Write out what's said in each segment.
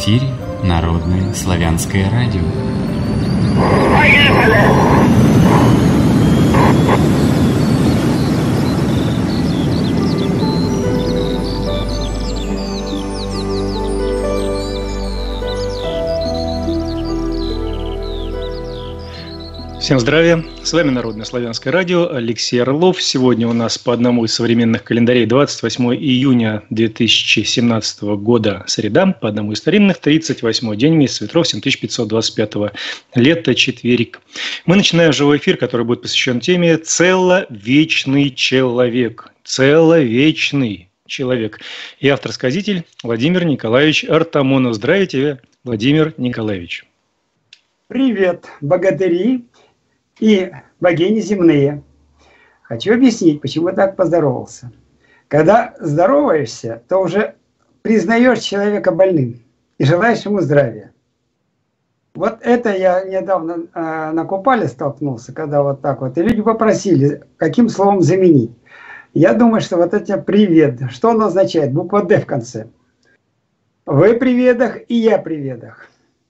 эфире Народное славянское радио. Всем здравия! С вами Народное славянское радио, Алексей Орлов. Сегодня у нас по одному из современных календарей 28 июня 2017 года среда, по одному из старинных 38-й день месяца ветров 7525 лета, четверг. Мы начинаем живой эфир, который будет посвящен теме «Целовечный человек». Целовечный человек. И автор-сказитель Владимир Николаевич Артамонов. Здравствуйте, Владимир Николаевич. Привет, богатыри и богини земные. Хочу объяснить, почему я так поздоровался. Когда здороваешься, то уже признаешь человека больным и желаешь ему здравия. Вот это я недавно на Купале столкнулся, когда вот так вот. И люди попросили, каким словом заменить. Я думаю, что вот это «привет». Что он означает? Буква «Д» в конце. Вы при ведах, и я при ведах.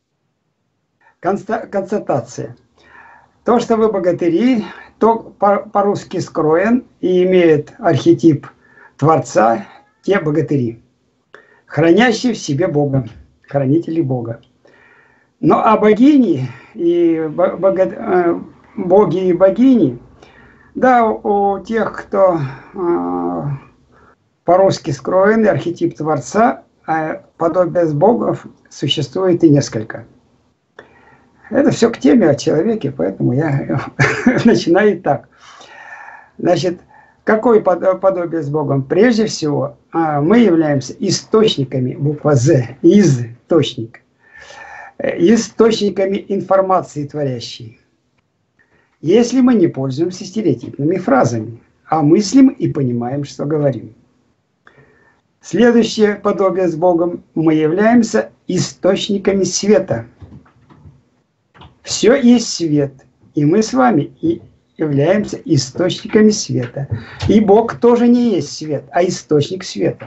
Констатация. То, что вы богатыри, то по-русски скроен и имеет архетип Творца, те богатыри, хранящие в себе Бога, хранители Бога. Ну а богини и боги и богини, да, у тех, кто по-русски скроен, архетип Творца, подобие с богов существует и несколько. Это все к теме о человеке, поэтому я начинаю так. Значит, какое подобие с Богом? Прежде всего, мы являемся источниками, буква «З», источник, источниками информации творящей. Если мы не пользуемся стереотипными фразами, а мыслим и понимаем, что говорим. Следующее подобие с Богом. Мы являемся источниками света. Все есть свет, и мы с вами и являемся источниками света. И Бог тоже не есть свет, а источник света.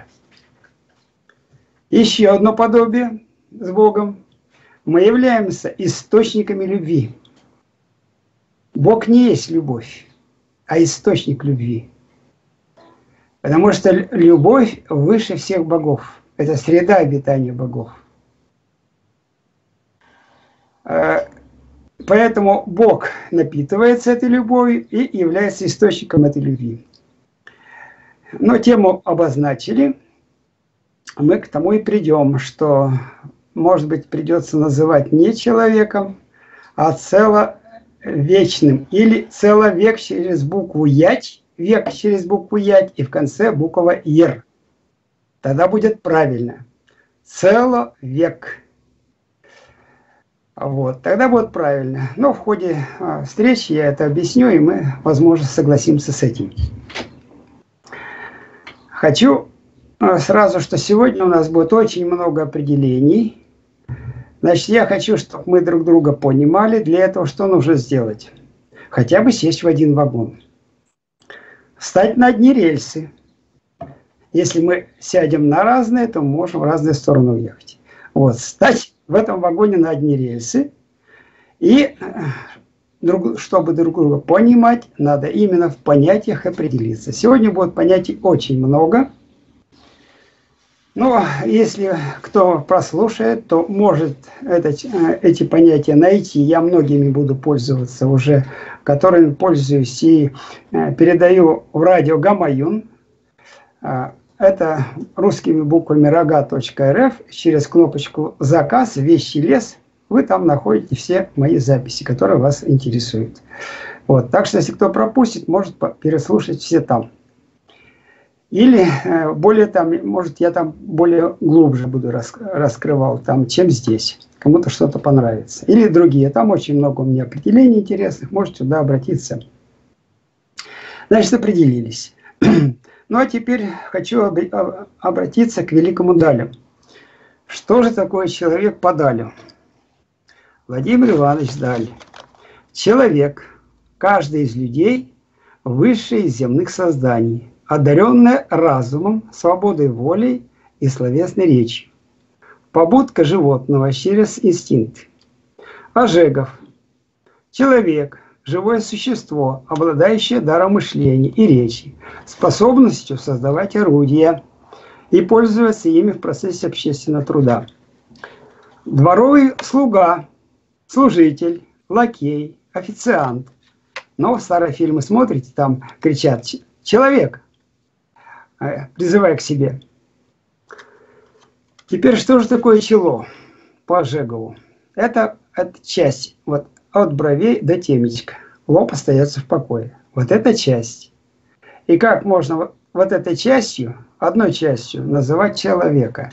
Еще одно подобие с Богом. Мы являемся источниками любви. Бог не есть любовь, а источник любви. Потому что любовь выше всех богов. Это среда обитания богов. Поэтому Бог напитывается этой любовью и является источником этой любви. Но тему обозначили. Мы к тому и придем, что, может быть, придется называть не человеком, а целовечным. Или целовек через букву «ять», век через букву «ять» и в конце буква «ер». Тогда будет правильно. Целовек. Вот, тогда будет правильно. Но в ходе встречи я это объясню, и мы, возможно, согласимся с этим. Хочу сразу, что сегодня у нас будет очень много определений. Значит, я хочу, чтобы мы друг друга понимали. Для этого что нужно сделать? Хотя бы сесть в один вагон. Встать на одни рельсы. Если мы сядем на разные, то мы можем в разные стороны уехать. Вот, встать в этом вагоне на одни рельсы. И чтобы друг друга понимать, надо именно в понятиях определиться. Сегодня будет понятий очень много. Но если кто прослушает, то может эти понятия найти. Я многими буду пользоваться уже, которыми пользуюсь и передаю в радио Гамаюн. Это русскими буквами рога.рф. Через кнопочку «Заказ», «Вещи лес» вы там находите все мои записи, которые вас интересуют. Вот. Так что, если кто пропустит, может переслушать все там. Или более там, может, я там более глубже буду раскрывал, там, чем здесь. Кому-то что-то понравится. Или другие. Там очень много у меня определений интересных. Можете туда обратиться. Значит, определились. Ну, а теперь хочу обратиться к великому Далю. Что же такое человек по Далю? Владимир Иванович Даль. Человек, каждый из людей, высший из земных созданий, одаренное разумом, свободой воли и словесной речью. побудка животного через инстинкт. Ожегов. Человек – живое существо, обладающее даром мышления и речи, способностью создавать орудия и пользоваться ими в процессе общественного труда. Дворовый слуга, служитель, лакей, официант. Но старые фильмы смотрите, там кричат «человек», призывая к себе. Теперь что же такое чело по Ожегову? Это часть вот, от бровей до темечка. Лоб остается в покое. Вот эта часть. И как можно вот этой частью, одной частью называть человека?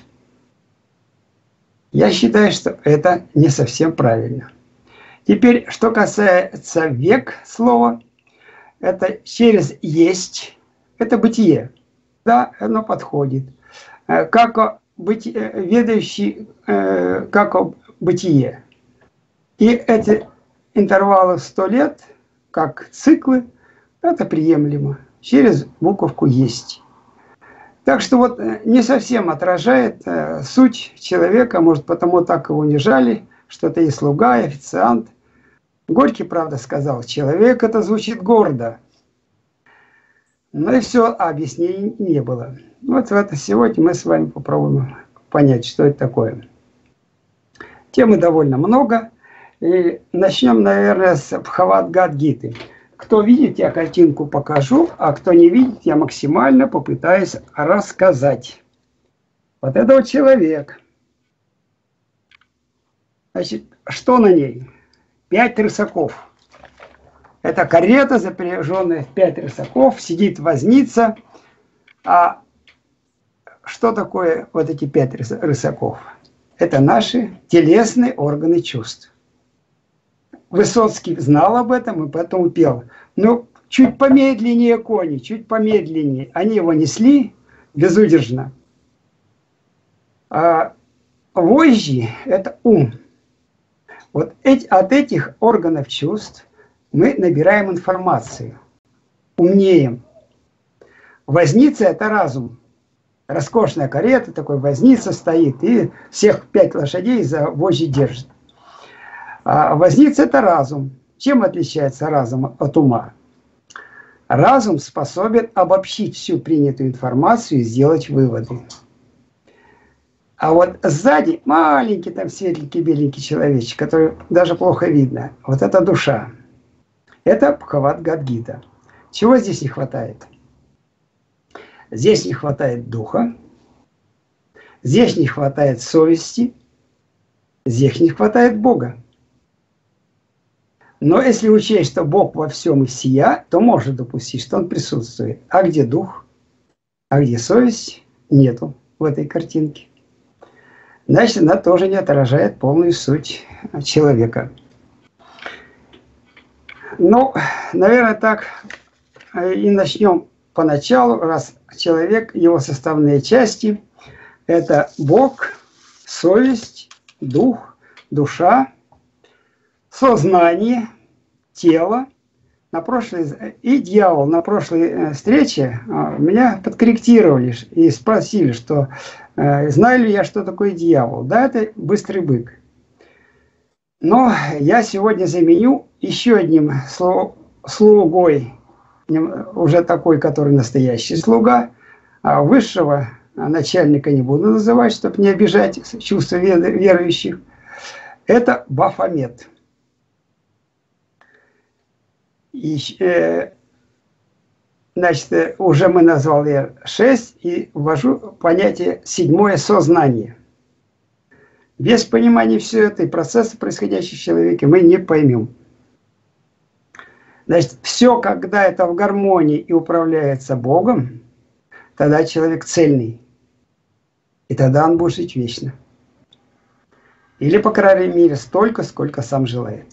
Я считаю, что это не совсем правильно. Теперь, что касается век слова, это через есть, это бытие. Да, оно подходит. Как ведающий, как бытие. И эти интервалы 100 лет, как циклы, это приемлемо. Через буковку есть. Так что вот не совсем отражает суть человека, может, потому так его унижали, что это и слуга, и официант. Горький, правда, сказал, человек это звучит гордо. Но и все, объяснений не было. Вот в это сегодня мы с вами попробуем понять, что это такое. Темы довольно много. И начнем, наверное, с Бхавад-гиты. Кто видит, я картинку покажу, а кто не видит, я максимально попытаюсь рассказать. Вот это вот человек. Значит, что на ней? 5 рысаков. Это карета, запряженная в 5 рысаков, сидит возница. А что такое вот эти 5 рысаков? Это наши телесные органы чувств. Высоцкий знал об этом и поэтому пел. Но чуть помедленнее кони, чуть помедленнее. Они его несли безудержно. А вожжи – это ум. Вот от этих органов чувств мы набираем информацию, умнеем. Возница – это разум. Роскошная карета, такой возница стоит, и всех 5 лошадей за вожжи держит. А возница – это разум. Чем отличается разум от ума? Разум способен обобщить всю принятую информацию и сделать выводы. А вот сзади маленький там светленький беленький человечек, который даже плохо видно. Вот это душа. Это Бхавад-гита. Чего здесь не хватает? Здесь не хватает духа, здесь не хватает совести, здесь не хватает Бога. Но если учесть, что Бог во всем и сия, то можно допустить, что Он присутствует. А где дух? А где совесть? Нету в этой картинке. Значит, она тоже не отражает полную суть человека. Ну, наверное, так и начнем поначалу, раз человек, его составные части – это Бог, совесть, дух, душа, сознание, тело. И дьявол. На прошлой встрече меня подкорректировали и спросили, что знаю ли я, что такое дьявол. Да, это быстрый бык. Но я сегодня заменю еще одним слугой, уже такой, который настоящий слуга, а высшего начальника не буду называть, чтобы не обижать чувства верующих. Это Бафомет. И, значит, уже мы назвали 6 и ввожу понятие 7 сознание. Без понимания все это и процесса, происходящих в человеке, мы не поймем. Значит, все, когда это в гармонии и управляется Богом, тогда человек цельный. И тогда он будет жить вечно. Или, по крайней мере, столько, сколько сам желает.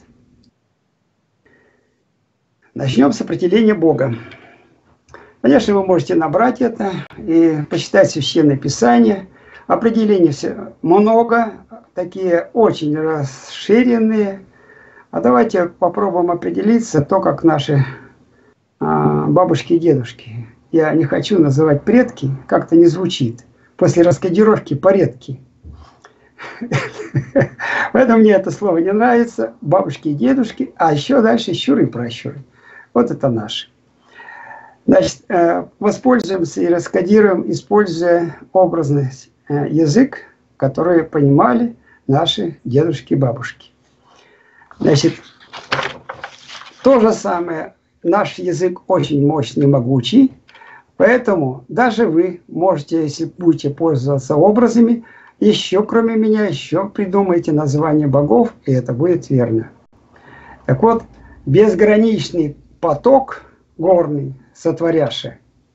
Начнем с определения Бога. Конечно, вы можете набрать это и почитать Священное Писание. Определений много, такие очень расширенные. А давайте попробуем определиться то, как наши бабушки и дедушки. Я не хочу называть предки, как-то не звучит. После раскодировки предки. Поэтому мне это слово не нравится. Бабушки и дедушки, а еще дальше щуры и пращуры. Вот это наши. Значит, воспользуемся и раскодируем, используя образный язык, который понимали наши дедушки и бабушки. Значит, то же самое. Наш язык очень мощный и могучий, поэтому даже вы можете, если будете пользоваться образами, еще кроме меня, еще придумайте название богов, и это будет верно. Так вот, безграничный поток горный сотворяши.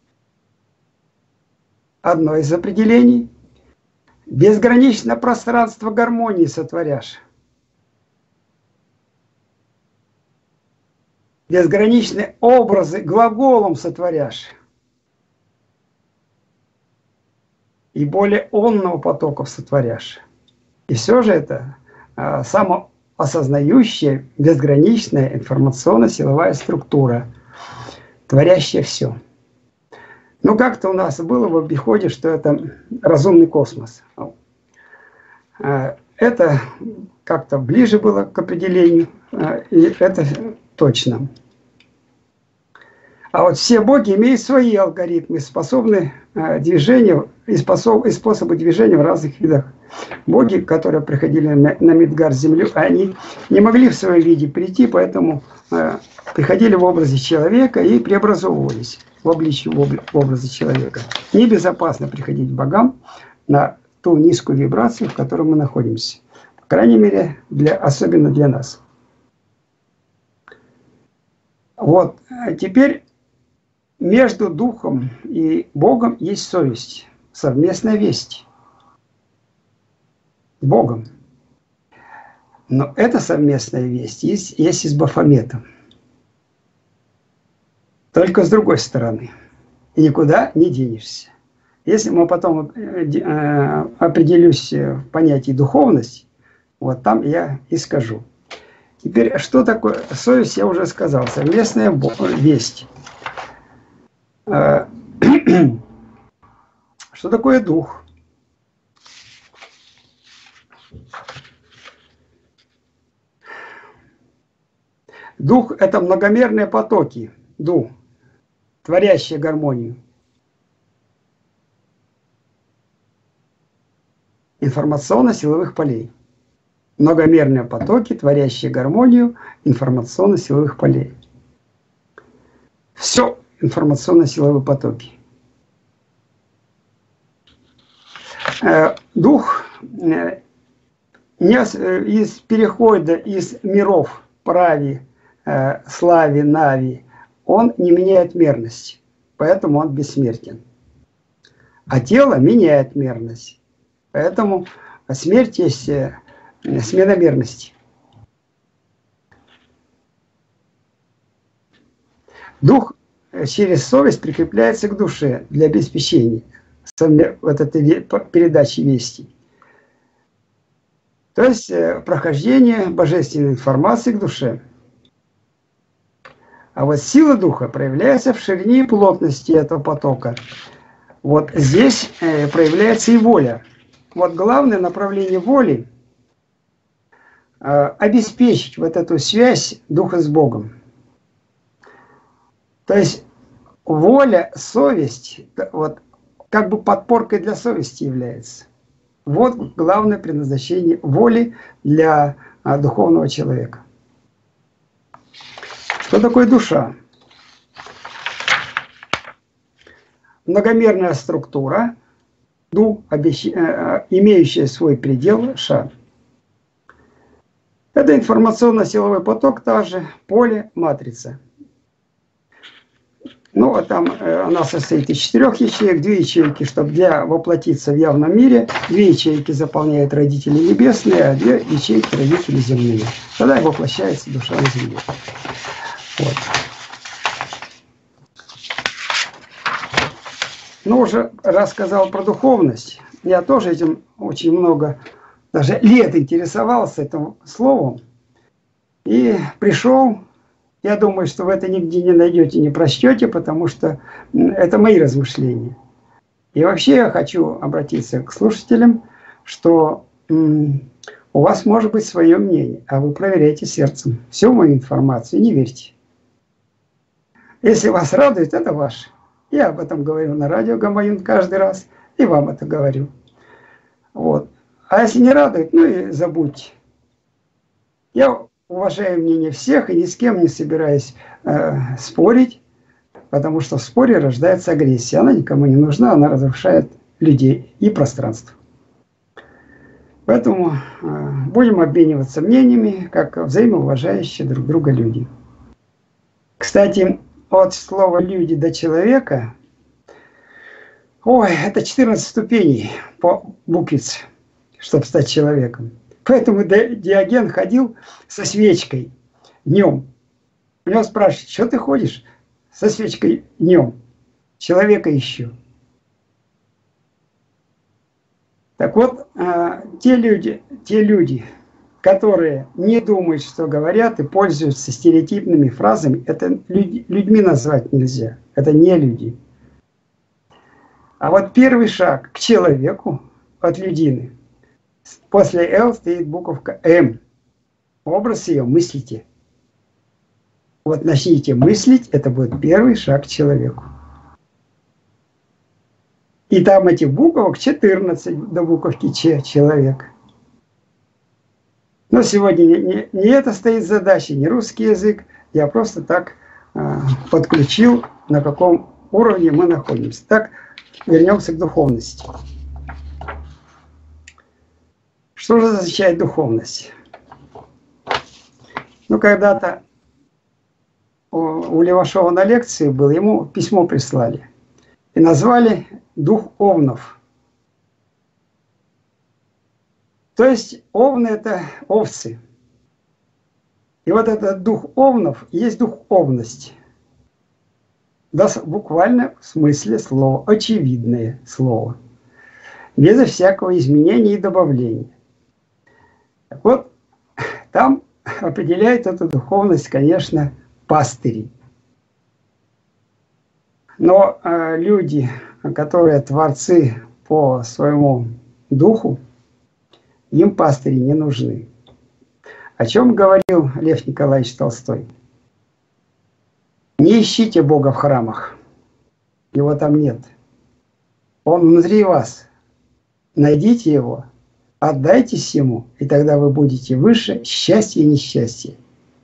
Одно из определений. Безграничное пространство гармонии сотворяши. Безграничные образы глаголом сотворяши. И более онного потоков сотворяши. И все же это самоосознающая, безграничная информационно-силовая структура, творящая все. Ну, как-то у нас было в обиходе, что это разумный космос. Это как-то ближе было к определению, и это точно. А вот все боги имеют свои алгоритмы, способны движению и способы движения в разных видах. Боги, которые приходили на Мидгар землю, они не могли в своем виде прийти, поэтому приходили в образе человека и преобразовывались в обличии в образе человека. Небезопасно приходить к богам на ту низкую вибрацию, в которой мы находимся. По крайней мере, особенно для нас. Вот. Теперь между духом и Богом есть совесть, совместная весть. С Богом. Но эта совместная весть есть и с Бафометом. Только с другой стороны. И никуда не денешься. Если мы потом определюсь в понятии духовность, вот там я и скажу. Теперь, что такое совесть, я уже сказал. Совместная весть. Что такое дух? Дух – это многомерные потоки, дух, творящие гармонию. Информационно-силовых полей. Многомерные потоки, творящие гармонию информационно-силовых полей. Все информационно-силовые потоки. Дух из перехода из миров Прави, Слави, Нави, он не меняет мерность, поэтому он бессмертен. А тело меняет мерность, поэтому смерть есть смена мерности. Дух через совесть прикрепляется к душе для обеспечения вот этой передачи вести. То есть прохождение божественной информации к душе. А вот сила духа проявляется в ширине и плотности этого потока. Вот здесь проявляется и воля. Вот главное направление воли обеспечить вот эту связь духа с Богом. То есть воля, совесть, вот как бы подпоркой для совести является. Вот главное предназначение воли для духовного человека. Что такое душа? Многомерная структура, имеющая свой предел, ша. Это информационно-силовой поток, также поле, матрица. Ну, а там она состоит из 4 ячеек, 2 ячейки, чтобы воплотиться в явном мире, 2 ячейки заполняют родители небесные, а 2 ячейки родители земные. Тогда и воплощается душа на земле. Вот. Ну, уже рассказал про духовность. Я тоже этим очень много, даже лет интересовался этим словом. И пришел, я думаю, что вы это нигде не найдете, не прочтете, потому что это мои размышления. И вообще я хочу обратиться к слушателям, что у вас может быть свое мнение, а вы проверяйте сердцем. Всю мою информацию не верьте. Если вас радует, это ваше. Я об этом говорю на радио Гамаюн каждый раз, и вам это говорю. Вот. А если не радует, ну и забудьте. Я уважаю мнение всех и ни с кем не собираюсь спорить, потому что в споре рождается агрессия. Она никому не нужна, она разрушает людей и пространство. Поэтому будем обмениваться мнениями, как взаимоуважающие друг друга люди. Кстати, от слова «люди» до «человека» это 14 ступеней по буквице, чтобы стать человеком. Поэтому Диоген ходил со свечкой днем. У него спрашивают: что ты ходишь со свечкой днем? Человека ищу. Так вот, те люди, которые не думают, что говорят, и пользуются стереотипными фразами, это людьми назвать нельзя. Это не люди. А вот первый шаг к человеку от людины. После «Л» стоит буковка «М». Образ ее мыслите. Вот начните мыслить, это будет первый шаг к человеку. И там этих буквок 14 до буковки «Ч» человек. Но сегодня не это стоит задача, не русский язык. Я просто так подключил, на каком уровне мы находимся. Так, вернемся к духовности. Что же означает духовность? Ну, когда-то у Левашова на лекции был, ему письмо прислали. И назвали «Дух Овнов». То есть овны – это овцы. И вот этот дух овнов есть духовность. Да, буквально в смысле слова, очевидное слово. Безо всякого изменения и добавления. Так вот, там определяет эту духовность, конечно, пастыри. Но люди, которые творцы по своему духу, им пастыри не нужны. О чем говорил Лев Николаевич Толстой? Не ищите Бога в храмах. Его там нет. Он внутри вас. Найдите его, отдайтесь ему, и тогда вы будете выше счастья и несчастья.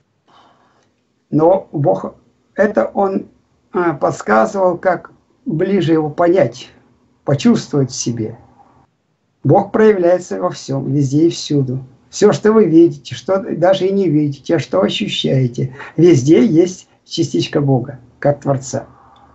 Но Бог, это он подсказывал, как ближе его понять, почувствовать в себе. Бог проявляется во всем, везде и всюду. Все, что вы видите, что даже и не видите, а что ощущаете, везде есть частичка Бога, как Творца.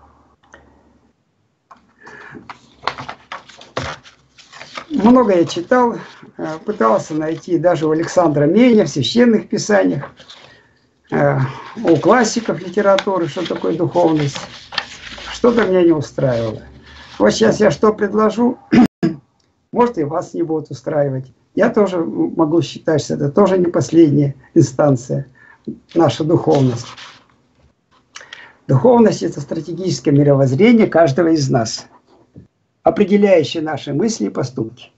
Много я читал, пытался найти даже у Александра Меня в священных писаниях, у классиков литературы, что такое духовность. Что-то меня не устраивало. Вот сейчас я что предложу, может и вас не будут устраивать. Я тоже могу считать, что это тоже не последняя инстанция, наша духовность. Духовность – это стратегическое мировоззрение каждого из нас, определяющее наши мысли и поступки.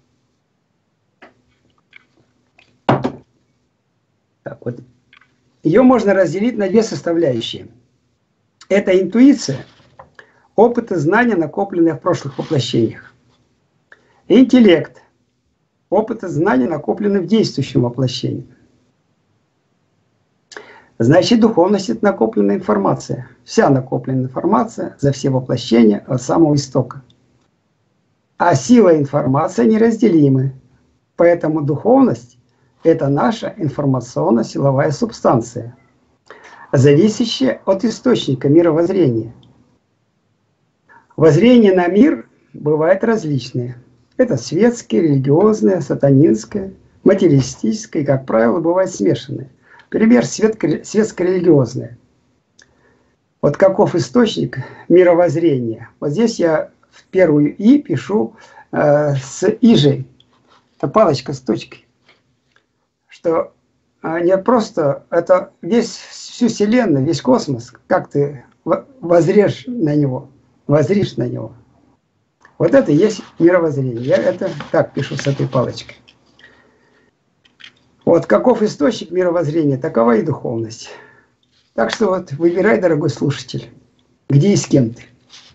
Так вот. Ее можно разделить на две составляющие. Это интуиция, опыт и знания, накопленные в прошлых воплощениях. И интеллект, опыт и знания, накопленные в действующем воплощении. Значит, духовность – это накопленная информация. Вся накопленная информация за все воплощения от самого истока. А сила и информация неразделимы. Поэтому духовность – это наша информационно-силовая субстанция, зависящая от источника мировоззрения. Воззрение на мир бывает различные. Это светское, религиозное, сатанинское, материалистическое и, как правило, бывает смешанное. Например, светско-религиозное. Вот каков источник мировоззрения. Вот здесь я в первую «и» пишу с «ижей». Это палочка с точкой. Что не просто, это всю Вселенную, весь космос, как ты воззришь на него. Вот это и есть мировоззрение. Я это так пишу с этой палочкой. Вот каков источник мировоззрения, такова и духовность. Так что вот выбирай, дорогой слушатель, где и с кем ты.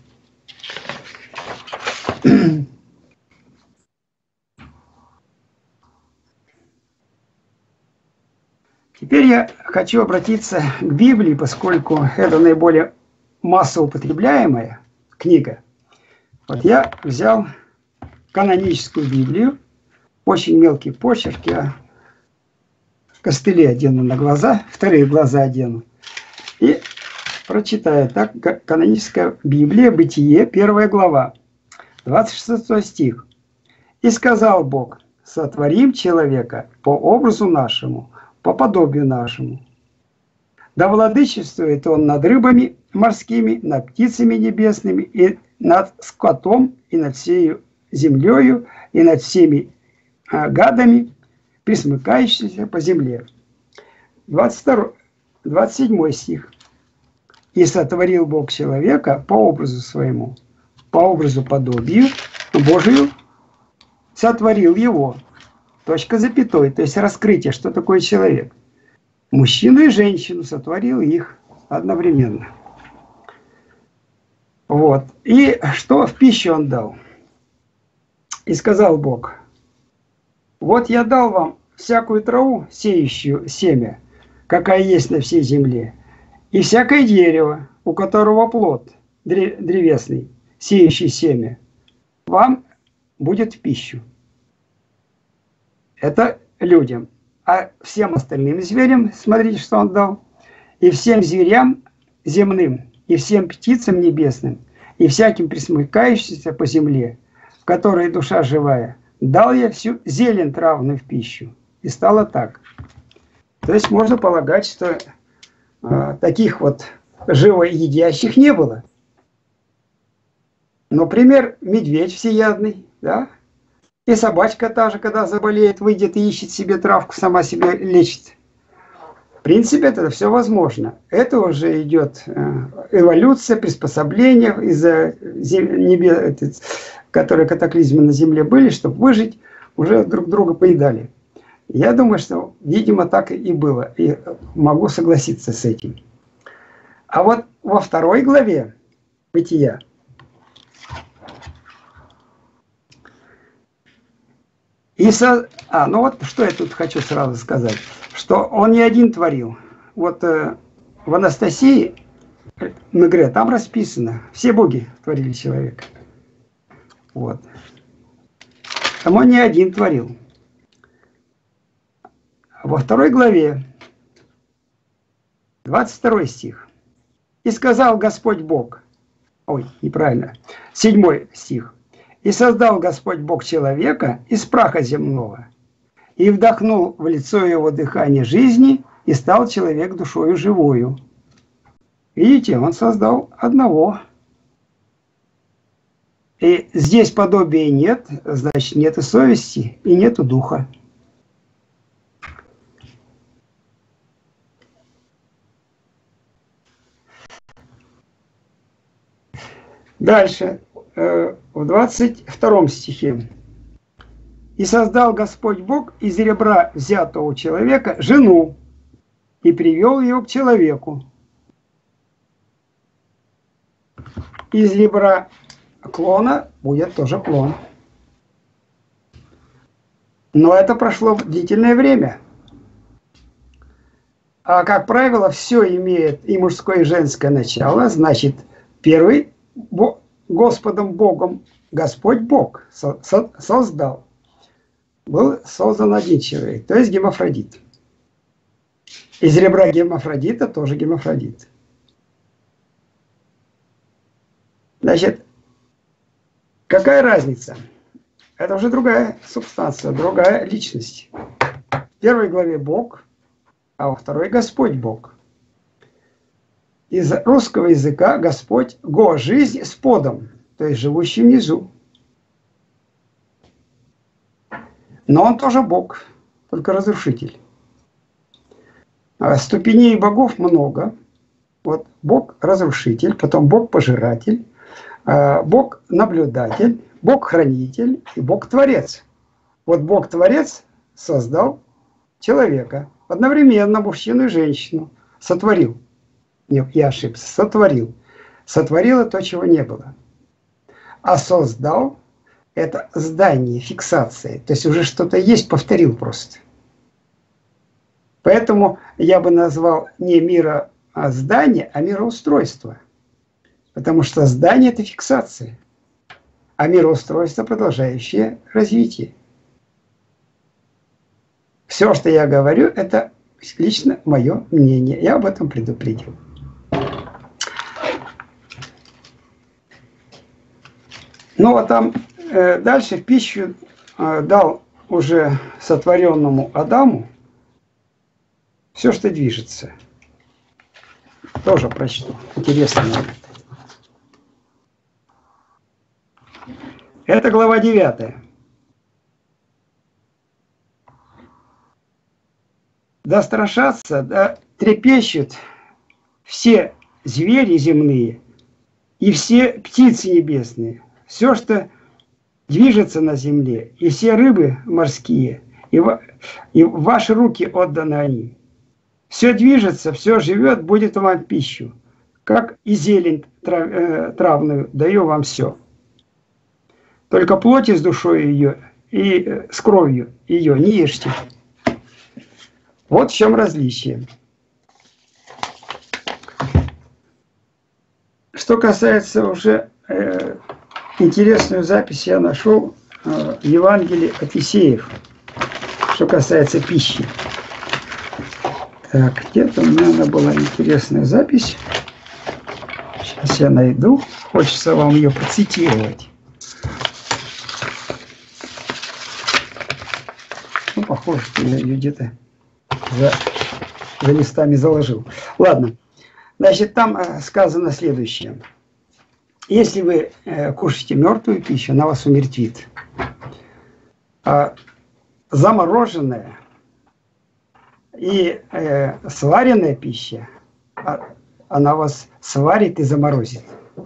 Теперь я хочу обратиться к Библии, поскольку это наиболее массово употребляемая книга. Вот я взял каноническую Библию, очень мелкий почерк, я костыли одену на глаза, вторые глаза одену, и прочитаю. Так, каноническая Библия, Бытие, 1 глава, 26 стих. «И сказал Бог, сотворим человека по образу нашему, по подобию нашему. Да владычествует он над рыбами морскими, над птицами небесными, и над скотом, и над всей землею, и над всеми гадами, присмыкающимися по земле». 27 стих. «И сотворил Бог человека по образу своему, по образу подобию Божию сотворил его». Точка запятой, то есть раскрытие, что такое человек. Мужчину и женщину сотворил их одновременно. Вот. И что в пищу он дал? «И сказал Бог, вот я дал вам всякую траву, сеющую семя, какая есть на всей земле, и всякое дерево, у которого плод древесный, сеющий семя, вам будет в пищу». Это людям. А всем остальным зверям, смотрите, что он дал, и всем зверям земным, и всем птицам небесным, и всяким присмыкающимся по земле, в которой душа живая, дал я всю зелень травную в пищу. И стало так. То есть можно полагать, что таких вот живоедящих не было. Например, медведь всеядный, да? И собачка та же, когда заболеет, выйдет и ищет себе травку, сама себя лечит. В принципе, это все возможно. Это уже идет эволюция, приспособление из-за которые катаклизмы на Земле были, чтобы выжить, уже друг друга поедали. Я думаю, что, видимо, так и было. И могу согласиться с этим. А вот во 2 главе Бытия ну вот что я тут хочу сразу сказать, что он не один творил. Вот в Анастасии Мегре там расписано, все боги творили человека. Вот. Там он не один творил. Во 2 главе, 22 стих. «И сказал Господь Бог», ой, неправильно, 7 стих. «И создал Господь Бог человека из праха земного, и вдохнул в лицо его дыхание жизни, и стал человек душою живою». Видите, он создал одного. И здесь подобия нет, значит, нет и совести, и нету духа. Дальше, в 22 стихе. «И создал Господь Бог из ребра взятого у человека жену, и привел ее к человеку. Из ребра клона будет тоже клон». Но это прошло длительное время. А, как правило, все имеет и мужское, и женское начало. Значит, первый Господом Богом Господь Бог создал. Был создан один человек, то есть гермафродит. Из ребра гермафродита тоже гермафродит. Значит, какая разница? Это уже другая субстанция, другая личность. В 1 главе Бог, а во 2 Господь Бог. Из русского языка Господь го, жизнь с подом, то есть живущий внизу. Но он тоже Бог, только разрушитель. Ступеней богов много. Вот Бог разрушитель, потом Бог пожиратель, Бог наблюдатель, Бог хранитель и Бог творец. Вот Бог творец создал человека, одновременно мужчину и женщину, сотворил. Нет, я ошибся, сотворил. Сотворило то, чего не было. А создал – это здание, фиксация. То есть уже что-то есть, повторил просто. Поэтому я бы назвал не мироздание, а мироустройство. Потому что здание – это фиксация, а мироустройство – продолжающее развитие. Все, что я говорю, это лично мое мнение. Я об этом предупредил. Ну, а там дальше в пищу дал уже сотворенному Адаму все, что движется. Тоже прочту. Интересно. Это глава 9. Да страшатся, да трепещут все звери земные и все птицы небесные, все, что движется на земле, и все рыбы морские, и в ваши руки отданы они. Все движется, все живет, будет вам пищу, как и зелень травную, даю вам все. Только плоти с душой ее и с кровью ее не ешьте. Вот в чем различие. Что касается уже интересную запись, я нашел в Евангелии от Исеев, что касается пищи. Так, где-то у меня она была интересная запись. Сейчас я найду. Хочется вам ее процитировать. Ну, похоже, что я ее где-то за листами заложил. Ладно. Значит, там сказано следующее. Если вы кушаете мертвую пищу, она вас умертвит. А замороженная и сваренная пища, она вас сварит и заморозит.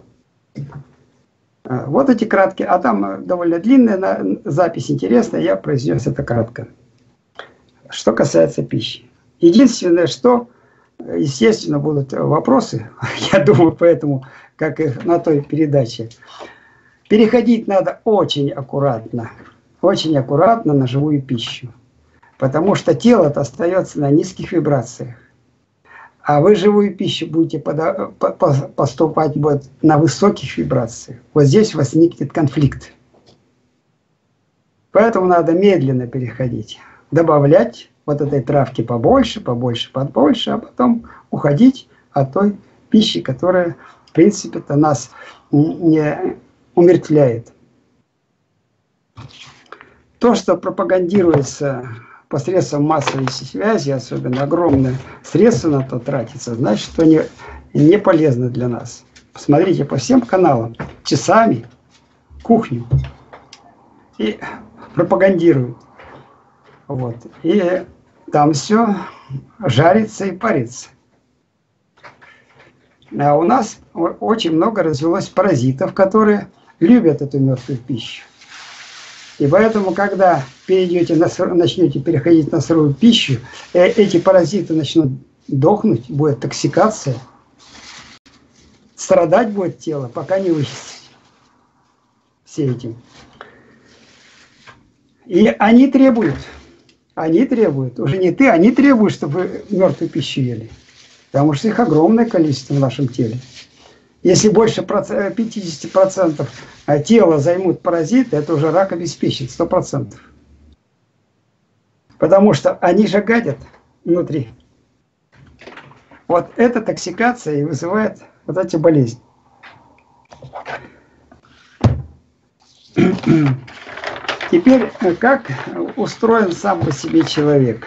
Вот эти краткие, а там довольно длинная запись, интересная, я произнес это кратко. Что касается пищи. Единственное, что, естественно, будут вопросы, я думаю, поэтому, как и на той передаче, переходить надо очень аккуратно на живую пищу. Потому что тело-то остается на низких вибрациях. А вы живую пищу будете поступать на высоких вибрациях. Вот здесь возникнет конфликт. Поэтому надо медленно переходить. Добавлять вот этой травки побольше, а потом уходить от той пищи, которая, в принципе-то, нас не умертвляет. То, что пропагандируется посредством массовой связи, особенно огромное средство на то тратится, значит, что не полезно для нас. Посмотрите по всем каналам, часами, кухню. И пропагандируют. Вот. И там все жарится и парится. А у нас очень много развелось паразитов, которые любят эту мертвую пищу. И поэтому, когда начнете переходить на сырую пищу, эти паразиты начнут дохнуть, будет токсикация, страдать будет тело, пока не вычистить все этим. И они требуют, уже не ты, они требуют, чтобы вы мертвую пищу ели. Потому что их огромное количество в нашем теле. Если больше 50% тела займут паразиты, это уже рак обеспечит 100%. Потому что они же гадят внутри. Вот эта токсикация и вызывает вот эти болезни. Теперь, как устроен сам по себе человек?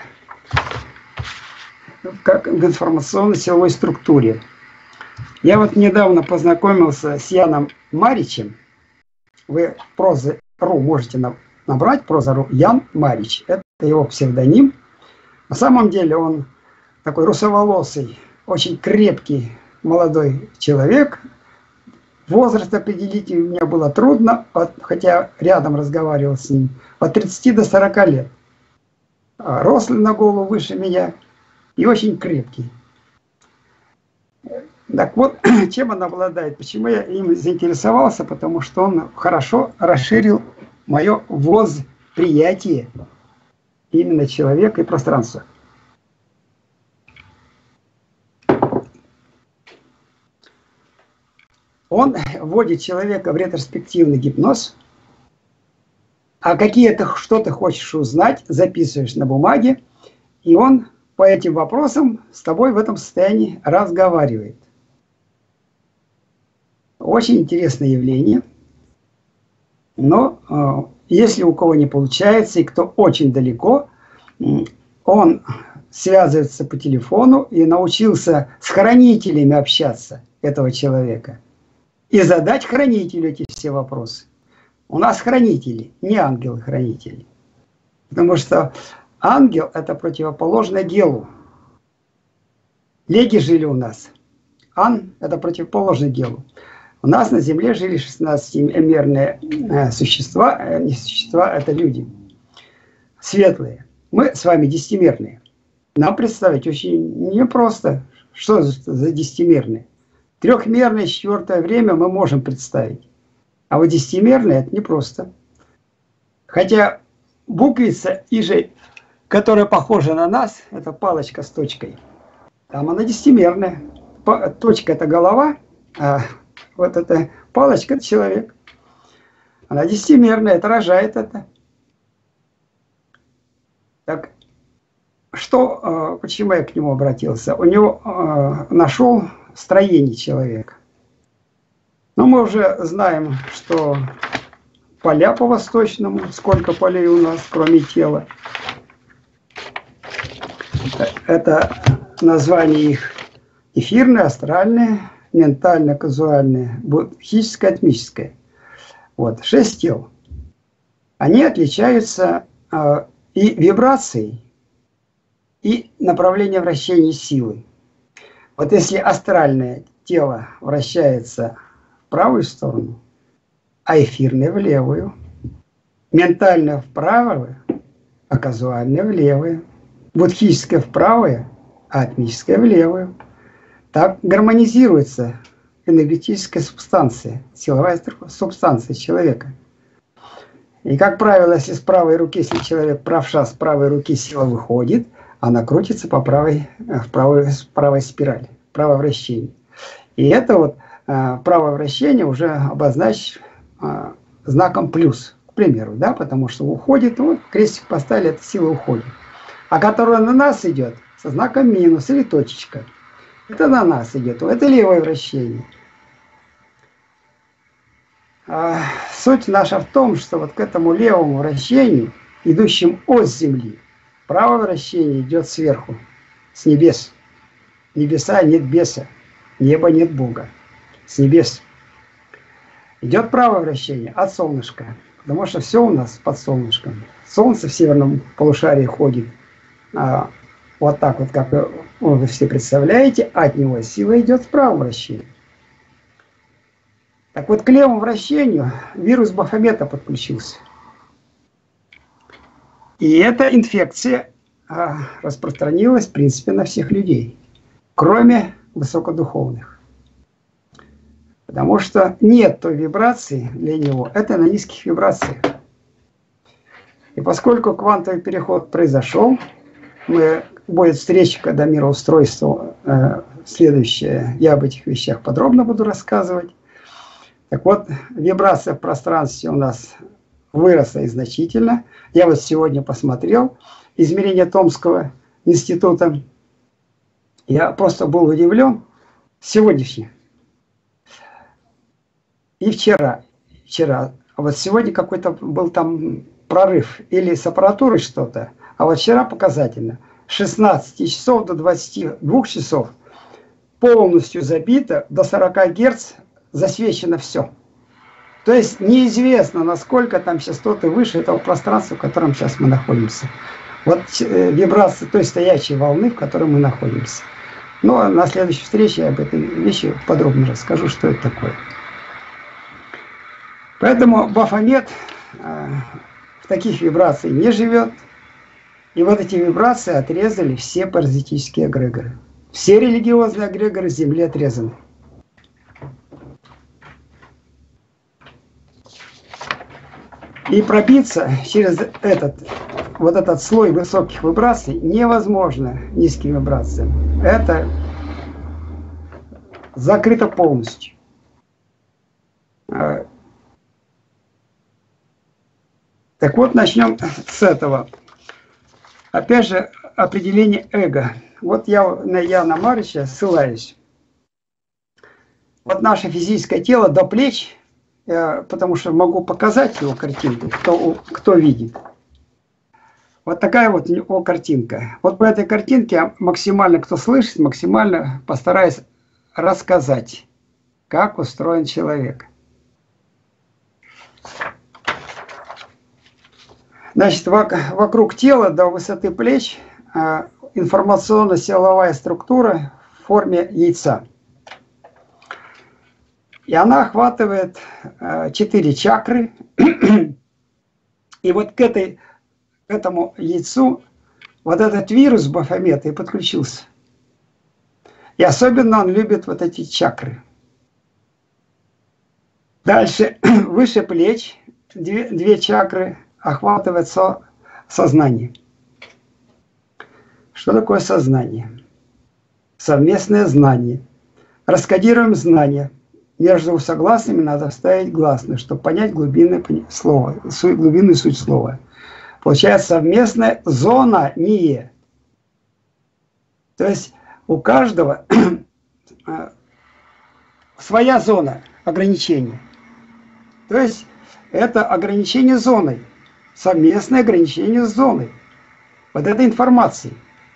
Как в информационно-силовой структуре. Я вот недавно познакомился с Яном Маричем. Вы Проза.ру можете набрать, Проза.ру, Ян Марич. Это его псевдоним. На самом деле он такой русоволосый, очень крепкий молодой человек. Возраст определить у меня было трудно, хотя рядом разговаривал с ним. От 30 до 40 лет. рослый на голову выше меня и очень крепкий. Так вот, чем он обладает? Почему я им заинтересовался? Потому что он хорошо расширил мое восприятие именно человека и пространства. Он вводит человека в ретроспективный гипноз, а что ты хочешь узнать, записываешь на бумаге, и он по этим вопросам с тобой в этом состоянии разговаривает. Очень интересное явление. Но если у кого не получается, и кто очень далеко, он связывается по телефону и научился с хранителями общаться этого человека. И задать хранителю эти все вопросы. У нас хранители, не ангелы-хранители. Потому что ангел – это противоположно гелу. Леги жили у нас. Ан – это противоположно гелу. У нас на Земле жили 16-мерные существа, не существа, это люди. Светлые. Мы с вами десятимерные. Нам представить очень непросто, что за десятимерные. Трехмерное четвертое время мы можем представить. А вот десятимерное это непросто. Хотя буквица Ижи, которая похожа на нас, это палочка с точкой. Там она десятимерная. Точка это голова, а вот эта палочка это человек. Она десятимерная, отражает это. Так, почему я к нему обратился? У него нашел строение человека. Но мы уже знаем, что поля по восточному, сколько полей у нас, кроме тела. Это название их эфирное, астральное, ментально, казуальное, буддхическое, атмическое. Вот, 6 тел. Они отличаются и вибрацией, и направлением вращения силы. Вот если астральное тело вращается в правую сторону, а эфирное в левую, ментальное в правую, а казуальное в левую, буддхическое в правую, а атмическое в левую. Так гармонизируется энергетическая субстанция, силовая субстанция человека. И, как правило, если с правой руки, если человек правша, с правой руки сила выходит, она крутится в правой спирали, правое вращение. И это вот правое вращение уже обозначить знаком плюс, к примеру, да, потому что уходит, вот крестик поставили, эта сила уходит. А которая на нас идет со знаком минус или точечка, это на нас идет, это левое вращение. Суть наша в том, что вот к этому левому вращению, идущему от Земли, правое вращение идет сверху, с небес. Небеса нет беса, неба нет Бога, с небес. Идет правое вращение от солнышка, потому что все у нас под солнышком. Солнце в северном полушарии ходит вот так вот, как вы все представляете, от него сила идет в правом вращении. Так вот, к левому вращению вирус Бафомета подключился. И эта инфекция распространилась, в принципе, на всех людей, кроме высокодуховных. Потому что нет той вибрации для него, это на низких вибрациях. И поскольку квантовый переход произошел, будет встреча, когда мироустройство следующее, я об этих вещах подробно буду рассказывать. Так вот, вибрация в пространстве у нас выросла и значительно. Я вот сегодня посмотрел измерения Томского института. Я просто был удивлен сегодняшним. И вчера. А вот сегодня какой-то был там прорыв или с аппаратурой что-то. А вот вчера показательно. С 16 часов до 22 часов полностью забито, до 40 Гц засвечено все. То есть неизвестно, насколько там частоты выше этого пространства, в котором сейчас мы находимся. Вот вибрация той стоячей волны, в которой мы находимся. Ну, а на следующей встрече я об этой вещи подробно расскажу, что это такое. Поэтому Бафомет в таких вибрациях не живет. И вот эти вибрации отрезали все паразитические эгрегоры. Все религиозные эгрегоры с Земли отрезаны. И пробиться через этот слой высоких вибраций невозможно низкими вибрациями. Это закрыто полностью. Так вот, начнем с этого. Опять же, определение эго. Вот я на Марича ссылаюсь. Вот наше физическое тело до плеч, потому что могу показать его картинку, кто видит. Вот такая вот его картинка. Вот по этой картинке я максимально, кто слышит, максимально постараюсь рассказать, как устроен человек. Значит, вокруг тела до высоты плеч информационно-силовая структура в форме яйца. И она охватывает 4 чакры. И вот к этому яйцу вот этот вирус Бафомета и подключился. И особенно он любит вот эти чакры. Дальше, выше плеч, две чакры охватывает сознание. Что такое сознание? Совместное знание. Раскодируем знания. Между согласными надо вставить гласные, чтобы понять глубинное слово, глубинную суть слова. Получается совместное зонание. То есть у каждого своя зона ограничения. То есть это ограничение зоной. Совместное ограничение с зоной. Вот этой информации.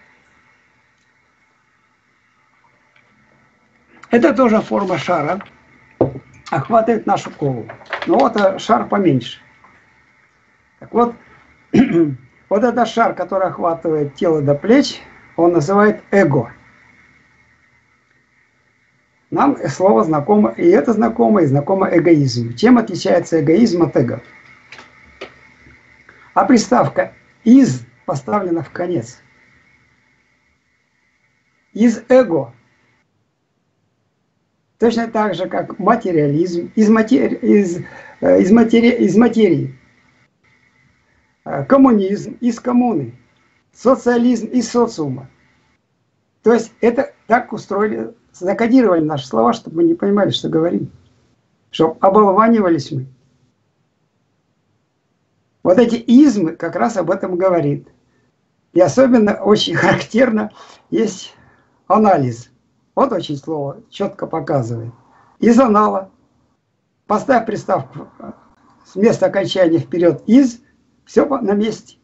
Это тоже форма шара. Охватывает нашу голову. Но вот шар поменьше. Так вот, вот этот шар, который охватывает тело до плеч, он называет эго. Нам слово знакомо, и это знакомо, и знакомо эгоизм. Чем отличается эгоизм от эго? А приставка «из» поставлена в конец. Из эго. Точно так же, как материализм из материи. Коммунизм из коммуны. Социализм из социума. То есть это так устроили, закодировали наши слова, чтобы мы не понимали, что говорим. Чтобы оболванивались мы. Вот эти измы как раз об этом говорит. И особенно очень характерно есть анализ. Вот очень слово четко показывает. Из анала. Поставь приставку с места окончания вперед из. Все на месте.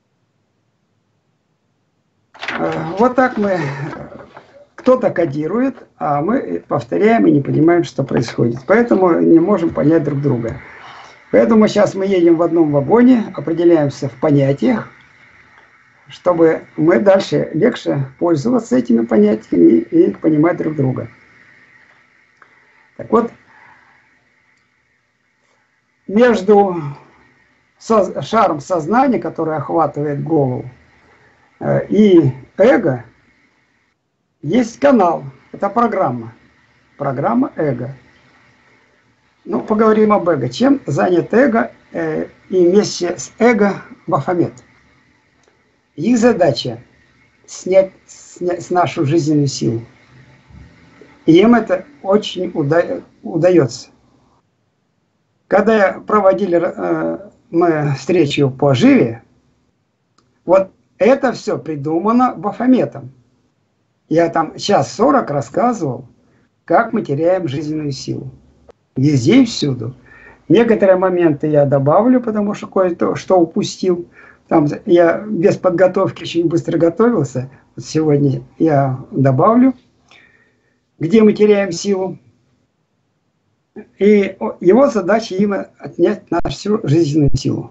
Вот так мы... Кто-то кодирует, а мы повторяем и не понимаем, что происходит. Поэтому не можем понять друг друга. Поэтому сейчас мы едем в одном вагоне, определяемся в понятиях, чтобы мы дальше легче пользоваться этими понятиями и понимать друг друга. Так вот, между шаром сознания, который охватывает голову, и эго, есть канал. Это программа. Программа эго. Ну, поговорим об эго. Чем занят эго и вместе с эго Бафомет? Их задача снять с нашу жизненную силу. И им это очень удается. Когда проводили мы встречу по Живе, вот это все придумано Бафометом. Я там час 40 рассказывал, как мы теряем жизненную силу. Везде и всюду. Некоторые моменты я добавлю, потому что кое-что что упустил. Там я без подготовки очень быстро готовился. Вот сегодня я добавлю, где мы теряем силу. И его задача именно отнять нашу всю жизненную силу.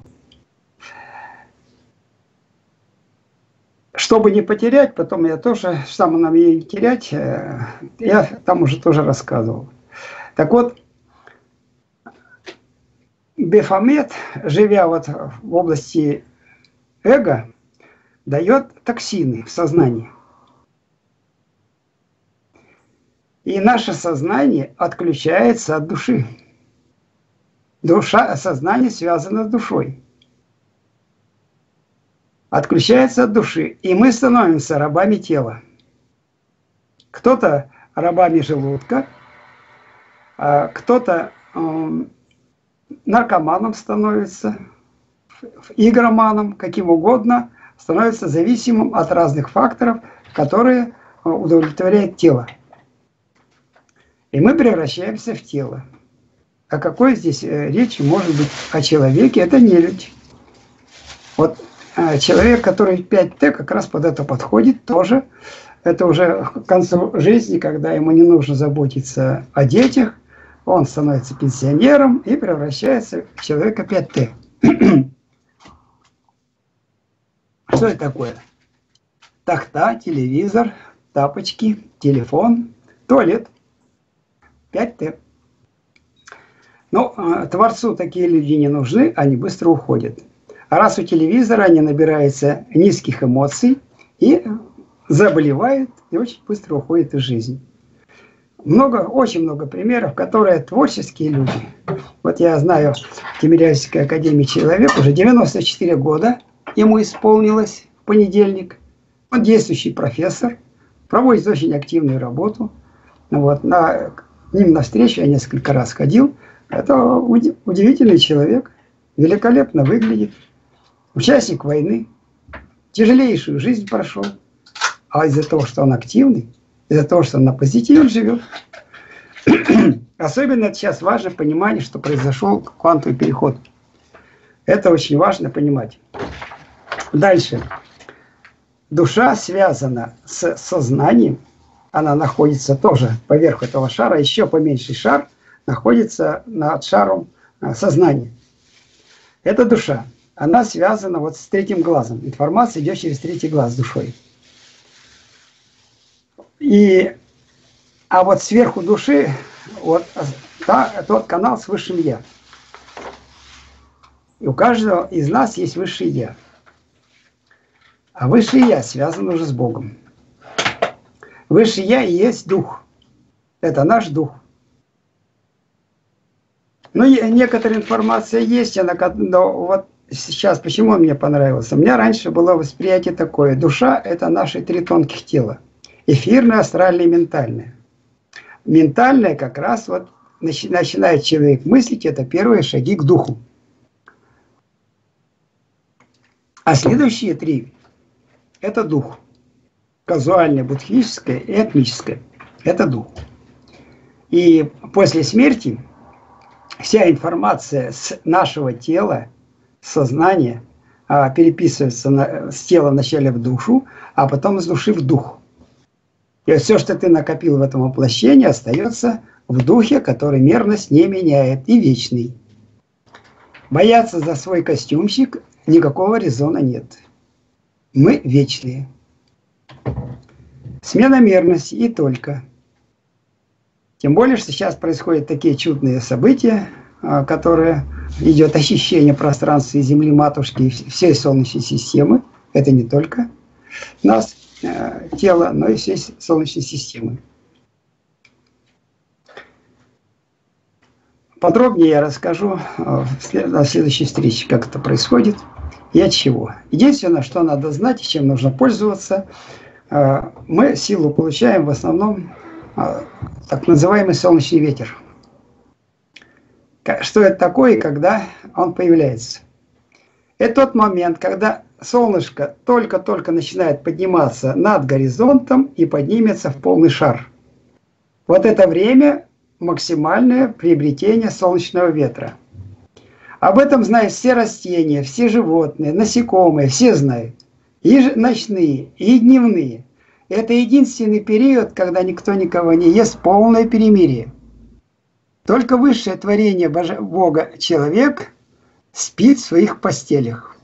Чтобы не потерять, потом я тоже, сам нам ее не терять, я там уже тоже рассказывал. Так вот, Бафомет, живя вот в области эго, дает токсины в сознании. И наше сознание отключается от души. Сознание связано с душой. Отключается от души, и мы становимся рабами тела. Кто-то рабами желудка, кто-то наркоманом становится, игроманом, каким угодно, становится зависимым от разных факторов, которые удовлетворяют тело. И мы превращаемся в тело. О какой здесь речи может быть о человеке? Это нелюдь. Вот человек, который 5Т, как раз под это подходит тоже. Это уже к концу жизни, когда ему не нужно заботиться о детях, он становится пенсионером и превращается в человека 5Т. Что это такое? Тахта, телевизор, тапочки, телефон, туалет. 5Т. Но Творцу такие люди не нужны, они быстро уходят. А раз у телевизора они набираются низких эмоций и заболевают, и очень быстро уходят из жизни. Очень много примеров, которые творческие люди. Вот я знаю, в Тимирязевской академии человек, уже 94 года ему исполнилось в понедельник. Он действующий профессор, проводит очень активную работу. Вот, к ним навстречу я несколько раз ходил. Это удивительный человек, великолепно выглядит, участник войны, тяжелейшую жизнь прошел. А из-за того, что он активный, из-за того, что он на позитиве живет, особенно сейчас важно понимание, что произошел квантовый переход. Это очень важно понимать. Дальше. Душа связана с сознанием. Она находится тоже поверх этого шара. Еще поменьший шар находится над шаром сознания. Это душа. Она связана вот с третьим глазом. Информация идет через третий глаз душой. А вот сверху души вот, тот канал с высшим Я. И у каждого из нас есть высшее Я. А высшее Я связано уже с Богом. Высшее Я и есть Дух. Это наш Дух. Ну, некоторая информация есть, но вот сейчас, почему он мне понравился? У меня раньше было восприятие такое. Душа – это наши три тонких тела. Эфирное, астральное и ментальное. Ментальное как раз вот начинает человек мыслить, это первые шаги к духу. А следующие три – это дух. Казуальное, будхическое и атмическое. Это дух. И после смерти вся информация с нашего тела, сознания, переписывается с тела вначале в душу, а потом из души в дух. И вот все, что ты накопил в этом воплощении, остается в духе, который мерность не меняет и вечный. Бояться за свой костюмчик никакого резона нет. Мы вечные. Смена мерности и только. Тем более, что сейчас происходят такие чудные события, которые идет очищение пространства и Земли Матушки и всей Солнечной системы. Это не только нас, тело, но и всей Солнечной системы. Подробнее я расскажу на следующей встрече, как это происходит и от чего. Единственное, что надо знать и чем нужно пользоваться, мы силу получаем в основном так называемый солнечный ветер. Что это такое и когда он появляется? Это тот момент, когда солнышко только-только начинает подниматься над горизонтом и поднимется в полный шар. Вот это время максимальное приобретение солнечного ветра. Об этом знают все растения, все животные, насекомые, все знают. И ночные, и дневные. Это единственный период, когда никто никого не ест, полное перемирие. Только высшее творение Бога, человек, спит в своих постелях.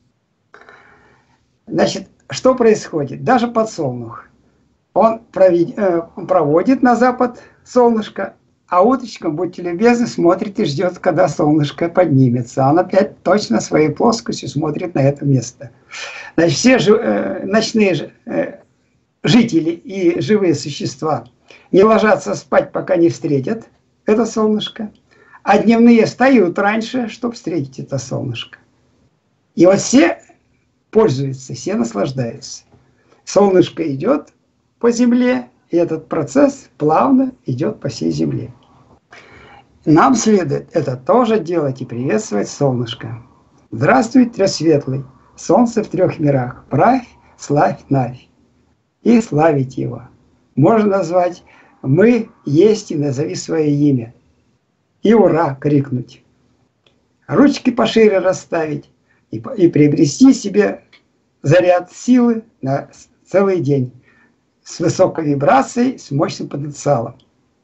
Значит, что происходит? Даже подсолнух. Он проводит на запад солнышко, А уточка, будьте любезны, смотрит и ждет, когда солнышко поднимется. Она опять точно своей плоскостью смотрит на это место. Значит, все ночные жители и живые существа не ложатся спать, пока не встретят это солнышко. А дневные встают раньше, чтобы встретить это солнышко. И вот все пользуются, все наслаждаются. Солнышко идет по земле, и этот процесс плавно идет по всей земле. Нам следует это тоже делать и приветствовать солнышко. Здравствуй, тресветлый, солнце в трех мирах, правь, славь, навь. И славить его. Можно назвать «Мы есть и назови свое имя». И «Ура!» крикнуть. Ручки пошире расставить и приобрести себе заряд силы на целый день с высокой вибрацией, с мощным потенциалом.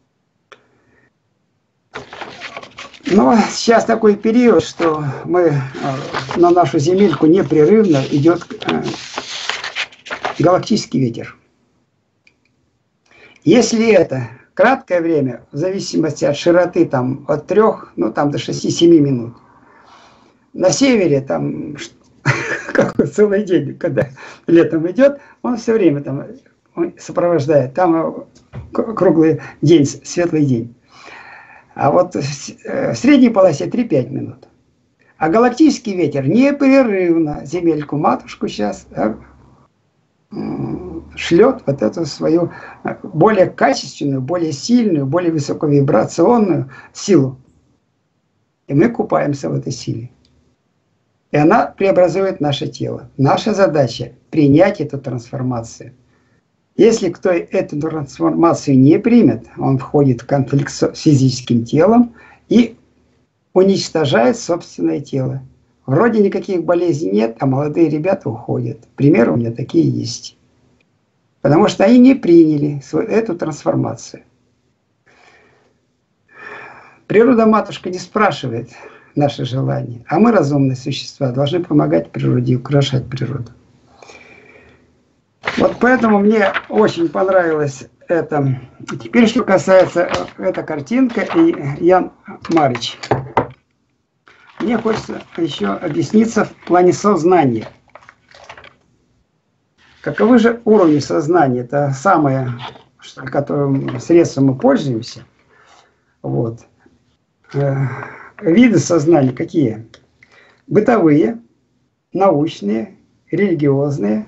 Но сейчас такой период, что мы на нашу земельку непрерывно идет галактический ветер. Если это краткое время, в зависимости от широты, там, от 3, ну, там, до 6-7 минут. На севере там целый день, когда летом идет, он все время там сопровождает. Там круглый день, светлый день. А вот в средней полосе 3-5 минут. А галактический ветер непрерывно земельку матушку сейчас шлет вот эту свою более качественную, более сильную, более высоковибрационную силу. И мы купаемся в этой силе. И она преобразует наше тело. Наша задача – принять эту трансформацию. Если кто эту трансформацию не примет, он входит в конфликт с физическим телом и уничтожает собственное тело. Вроде никаких болезней нет, а молодые ребята уходят. Примеры у меня такие есть. Потому что они не приняли эту трансформацию. Природа-матушка не спрашивает наши желания, а мы, разумные существа, должны помогать природе и украшать природу. Вот поэтому мне очень понравилось это. Теперь, что касается эта картинка и Ян Марич. Мне хочется еще объясниться в плане сознания. Каковы же уровни сознания? Это самое, которым средством мы пользуемся. Вот. Виды сознания какие? Бытовые, научные, религиозные.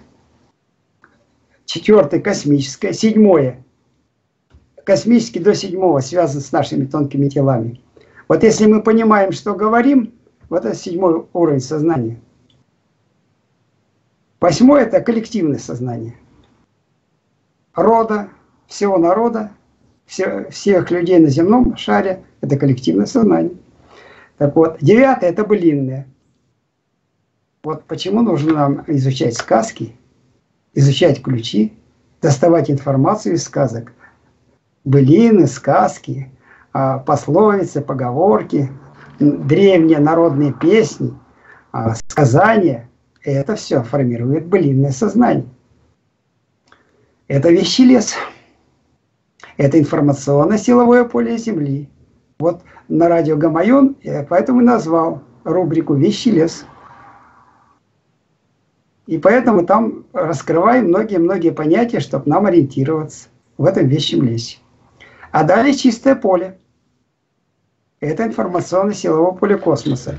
4 космическое. 7 космический до 7 связан с нашими тонкими телами. Вот если мы понимаем, что говорим, вот это 7 уровень сознания. 8 это коллективное сознание. Рода, всего народа, всех людей на земном шаре – это коллективное сознание. Так вот, 9 это былинное. Вот почему нужно нам изучать сказки, изучать ключи, доставать информацию из сказок. Былины, сказки, пословицы, поговорки, древние народные песни, сказания. Это все формирует былинное сознание. Это вещий лес. Это информационно-силовое поле Земли. Вот на радио Гамаюн я поэтому назвал рубрику «Вещий лес». И поэтому там раскрываем многие-многие понятия, чтобы нам ориентироваться в этом вещем лесе. А далее чистое поле. Это информационно-силовое поле космоса.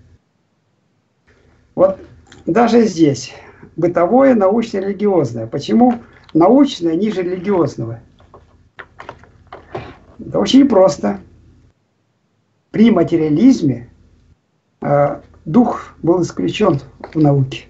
Вот даже здесь бытовое, научное, религиозное. Почему научное ниже религиозного? Это очень просто. При материализме дух был исключен в науке.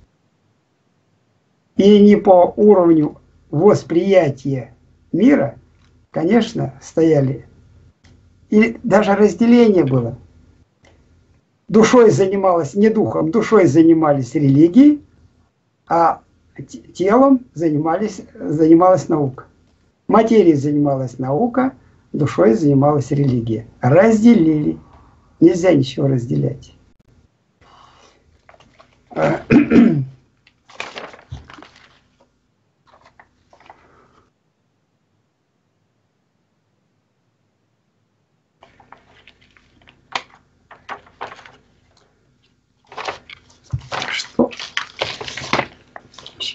И не по уровню восприятия мира, конечно, стояли. И даже разделение было. Душой занималась, не духом, душой занимались религии, а телом занималась наука. Материей занималась наука, душой занималась религия. Разделили. Нельзя ничего разделять.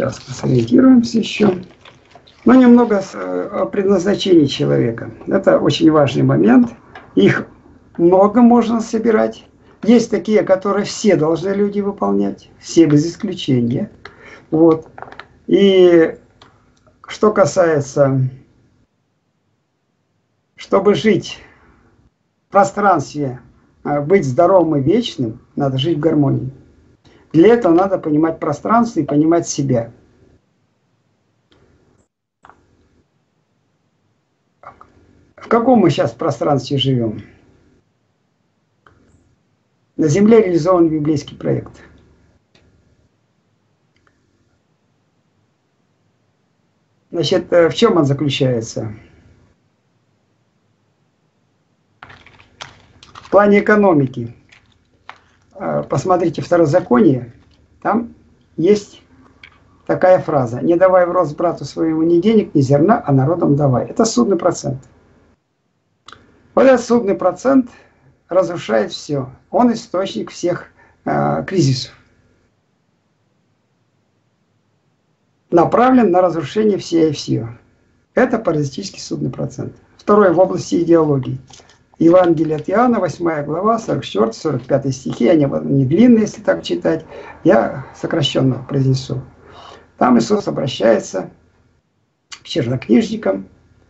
Сейчас сориентируемся еще. Но немного о предназначении человека. Это очень важный момент. Их много можно собирать. Есть такие, которые все должны люди выполнять. Все без исключения. Вот. И что касается, чтобы жить в пространстве, быть здоровым и вечным, надо жить в гармонии. Для этого надо понимать пространство и понимать себя. В каком мы сейчас пространстве живем? На Земле реализован библейский проект. Значит, в чем он заключается? В плане экономики. Посмотрите Второзаконие, там есть такая фраза: «Не давай в рост брату своему ни денег, ни зерна, а народам давай». Это судный процент. Вот этот судный процент разрушает все. Он источник всех кризисов. Направлен на разрушение всея и всего. Это паразитический судный процент. Второе, в области идеологии. Евангелие от Иоанна, 8 глава, 44-45 стихи. Они не длинные, если так читать. Я сокращенно произнесу. Там Иисус обращается к чернокнижникам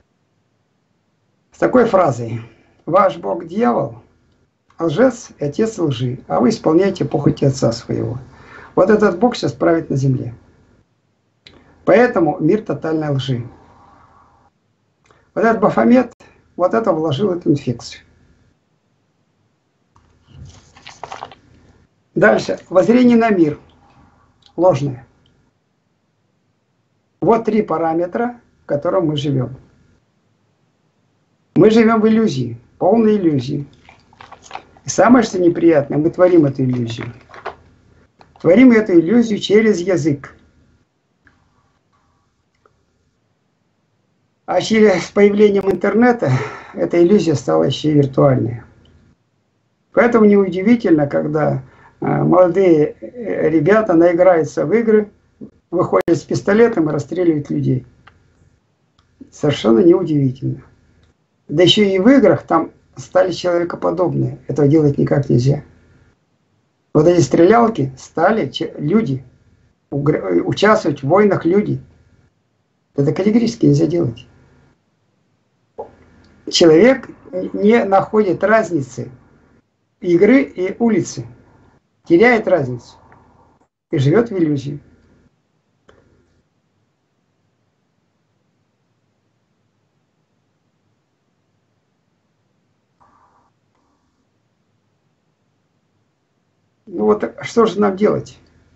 с такой фразой: «Ваш Бог дьявол, лжец и отец лжи, а вы исполняете похоти отца своего». Вот этот Бог сейчас правит на земле. Поэтому мир тотальной лжи. Вот этот Бафомет, вот это вложил эту инфекцию. Дальше. Воззрение на мир. Ложное. Вот 3 параметра, в которых мы живем. Мы живем в иллюзии, полной иллюзии. И самое, что неприятное, мы творим эту иллюзию. Творим эту иллюзию через язык. А с появлением интернета эта иллюзия стала еще и виртуальной. Поэтому неудивительно, когда молодые ребята наиграются в игры, выходят с пистолетом и расстреливают людей. Совершенно неудивительно. Да еще и в играх там стали человекоподобные. Этого делать никак нельзя. Вот эти стрелялки стали люди. Участвовать в войнах люди. Это категорически нельзя делать. Человек не находит разницы игры и улицы. Теряет разницу. И живет в иллюзии. Ну вот что же нам делать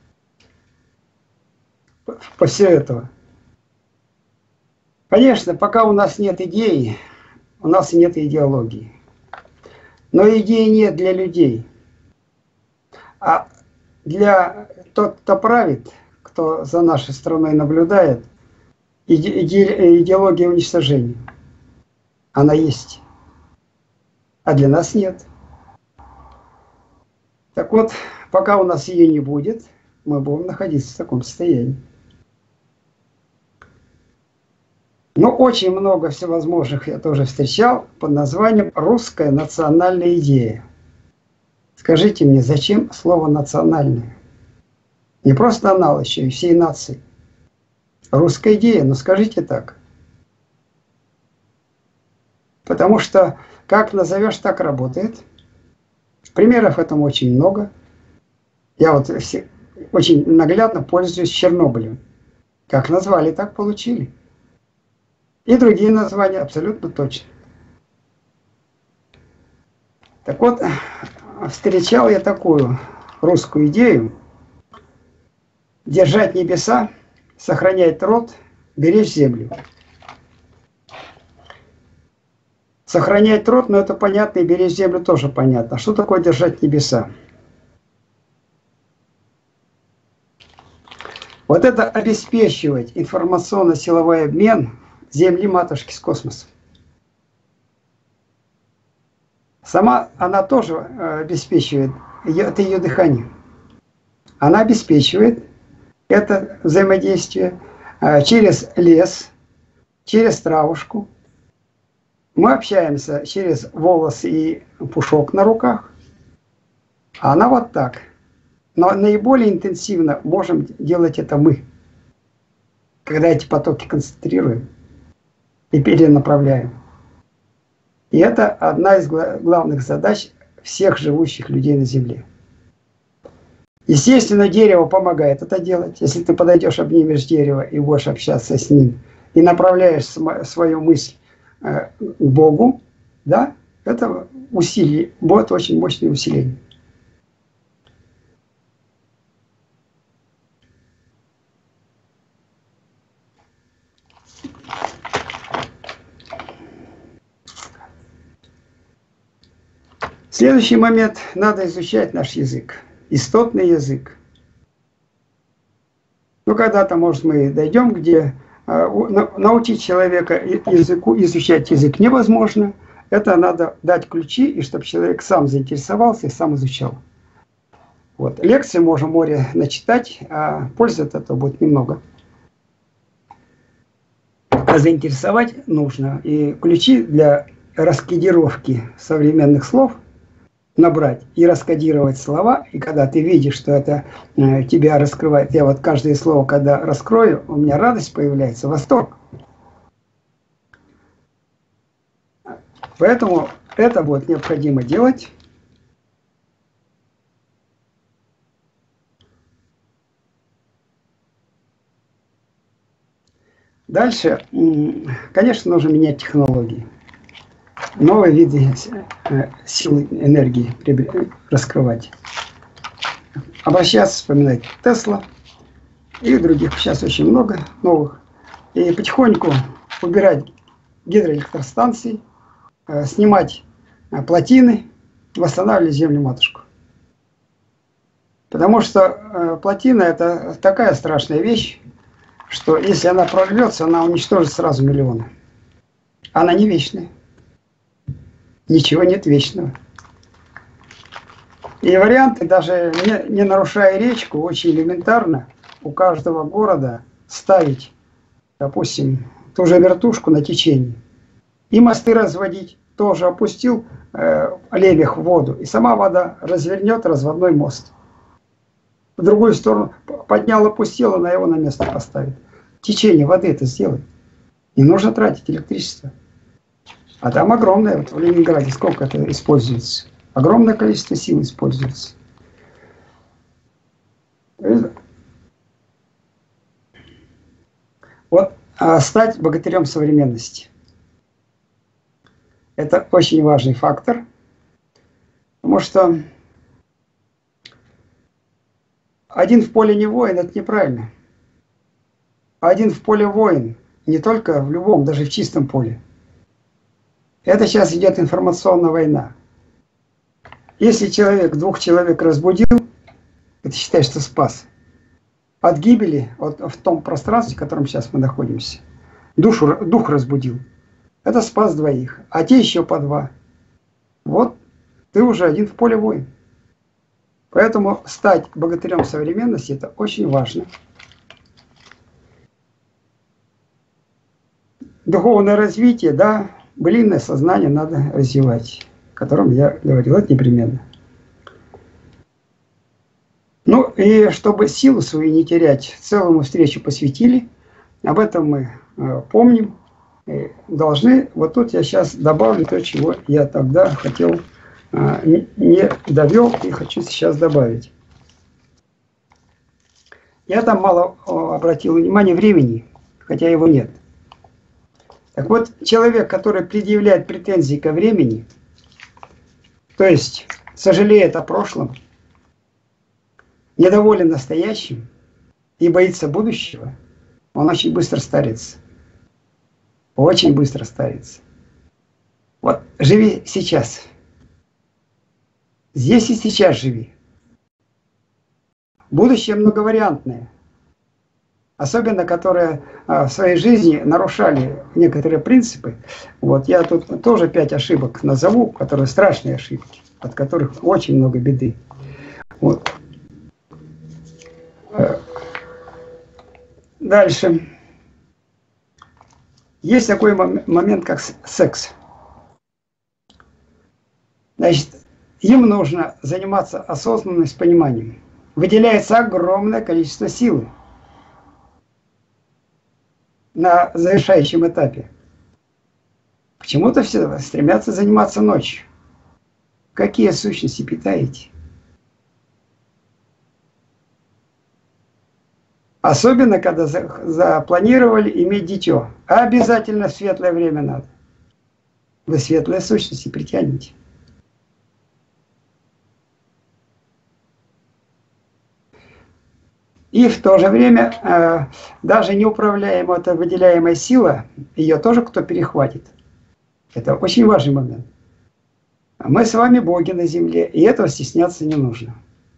после этого? Конечно, пока у нас нет идеи, у нас и нет идеологии. Но идеи нет для людей. А для тот, кто правит, кто за нашей страной наблюдает, идеология уничтожения. Она есть. А для нас нет. Так вот, пока у нас ее не будет, мы будем находиться в таком состоянии. Но очень много всевозможных я тоже встречал под названием «русская национальная идея». Скажите мне, зачем слово «национальное»? Не просто она, еще и всей нации. Русская идея, ну скажите так. Потому что как назовешь, так работает. Примеров этому очень много. Я вот очень наглядно пользуюсь Чернобылем. Как назвали, так получили. И другие названия абсолютно точно. Так вот, встречал я такую русскую идею: держать небеса, сохранять род, беречь землю. Сохранять род, но это понятно, и беречь землю тоже понятно. А что такое держать небеса? Вот это обеспечивать информационно-силовой обмен Земли-матушки с космосом. Сама она тоже обеспечивает, это ее дыхание. Она обеспечивает это взаимодействие, через лес, через травушку. Мы общаемся через волосы и пушок на руках. А она вот так. Но наиболее интенсивно можем делать это мы, когда эти потоки концентрируем и перенаправляем. И это одна из главных задач всех живущих людей на Земле. Естественно, дерево помогает это делать. Если ты подойдешь, обнимешь дерево и будешь общаться с ним, и направляешь свою мысль к Богу, да, это усилие, будет очень мощное усиление. Следующий момент, надо изучать наш язык, истотный язык. Ну, когда-то, может, мы дойдем, где научить человека языку, изучать язык невозможно. Это надо дать ключи, и чтобы человек сам заинтересовался и сам изучал. Вот. Лекции можем море начитать, а пользы от этого будет немного. А заинтересовать нужно. И ключи для раскодировки современных слов набрать и раскодировать слова, и когда ты видишь, что это тебя раскрывает, я вот каждое слово, когда раскрою, у меня радость появляется, восторг. Поэтому это будет необходимо делать. Дальше, конечно, нужно менять технологии. Новые виды силы энергии раскрывать. Обращаться, вспоминать Тесла и других. Сейчас очень много новых. И потихоньку убирать гидроэлектростанции, снимать плотины, восстанавливать землю-матушку. Потому что плотина – это такая страшная вещь, что если она прорвется, она уничтожит сразу миллионы. Она не вечная. Ничего нет вечного. И варианты, даже не нарушая речку, очень элементарно у каждого города ставить, допустим, ту же вертушку на течении. И мосты разводить. Тоже опустил лебех в воду, и сама вода развернет разводной мост. В другую сторону поднял, опустил, она его на место поставит. Течение воды это сделает. Не нужно тратить электричество. А там огромное, вот в Ленинграде сколько это используется. Огромное количество сил используется. Вот стать богатырем современности. Это очень важный фактор. Потому что один в поле не воин, это неправильно. Один в поле воин, не только в любом, даже в чистом поле. Это сейчас идет информационная война. Если человек, 2 человек разбудил, это считай, что спас. От гибели, вот в том пространстве, в котором сейчас мы находимся, дух разбудил. Это спас 2, а те еще по 2. Вот ты уже один в поле воин. Поэтому стать богатырем современности – это очень важно. Духовное развитие, да, былинное сознание надо развивать, о котором я говорил, это непременно. Ну и чтобы силу свою не терять, целую мы встречу посвятили, об этом мы помним, должны, вот тут я сейчас добавлю то, чего я тогда хотел, не довел и хочу сейчас добавить. Я там мало обратил внимание времени, хотя его нет. Так вот, человек, который предъявляет претензии ко времени, то есть сожалеет о прошлом, недоволен настоящим и боится будущего, он очень быстро старится. Очень быстро старится. Вот живи сейчас. Здесь и сейчас живи. Будущее многовариантное. Особенно, которые в своей жизни нарушали некоторые принципы. Вот я тут тоже 5 ошибок назову, которые страшные ошибки, от которых очень много беды. Вот. Дальше. Есть такой момент, как секс. Значит, им нужно заниматься осознанным, с пониманием. Выделяется огромное количество силы на завершающем этапе. Почему-то все стремятся заниматься ночью. Какие сущности питаете? Особенно, когда запланировали иметь дитё. Обязательно в светлое время надо. Вы светлые сущности притянете. И в то же время даже неуправляемая эта выделяемая сила, ее тоже кто перехватит. Это очень важный момент. Мы с вами боги на земле, и этого стесняться не нужно.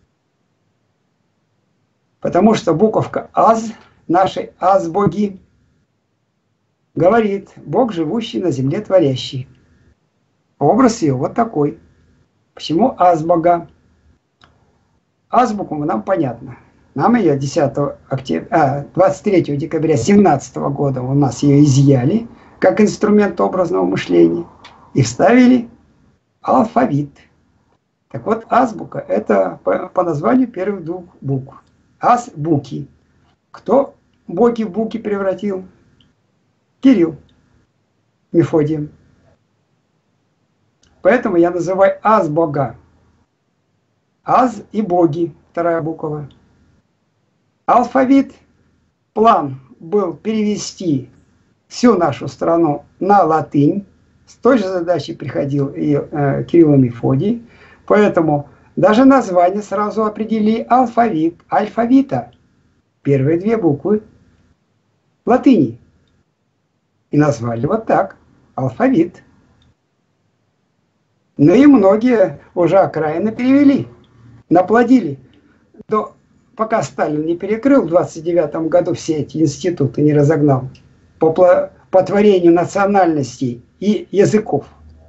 Потому что буковка «аз» нашей «аз-боги» говорит: Бог, живущий на земле, творящий. Образ ее вот такой. Почему «аз-бога»? Азбуку нам понятно. Нам ее 23 декабря 2017 года у нас ее изъяли как инструмент образного мышления и вставили алфавит. Так вот, азбука – это по названию первых двух букв. Азбуки. Кто боги в буки превратил? Кирилл Мефодием. Поэтому я называю азбога. Аз и боги, вторая буква. Алфавит, план был перевести всю нашу страну на латынь. С той же задачей приходил и Кирилл и Мефодий. Поэтому даже название сразу определили: алфавит, альфавита. Первые две буквы латыни. И назвали вот так: алфавит. Ну и многие уже окраины перевели, наплодили. Пока Сталин не перекрыл в 1929 году все эти институты, не разогнал по творению национальностей и языков.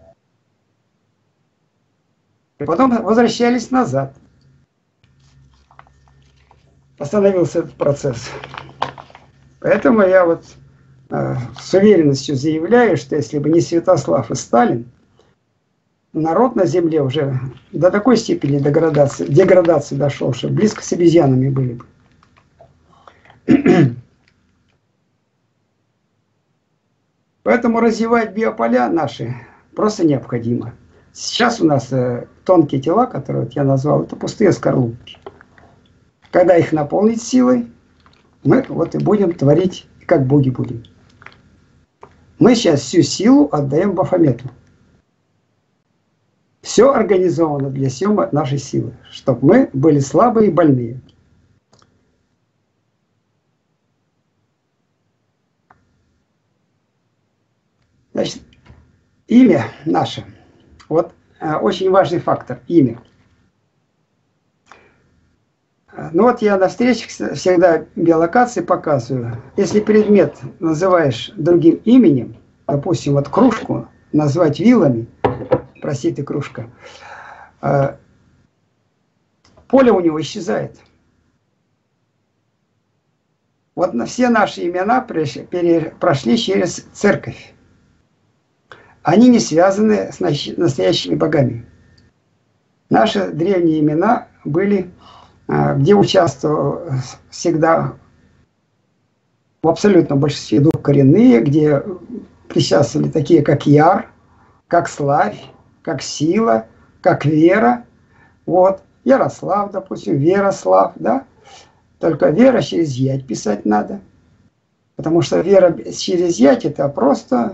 И потом возвращались назад. Остановился этот процесс. Поэтому я вот с уверенностью заявляю, что если бы не Святослав и Сталин, народ на земле уже до такой степени деградации дошел, что близко с обезьянами были бы. Поэтому развивать биополя наши просто необходимо. Сейчас у нас тонкие тела, которые вот я назвал, это пустые скорлупки. Когда их наполнить силой, мы вот и будем творить, как боги будем. Мы сейчас всю силу отдаем Бафомету. Все организовано для съема нашей силы, чтобы мы были слабые и больные. Значит, имя наше. Вот очень важный фактор – имя. Ну вот я на встречах всегда биолокации показываю. Если предмет называешь другим именем, допустим, вот кружку назвать вилами, простите, кружка, поле у него исчезает. Вот все наши имена прошли через церковь. Они не связаны с настоящими богами. Наши древние имена были, где участвовал всегда в абсолютном большинстве двухкоренные, где причастствовали такие, как Яр, как Славь, как Сила, как Вера. Вот. Ярослав, допустим, Верослав, да? Только Вера через Ять писать надо. Потому что Вера через Ять это просто,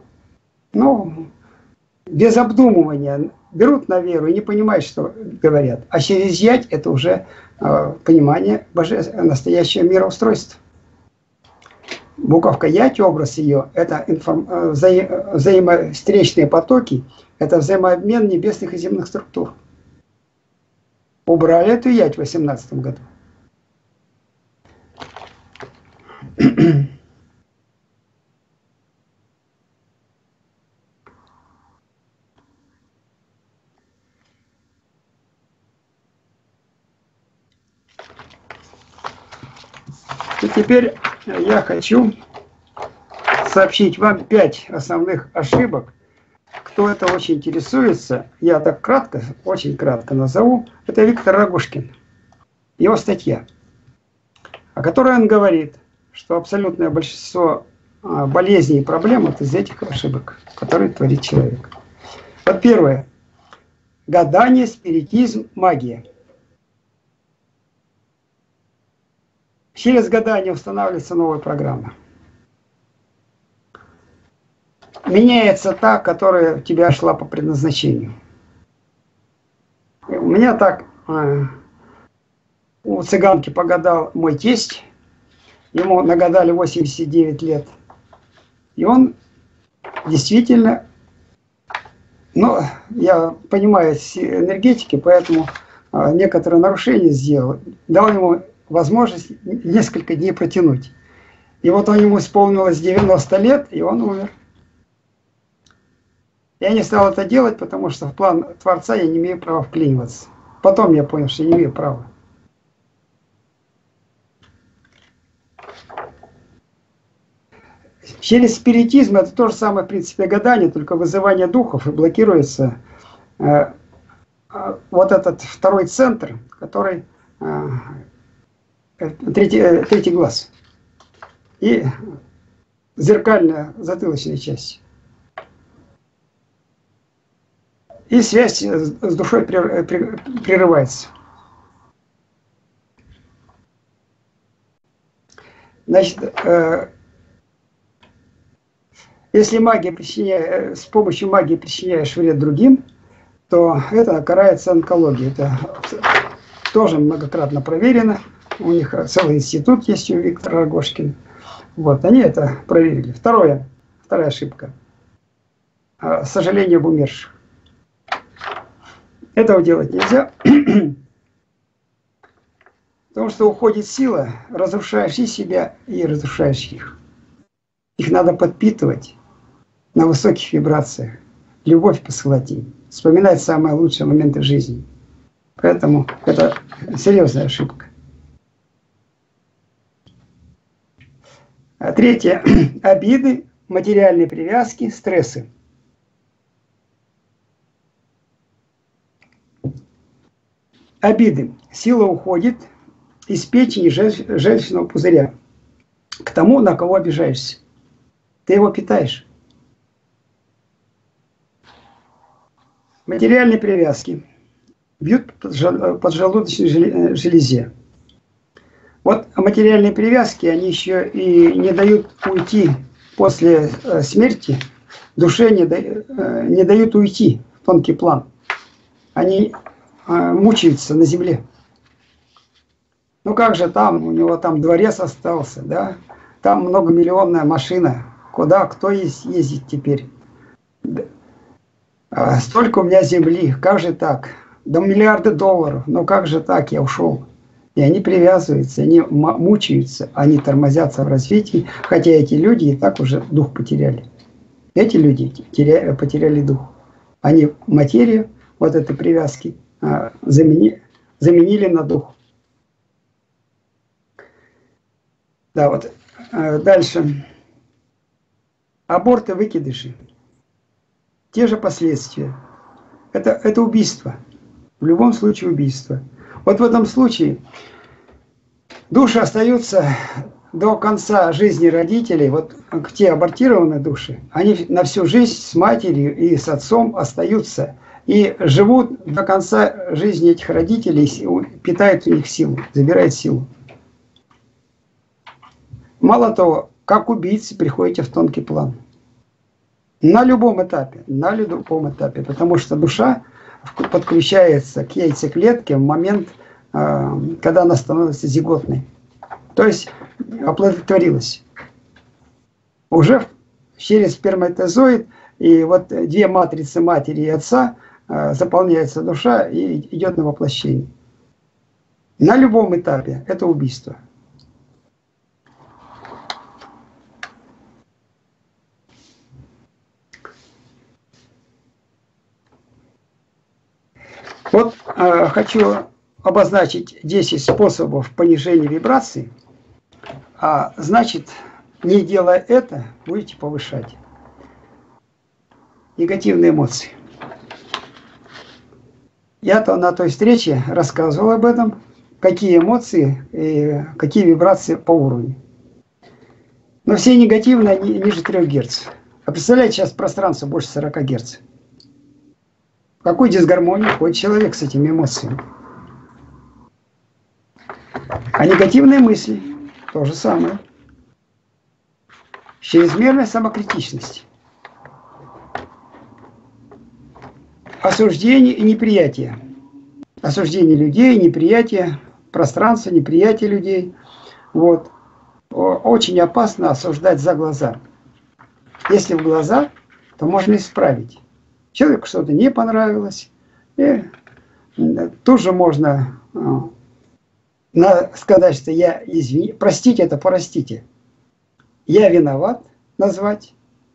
без обдумывания. Берут на веру и не понимают, что говорят. А через Ять это уже понимание настоящего мироустройства. Буковка Ять, образ ее, это взаимовстречные потоки, это взаимообмен небесных и земных структур. Убрали эту Ять в 2018 году. И теперь я хочу сообщить вам 5 основных ошибок. Кто это очень интересуется, я так кратко, очень кратко назову. Это Виктор Рогожкин. Его статья, о которой он говорит, что абсолютное большинство болезней и проблем вот из этих ошибок, которые творит человек. Вот первое. Гадание, спиритизм, магия. Через гадание устанавливается новая программа. Меняется та, которая у тебя шла по предназначению. У меня так у цыганки погадал мой тесть. Ему нагадали 89 лет. И он действительно, ну, я понимаю энергетики, поэтому некоторые нарушения сделал. Дал ему возможность несколько дней протянуть. И вот ему исполнилось 90 лет, и он умер. Я не стал это делать, потому что в план Творца я не имею права вклиниваться. Потом я понял, что я не имею права. Через спиритизм это то же самое, в принципе, гадание, только вызывание духов, и блокируется вот этот второй центр, который третий глаз и зеркальная затылочная часть. И связь с душой прерывается. Значит, если с помощью магии причиняешь вред другим, то это карается онкологией. Это тоже многократно проверено. У них целый институт есть у Виктора Рогожкина. Вот, они это проверили. Вторая ошибка. Сожаление об умерших. Этого делать нельзя. Потому что уходит сила, разрушаешь и себя, и разрушаешь их. Их надо подпитывать на высоких вибрациях. Любовь посылать им. Вспоминать самые лучшие моменты жизни. Поэтому это серьезная ошибка. Третье. Обиды, материальные привязки, стрессы. Обиды. Сила уходит из печени желчного пузыря к тому, на кого обижаешься. Ты его питаешь. Материальные привязки бьют по поджелудочной железе. Вот материальные привязки, они еще и не дают уйти после смерти, душе не дают уйти в тонкий план. Они мучаются на земле. Ну как же там, у него там дворец остался, да? Там многомиллионная машина. Куда, кто ездит теперь? Столько у меня земли, как же так? Да миллиарды долларов, но как же так, я ушел. И они привязываются, они мучаются, они тормозятся в развитии, хотя эти люди и так уже дух потеряли. Эти люди потеряли дух. Они материю, вот этой привязки, заменили на дух. Да, вот дальше. Аборты, выкидыши. Те же последствия. Это убийство. В любом случае убийство. Вот в этом случае души остаются до конца жизни родителей, вот те абортированные души, они на всю жизнь с матерью и с отцом остаются и живут до конца жизни этих родителей, питают у них силу, забирают силу. Мало того, как убийцы приходите в тонкий план. На любом этапе, потому что душа подключается к яйцеклетке в момент, когда она становится зиготной. То есть оплодотворилась. Уже через сперматозоид, и вот две матрицы матери и отца заполняется душа и идет на воплощение. На любом этапе это убийство. Вот хочу обозначить 10 способов понижения вибраций А значит, не делая это, будете повышать негативные эмоции. Я-то на той встрече рассказывал об этом, какие эмоции и какие вибрации по уровню. Но все негативные, они ниже 3 Гц. А представляете, сейчас пространство больше 40 Гц. В какую дисгармонию входит человек с этими эмоциями? А негативные мысли – то же самое. Чрезмерная самокритичность. Осуждение и неприятие. Осуждение людей, неприятие пространства, неприятие людей. Вот. Очень опасно осуждать за глаза. Если в глаза, то можно исправить. Человеку что-то не понравилось. И тут же можно сказать, что я извини. Простите это, простите. Я виноват, назвать.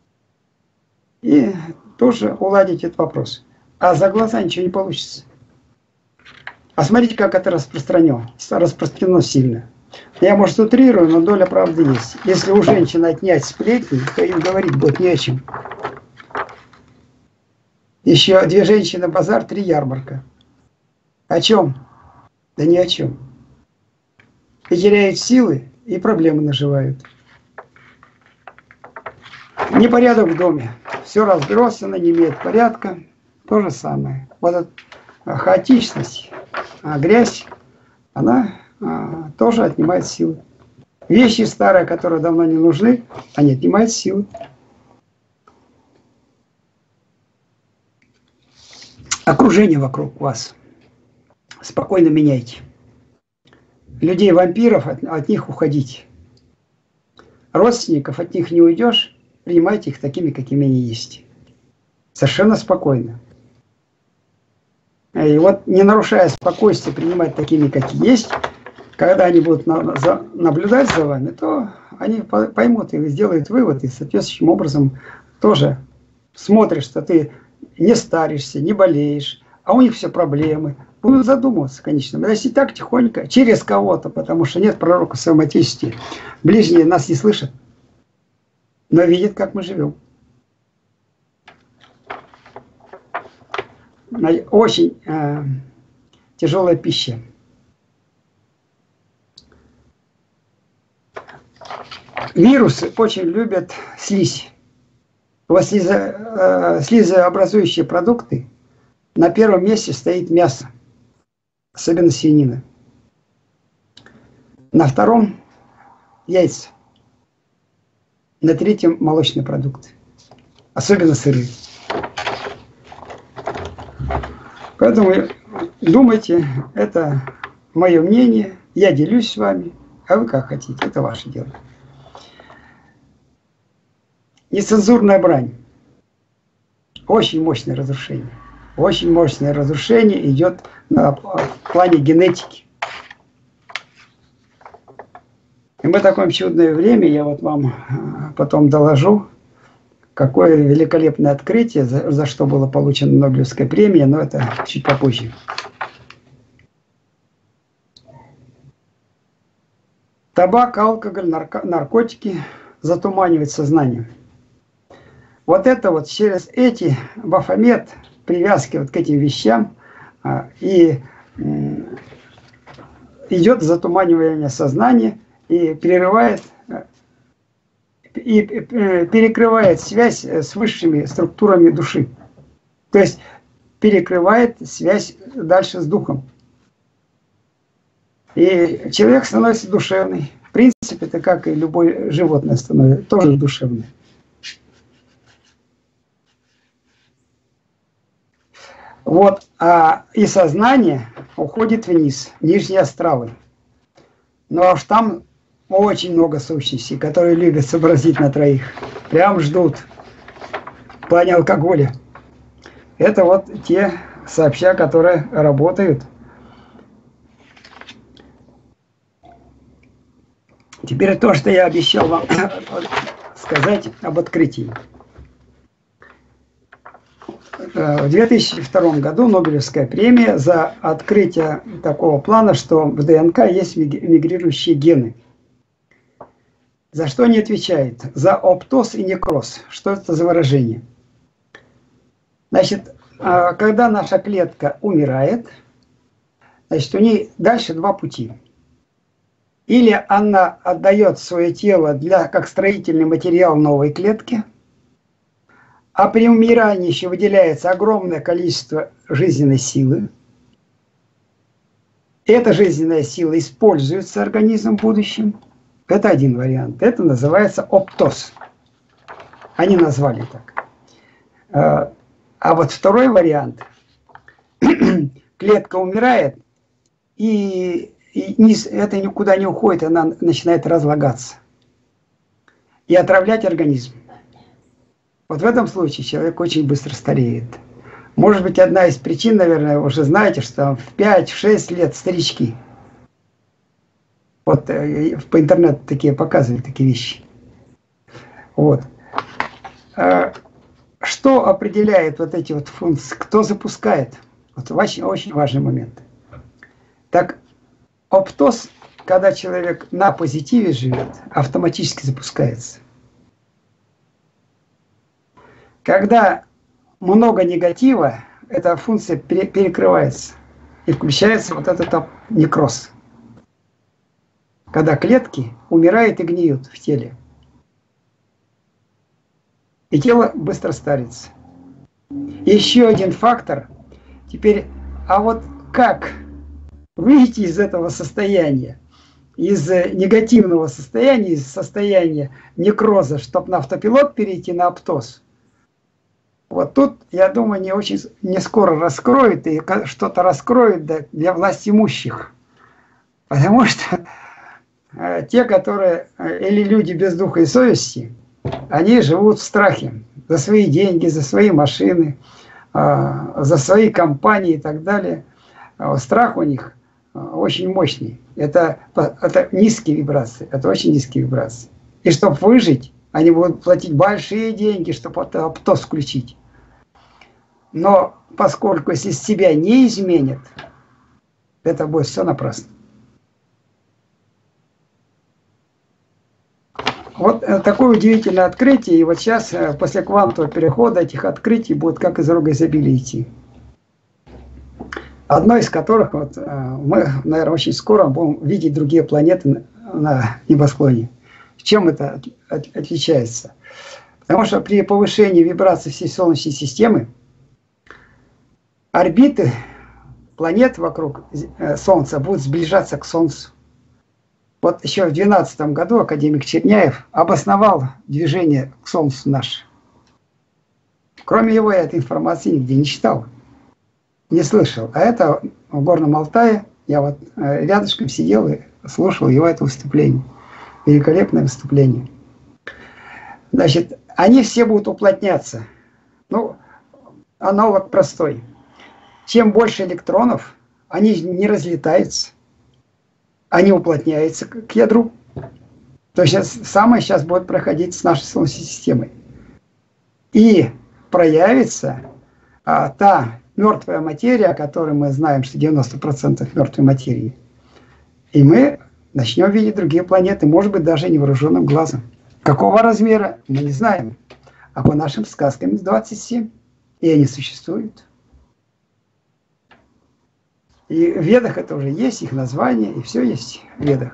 И тоже уладить этот вопрос. А за глаза ничего не получится. А смотрите, как это распространено сильно. Я, может, утрирую, но доля правды есть. Если у женщин отнять сплетни, то им говорить будет не о чем. Еще 2 женщины базар, 3 ярмарка. О чем? Да ни о чем. И теряют силы, и проблемы наживают. Непорядок в доме. Все разбросано, не имеет порядка. То же самое. Вот эта хаотичность, грязь, она тоже отнимает силы. Вещи старые, которые давно не нужны, они отнимают силы. Окружение вокруг вас спокойно меняйте. Людей-вампиров, от них уходите. Родственников, от них не уйдешь, принимайте их такими, какими они есть. Совершенно спокойно. И вот, не нарушая спокойствие, принимать такими, какие есть, когда они будут наблюдать за вами, то они поймут и сделают вывод, и соответствующим образом тоже смотришь, что ты не старишься, не болеешь, а у них все проблемы. Будут задумываться, конечно. Но если так тихонько, через кого-то, потому что нет пророка в своем Отечестве, ближние нас не слышат, но видят, как мы живем. Очень тяжелая пища. Вирусы очень любят слизь. У вас слизообразующие продукты, на первом месте стоит мясо, особенно свинина. На втором яйца. На третьем молочные продукты, особенно сыры. Поэтому думайте, это мое мнение, я делюсь с вами, а вы как хотите, это ваше дело. Нецензурная брань. Очень мощное разрушение. Очень мощное разрушение идет в плане генетики. И мы такое чудное время, я вот вам потом доложу, какое великолепное открытие, за что была получена Нобелевская премия, но это чуть попозже. Табак, алкоголь, наркотики затуманивают сознание. Вот это вот через эти Бафомет, привязки вот к этим вещам, и идет затуманивание сознания и прерывает и перекрывает связь с высшими структурами души. То есть перекрывает связь дальше с духом. И человек становится душевный. В принципе, это как и любое животное становится, тоже душевное. Вот, и сознание уходит вниз, нижние астралы. Ну а уж там очень много сущностей, которые любят сообразить на троих. Прям ждут в плане алкоголя. Это вот те сообща, которые работают. Теперь то, что я обещал вам сказать об открытии. В 2002 году Нобелевская премия за открытие такого плана, что в ДНК есть мигрирующие гены. За что не отвечает? За оптоз и некроз. Что это за выражение? Значит, когда наша клетка умирает, значит, у нее дальше два пути. Или она отдает свое тело как строительный материал новой клетки, а при умирании еще выделяется огромное количество жизненной силы. Эта жизненная сила используется организмом в будущем. Это один вариант. Это называется оптоз. Они назвали так. А вот второй вариант. Клетка умирает, и это никуда не уходит, она начинает разлагаться и отравлять организм. Вот в этом случае человек очень быстро стареет. Может быть, одна из причин, наверное, вы уже знаете, что там в 5-6 лет старички. Вот по интернету такие показывали такие вещи. Вот. Что определяет вот эти вот функции? Кто запускает? Вот очень, очень важный момент. Так, оптоз, когда человек на позитиве живет, автоматически запускается. Когда много негатива, эта функция перекрывается. И включается вот этот некроз. Когда клетки умирают и гниют в теле. И тело быстро старится. Еще один фактор. Теперь, а вот как выйти из этого состояния? Из негативного состояния, из состояния некроза, чтобы на автопилот перейти на оптоз? Вот тут, я думаю, не скоро раскроют, и что-то раскроют для властимущих. Потому что те, которые, или люди без духа и совести, они живут в страхе за свои деньги, за свои машины, за свои компании и так далее. Страх у них очень мощный. Это низкие вибрации, это очень низкие вибрации. И чтобы выжить, они будут платить большие деньги, чтобы оптоз включить. Но поскольку если себя не изменят, это будет все напрасно. Вот такое удивительное открытие. И вот сейчас, после квантового перехода, этих открытий будет как из рога изобилия идти. Одно из которых вот, мы, наверное, очень скоро будем видеть другие планеты на небосклоне. Чем это отличается? Потому что при повышении вибраций всей Солнечной системы орбиты планет вокруг Солнца будут сближаться к Солнцу. Вот еще в 2012 году академик Черняев обосновал движение к Солнцу наше. Кроме его я этой информации нигде не читал, не слышал. А это в Горном Алтае, я вот рядышком сидел и слушал его это выступление. Великолепное выступление. Значит, они все будут уплотняться. Ну, аналог простой. Чем больше электронов, они не разлетаются. Они уплотняются к ядру. То есть самое сейчас будет проходить с нашей Солнечной системой. И проявится та мертвая материя, о которой мы знаем, что 90% мертвой материи. И мы начнем видеть другие планеты, может быть, даже невооруженным глазом. Какого размера, мы не знаем. А по нашим сказкам 27. И они существуют. И в Ведах это уже есть, их название, и все есть в Ведах.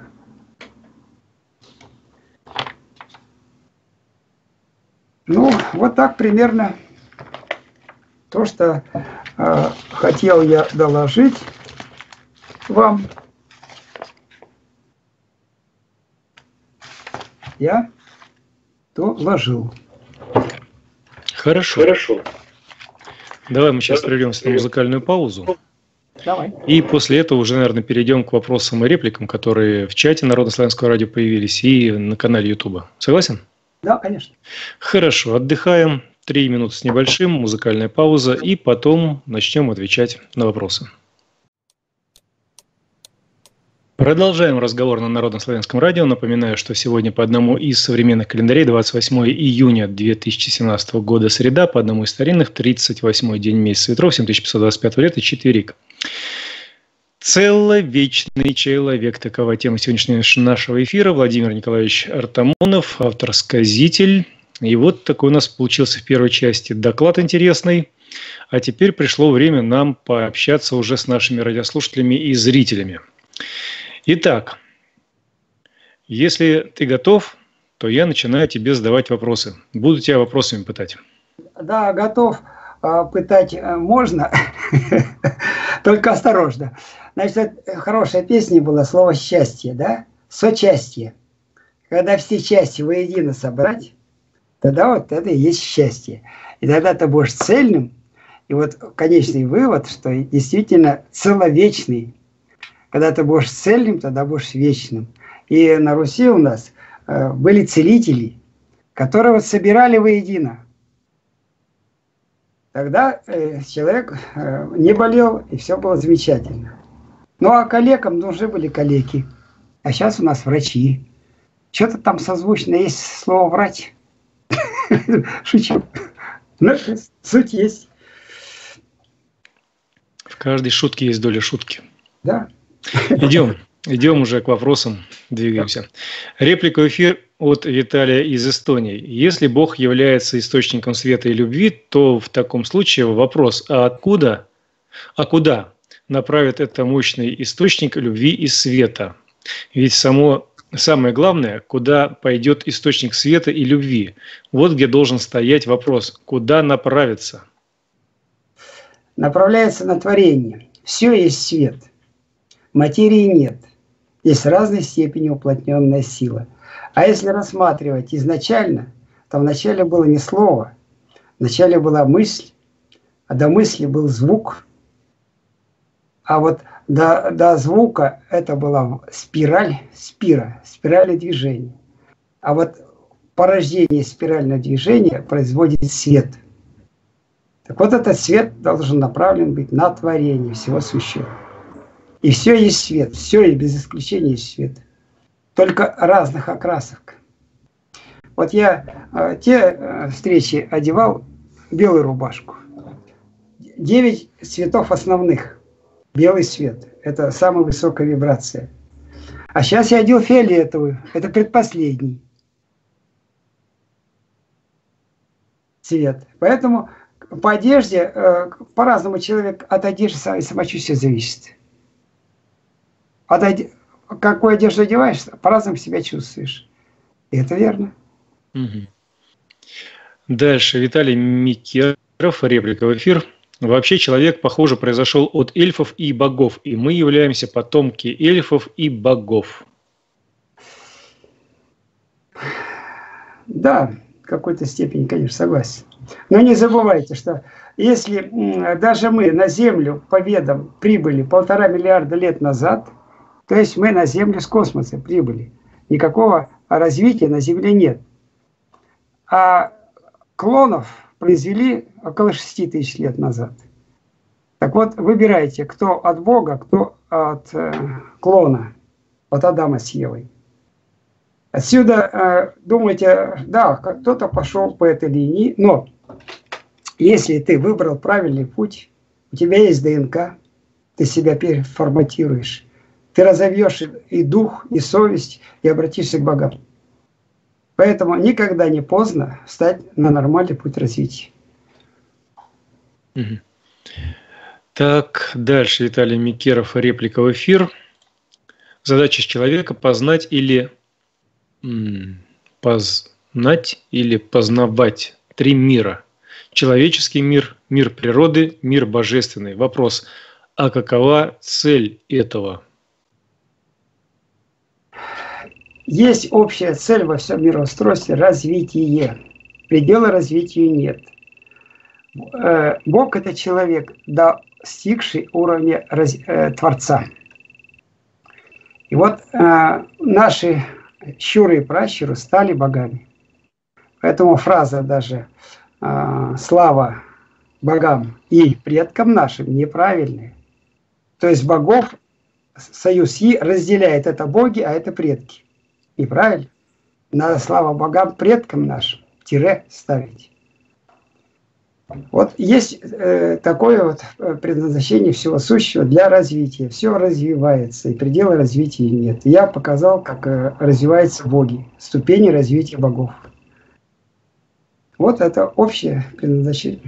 Ну, вот так примерно то, что хотел я доложить вам. Я доложил. Хорошо. Давай мы сейчас прервемся на музыкальную паузу. Давай. И после этого уже, наверное, перейдем к вопросам и репликам, которые в чате Народно-славянского радио появились и на канале Ютуба. Согласен? Да, конечно. Хорошо, отдыхаем. 3 минуты с небольшим, музыкальная пауза, и потом начнем отвечать на вопросы. Продолжаем разговор на Народно-славянском радио. Напоминаю, что сегодня по одному из современных календарей 28 июня 2017 года среда, по одному из старинных 38-й день месяца ветров 7525 лет и четверик. Целовечный человек. Такова тема сегодняшнего нашего эфира. Владимир Николаевич Артамонов, автор-сказитель. И вот такой у нас получился в первой части доклад интересный. А теперь пришло время нам пообщаться уже с нашими радиослушателями и зрителями. Итак, если ты готов, то я начинаю тебе задавать вопросы. Буду тебя вопросами пытать. Да, готов. Пытать можно, только осторожно. Значит, хорошая песня была, слово «счастье», да? Сочастье. Когда все части воедино собрать, тогда вот это и есть счастье. И тогда ты будешь цельным. И вот конечный вывод, что действительно целовечный. Когда ты будешь цельным, тогда будешь вечным. И на Руси у нас были целители, которые вот собирали воедино. Тогда человек не болел, и все было замечательно. Ну а калекам нужны были калеки. А сейчас у нас врачи. Что-то там созвучно есть слово «врать». Шучу. Но суть есть. В каждой шутке есть доля шутки. Да. Идем уже к вопросам, двигаемся. Реплика в эфир от Виталия из Эстонии. Если Бог является источником света и любви, то в таком случае вопрос, а куда направит это мощный источник любви и света? Ведь самое главное, куда пойдет источник света и любви. Вот где должен стоять вопрос, куда направиться? Направляется на творение. Все есть свет. Материи нет. Есть разной степени уплотненная сила. А если рассматривать изначально, то вначале было не слово, вначале была мысль, а до мысли был звук. А вот до звука это была спираль движения. А вот порождение спирального движения производит свет. Так вот этот свет должен направлен быть на творение всего сущего. И все есть свет, все и без исключения есть свет. Только разных окрасок. Вот я те встречи одевал белую рубашку. 9 цветов основных. Белый цвет. Это самая высокая вибрация. А сейчас я одел фиолетовую. Это предпоследний цвет. Поэтому по одежде, по-разному человек от одежды и самочувствия зависит. Какую одежду одеваешь, по-разному себя чувствуешь. И это верно. Угу. Дальше Виталий Микеров, реплика в эфир. Вообще человек, похоже, произошел от эльфов и богов, и мы являемся потомки эльфов и богов. Да, в какой-то степени, конечно, согласен. Но не забывайте, что если даже мы на Землю по ведам прибыли 1,5 миллиарда лет назад, то есть мы на Землю с космоса прибыли. Никакого развития на Земле нет. А клонов произвели около 6 тысяч лет назад. Так вот, выбирайте, кто от Бога, кто от клона, от Адама с Евой. Отсюда думаете, да, кто-то пошел по этой линии, но если ты выбрал правильный путь, у тебя есть ДНК, ты себя переформатируешь. Ты разовьешь и дух, и совесть, и обратишься к богам. Поэтому никогда не поздно встать на нормальный путь развития. Так, дальше Виталий Микеров, реплика в эфир. Задача человека познать или познавать 3 мира. Человеческий мир, мир природы, мир божественный. Вопрос, а какова цель этого? Есть общая цель во всем мироустройстве – развитие. Предела развитию нет. Бог – это человек, достигший уровня Творца. И вот наши щуры и пращуры стали богами. Поэтому фраза даже «слава богам и предкам нашим» неправильная. То есть богов, союз И разделяет это боги, а это предки. Неправильно. Надо слава богам предкам нашим, тире ставить. Вот есть такое вот предназначение всего сущего для развития. Все развивается, и предела развития нет. Я показал, как развиваются боги, ступени развития богов. Вот это общее предназначение.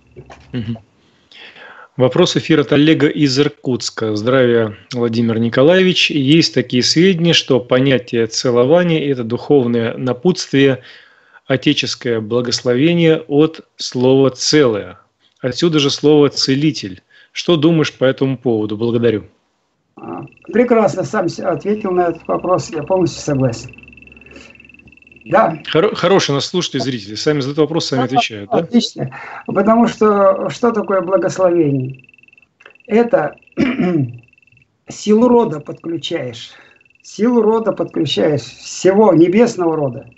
Вопрос эфира от Олега из Иркутска. Здравия, Владимир Николаевич. Есть такие сведения, что понятие целования – это духовное напутствие, отеческое благословение от слова «целое». Отсюда же слово «целитель». Что думаешь по этому поводу? Благодарю. Прекрасно, сам ответил на этот вопрос, я полностью согласен. Да. Хорошие нас слушатели и зрители. Сами задают вопрос, сами отвечают. Да? Отлично. Потому что такое благословение? Это силу рода подключаешь. Силу рода подключаешь всего небесного рода.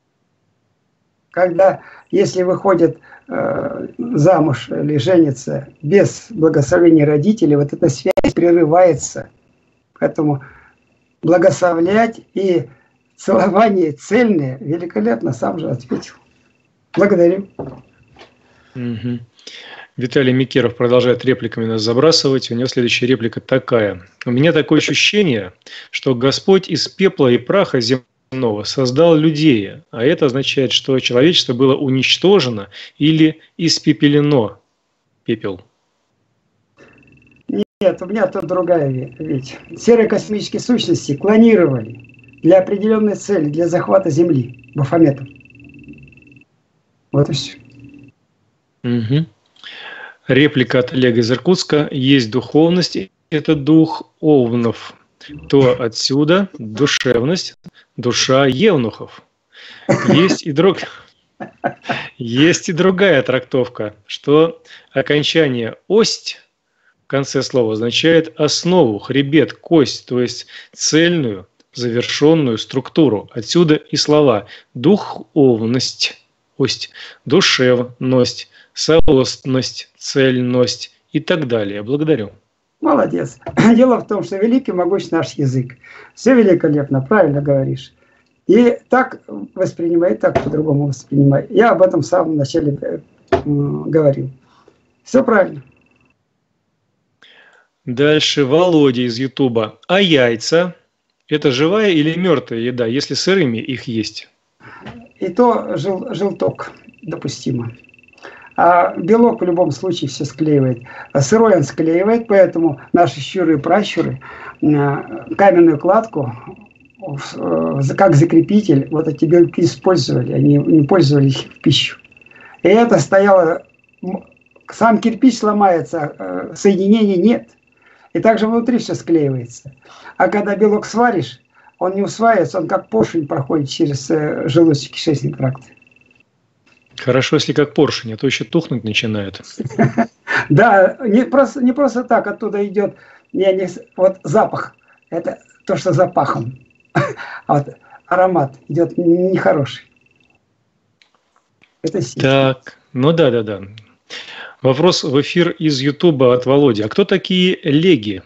Когда, если выходит замуж или женится без благословения родителей, вот эта связь прерывается. Поэтому благословлять и целование цельное великолепно, сам же ответил. Благодарю. Угу. Виталий Микеров продолжает репликами нас забрасывать. У него следующая реплика такая. У меня такое ощущение, что Господь из пепла и праха земного создал людей, а это означает, что человечество было уничтожено или испепелено. Пепел. Нет, у меня тут другая вещь. Серые космические сущности клонировали для определенной цели, для захвата Земли, Бафометом. Вот и все. Угу. Реплика от Олега из Иркутска. Есть духовность, это дух овнов. То отсюда душевность, душа евнухов. Есть и другая трактовка, что окончание «ость» в конце слова означает основу, хребет, кость, то есть цельную, завершенную структуру. Отсюда и слова духовность, ость, душевность, целостность, цельность и так далее. Благодарю. Молодец. Дело в том, что великий могуч наш язык. Все великолепно, правильно говоришь. И так воспринимай, так по-другому воспринимай. Я об этом в самом начале говорил. Все правильно. Дальше Володя из Ютуба. А яйца – это живая или мертвая еда, если сырыми их есть? И то желток допустимо. А белок в любом случае все склеивает. А сырой он склеивает, поэтому наши щуры и пращуры каменную кладку как закрепитель вот эти белки использовали, они не пользовали их в пищу. И это стояло, сам кирпич сломается, соединений нет. И также внутри все склеивается. А когда белок сваришь, он не усваивается, он как поршень проходит через желудочно-кишечный тракт. Хорошо, если как поршень, а то еще тухнуть начинает. Да, не просто так оттуда идет вот запах. Это то, что за пахом. А вот аромат идет нехороший. Это сильно. Так, ну да. Вопрос в эфир из Ютуба от Володи. А кто такие леги?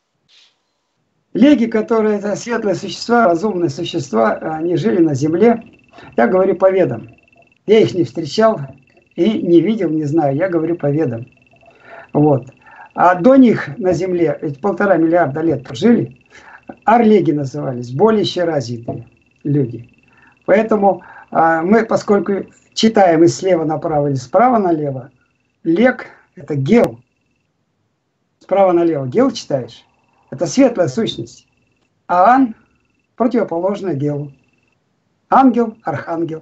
Леги, которые это светлые существа, разумные существа, они жили на земле. Я говорю по ведам. Я их не встречал и не видел, не знаю. Я говорю по ведам. Вот. А до них на земле, ведь 1,5 миллиарда лет жили, орлеги назывались, более еще развитые люди. Поэтому мы, поскольку читаем и слева направо или справа налево, лег – это гел. Справа налево гел читаешь. Это светлая сущность. А ан – противоположное гелу. Ангел, архангел.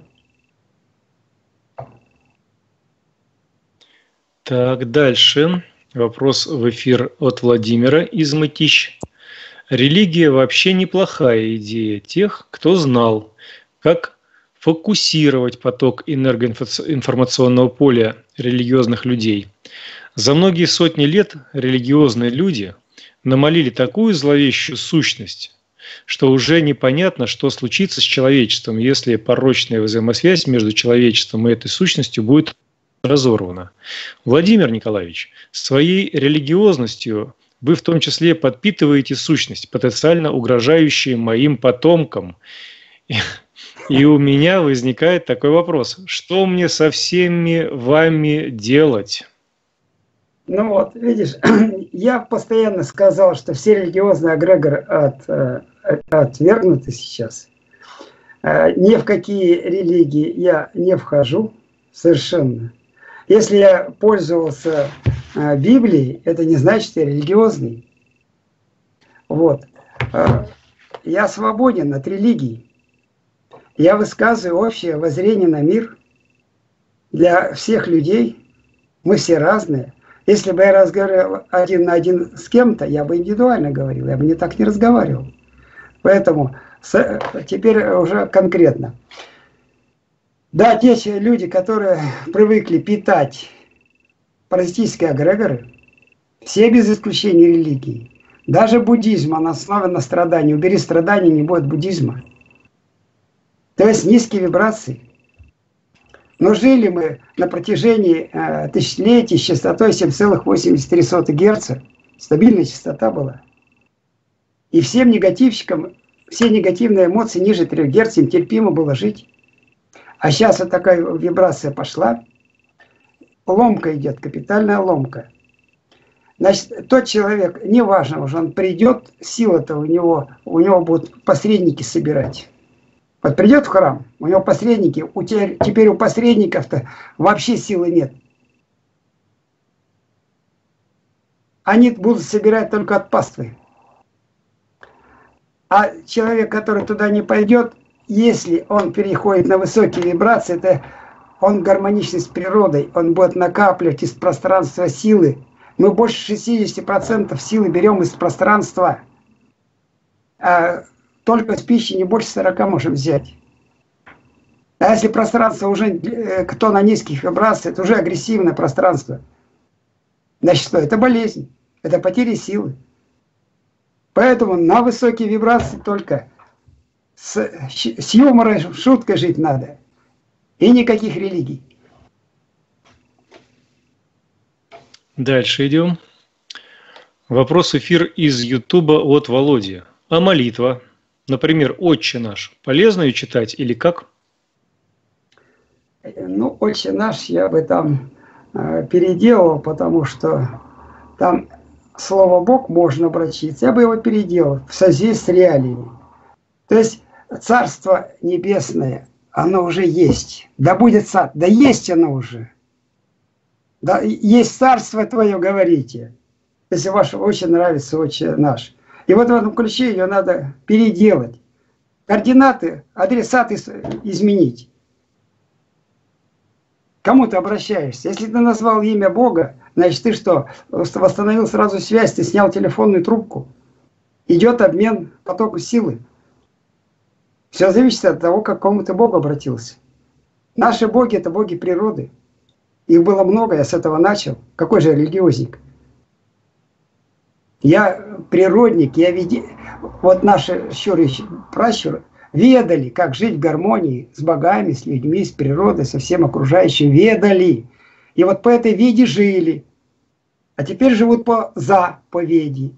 Так, дальше. Вопрос в эфир от Владимира из Мытищ. Религия вообще неплохая идея тех, кто знал, как фокусировать поток энергоинформационного поля религиозных людей. За многие сотни лет религиозные люди намолили такую зловещую сущность, что уже непонятно, что случится с человечеством, если порочная взаимосвязь между человечеством и этой сущностью будет разорвана. Владимир Николаевич, своей религиозностью вы в том числе подпитываете сущность, потенциально угрожающую моим потомкам И у меня возникает такой вопрос. Что мне со всеми вами делать? Ну вот, видишь, я постоянно сказал, что все религиозные эгрегоры отвергнуты сейчас. Ни в какие религии я не вхожу совершенно. Если я пользовался Библией, это не значит, что я религиозный. Вот. Я свободен от религии. Я высказываю общее воззрение на мир для всех людей. Мы все разные. Если бы я разговаривал один на один с кем-то, я бы индивидуально говорил, я бы не так не разговаривал. Поэтому теперь уже конкретно. Да, те люди, которые привыкли питать паразитические эгрегоры, все без исключения религии, даже буддизм, он основан на страдании. Убери страдания, не будет буддизма. То есть низкие вибрации. Но жили мы на протяжении тысячелетий с частотой 7,83 Гц. Стабильная частота была. И всем негативщикам, все негативные эмоции ниже 3 Гц им терпимо было жить. А сейчас вот такая вибрация пошла. Ломка идет, капитальная ломка. Значит, тот человек, неважно уже, он придет, сила-то у него будут посредники собирать. Вот придет в храм, у него посредники, теперь у посредников-то вообще силы нет. Они будут собирать только от паствы. А человек, который туда не пойдет, если он переходит на высокие вибрации, это он гармоничный с природой, он будет накапливать из пространства силы. Мы больше 60% силы берем из пространства. А только с пищи не больше 40 можем взять. А если пространство уже, кто на низких вибрациях, это уже агрессивное пространство. Значит, что? Это болезнь, это потеря силы. Поэтому на высокие вибрации только с юмором, шуткой жить надо. И никаких религий. Дальше идем. Вопрос эфир из Ютуба от Володи. А молитва? Например, «Отче наш». Полезно ее читать или как? Ну, «Отче наш» я бы там переделал, потому что там слово «Бог» можно обратиться. Я бы его переделал в созвездии с реалиями. То есть Царство Небесное, оно уже есть. Да будет царь, да есть оно уже. Да, есть царство твое, говорите. Если ваше очень нравится «Отче наш». И вот в этом ключе ее надо переделать. Координаты, адресаты изменить. Кому ты обращаешься? Если ты назвал имя Бога, значит ты что? Восстановил сразу связь, ты снял телефонную трубку. Идет обмен потоку силы. Все зависит от того, к какому ты Богу обратился. Наши боги – это боги природы. Их было много, я с этого начал. Какой же религиозник? Я природник, вот наши щуры, пращуры ведали, как жить в гармонии с богами, с людьми, с природой, со всем окружающим. Ведали. И вот по этой веде жили. А теперь живут по заповеди.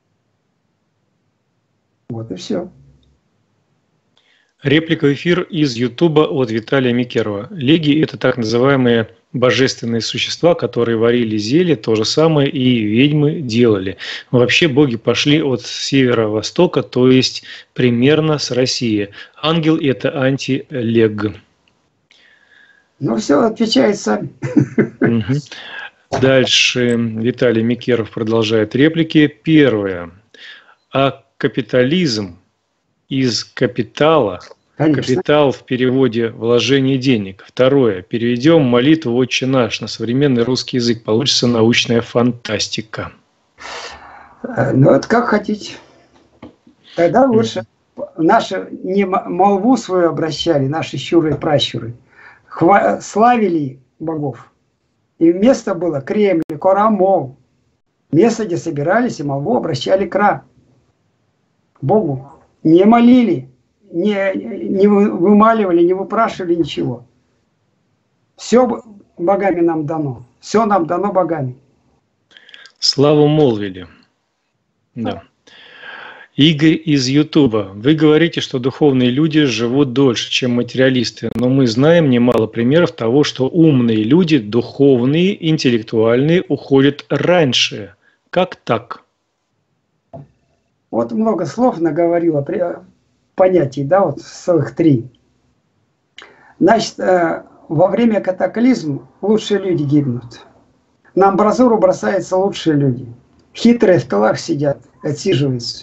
Вот и все. Реплика в эфир из Ютуба от Виталия Микерова. Леги – это так называемые божественные существа, которые варили зелье, то же самое и ведьмы делали. Вообще боги пошли от северо-востока, то есть примерно с России. Ангел – это антилег. Ну все, отвечает сам. Дальше Виталий Микеров продолжает реплики. Первое. А капитализм из капитала. Конечно. Капитал в переводе вложение денег. Второе. Переведем молитву «Отче наш» на современный русский язык. Получится научная фантастика. Ну, это как хотите. Тогда лучше. Наши не молву свою обращали, наши щуры и пращуры. Славили богов. И место было Кремль, Корамол. Место, где собирались и молву обращали к Богу. Не молили. Не вымаливали, не выпрашивали ничего. Все богами нам дано. Все нам дано богами. Славу молвили. Да. Игорь из Ютуба. Вы говорите, что духовные люди живут дольше, чем материалисты, но мы знаем немало примеров того, что умные люди, духовные, интеллектуальные, уходят раньше. Как так? Вот много слов наговорила, понятий, да, вот целых 3. Значит, во время катаклизма лучшие люди гибнут. На амбразуру бросаются лучшие люди. Хитрые в тылах сидят, отсиживаются.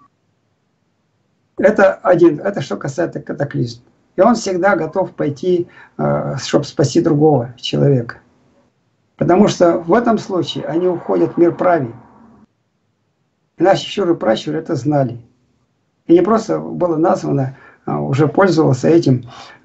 Это что касается катаклизма. И он всегда готов пойти, чтобы спасти другого человека. Потому что в этом случае они уходят в мир праве. И наши щуры пращуры это знали. И не просто было названо, уже пользовался этим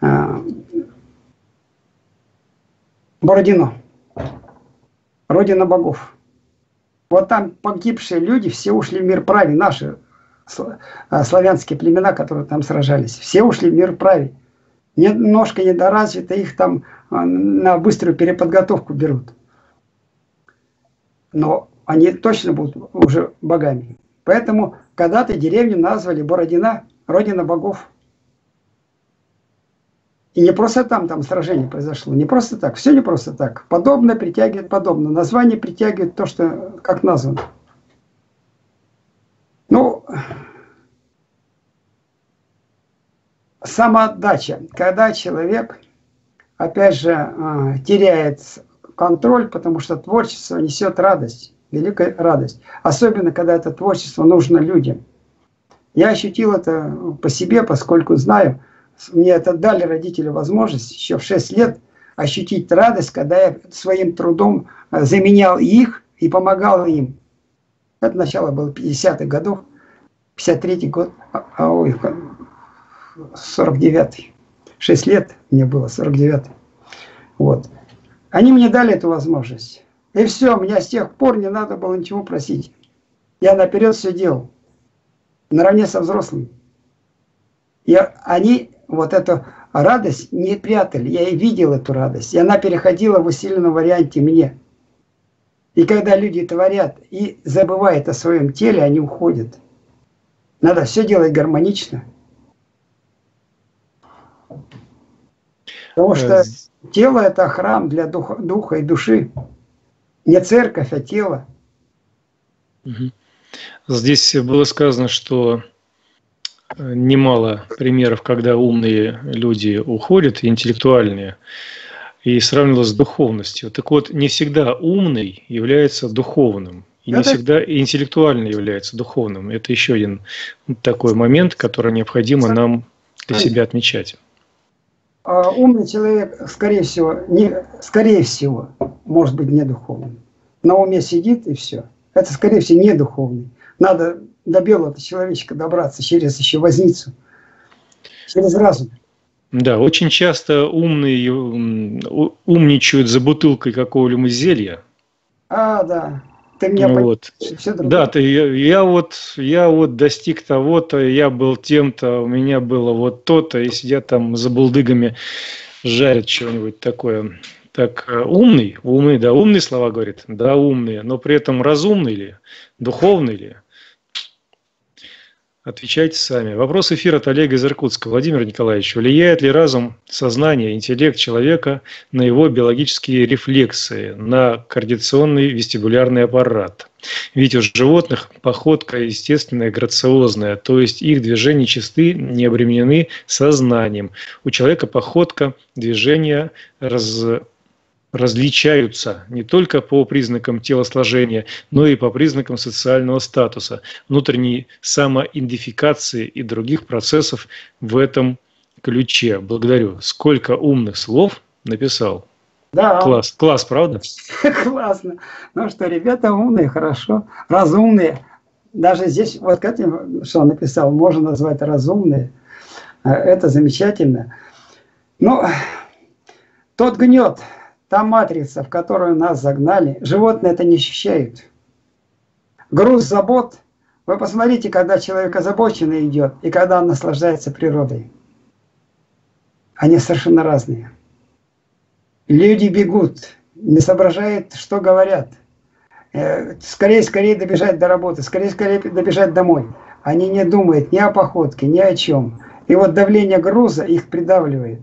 Бородино. Родина богов. Вот там погибшие люди все ушли в мир праве. Наши славянские племена, которые там сражались, все ушли в мир праве. Немножко недоразвито, их там на быструю переподготовку берут. Но они точно будут уже богами. Поэтому когда-то деревню назвали Бородина, родина богов. И не просто там сражение произошло, не просто так, все не просто так. Подобное притягивает подобное. Название притягивает то, что как названо. Ну, самоотдача. Когда человек, опять же, теряет контроль, потому что творчество несет радость, великая радость. Особенно, когда это творчество нужно людям. Я ощутил это по себе, поскольку знаю, мне это дали родители возможность еще в 6 лет ощутить радость, когда я своим трудом заменял их и помогал им. Это начало было 50-х годов, 53-й год, 49-й. 6 лет мне было, 49-й. Вот. Они мне дали эту возможность. И все, меня с тех пор не надо было ничего просить. Я наперед все делал. Наравне со взрослыми. И они вот эту радость не прятали. Я и видел эту радость. И она переходила в усиленном варианте мне. И когда люди творят и забывают о своем теле, они уходят. Надо все делать гармонично. Потому что тело – это храм для духа и души. Не церковь, а тело. Здесь было сказано, что немало примеров, когда умные люди уходят, интеллектуальные, и сравнивалось с духовностью. Так вот, не всегда умный является духовным, и не всегда интеллектуальный является духовным. Это еще один такой момент, который необходимо нам для себя отмечать. Умный человек, скорее всего, может быть не духовным. На уме сидит и все. Это, скорее всего, не духовный. Надо до белого человечка добраться через еще возницу, через разум. Да, очень часто умные умничают за бутылкой какого-либо зелья. Да. Ты меня вот. Да, я вот достиг того-то, я был тем-то, у меня было вот то-то, и сидят там за булдыгами, жарят чего-нибудь такое. Так, умный, да, умные слова говорит, да, умные, но при этом разумный ли, духовный ли? Отвечайте сами. Вопрос эфира от Олега из Иркутска. Владимир Николаевич, влияет ли разум, сознание, интеллект человека на его биологические рефлексы, на координационный вестибулярный аппарат? Ведь у животных походка естественная, грациозная, то есть их движения чисты, не обременены сознанием. У человека походка, движения различаются не только по признакам телосложения, но и по признакам социального статуса, внутренней самоидентификации и других процессов в этом ключе. Благодарю. Сколько умных слов написал. Да. Класс, правда? Классно. Ну что, ребята умные, хорошо, разумные. Даже здесь, вот к этим, что он написал, можно назвать разумные. Это замечательно. Но тот гнет, та матрица, в которую нас загнали, животные это не ощущают. Груз забот. Вы посмотрите, когда человек озабоченный идет, и когда он наслаждается природой. Они совершенно разные. Люди бегут, не соображают, что говорят. Скорее добежать до работы, скорее добежать домой. Они не думают ни о походке, ни о чем. И вот давление груза их придавливает.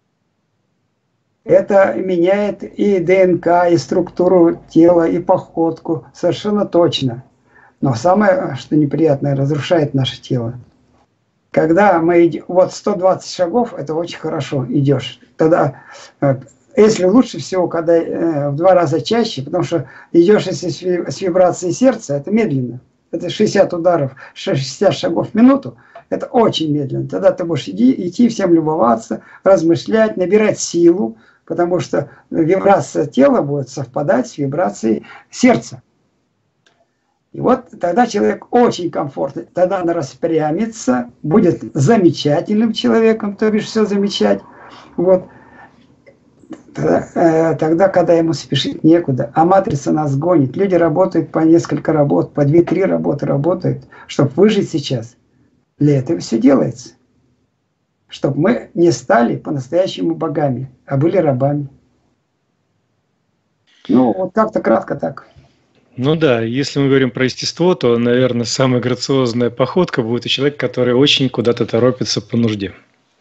Это меняет и ДНК, и структуру тела, и походку. Совершенно точно. Но самое, что неприятное, разрушает наше тело. Когда мы идем, вот 120 шагов, это очень хорошо идешь. Тогда, если лучше всего, когда в 2 раза чаще, потому что идешь, если с вибрацией сердца, это медленно. Это 60 ударов, 60 шагов в минуту. Это очень медленно. Тогда ты будешь идти, всем любоваться, размышлять, набирать силу, потому что вибрация тела будет совпадать с вибрацией сердца. И вот тогда человек очень комфортный, тогда он распрямится, будет замечательным человеком, то бишь все замечать. Вот. Тогда, когда ему спешить некуда, а матрица нас гонит. Люди работают по несколько работ, по 2-3 работы работают, чтобы выжить сейчас. Для этого все делается. Чтобы мы не стали по-настоящему богами, а были рабами. Ну, вот как-то кратко так. Ну да, если мы говорим про естество, то, наверное, самая грациозная походка будет у человека, который очень куда-то торопится по нужде.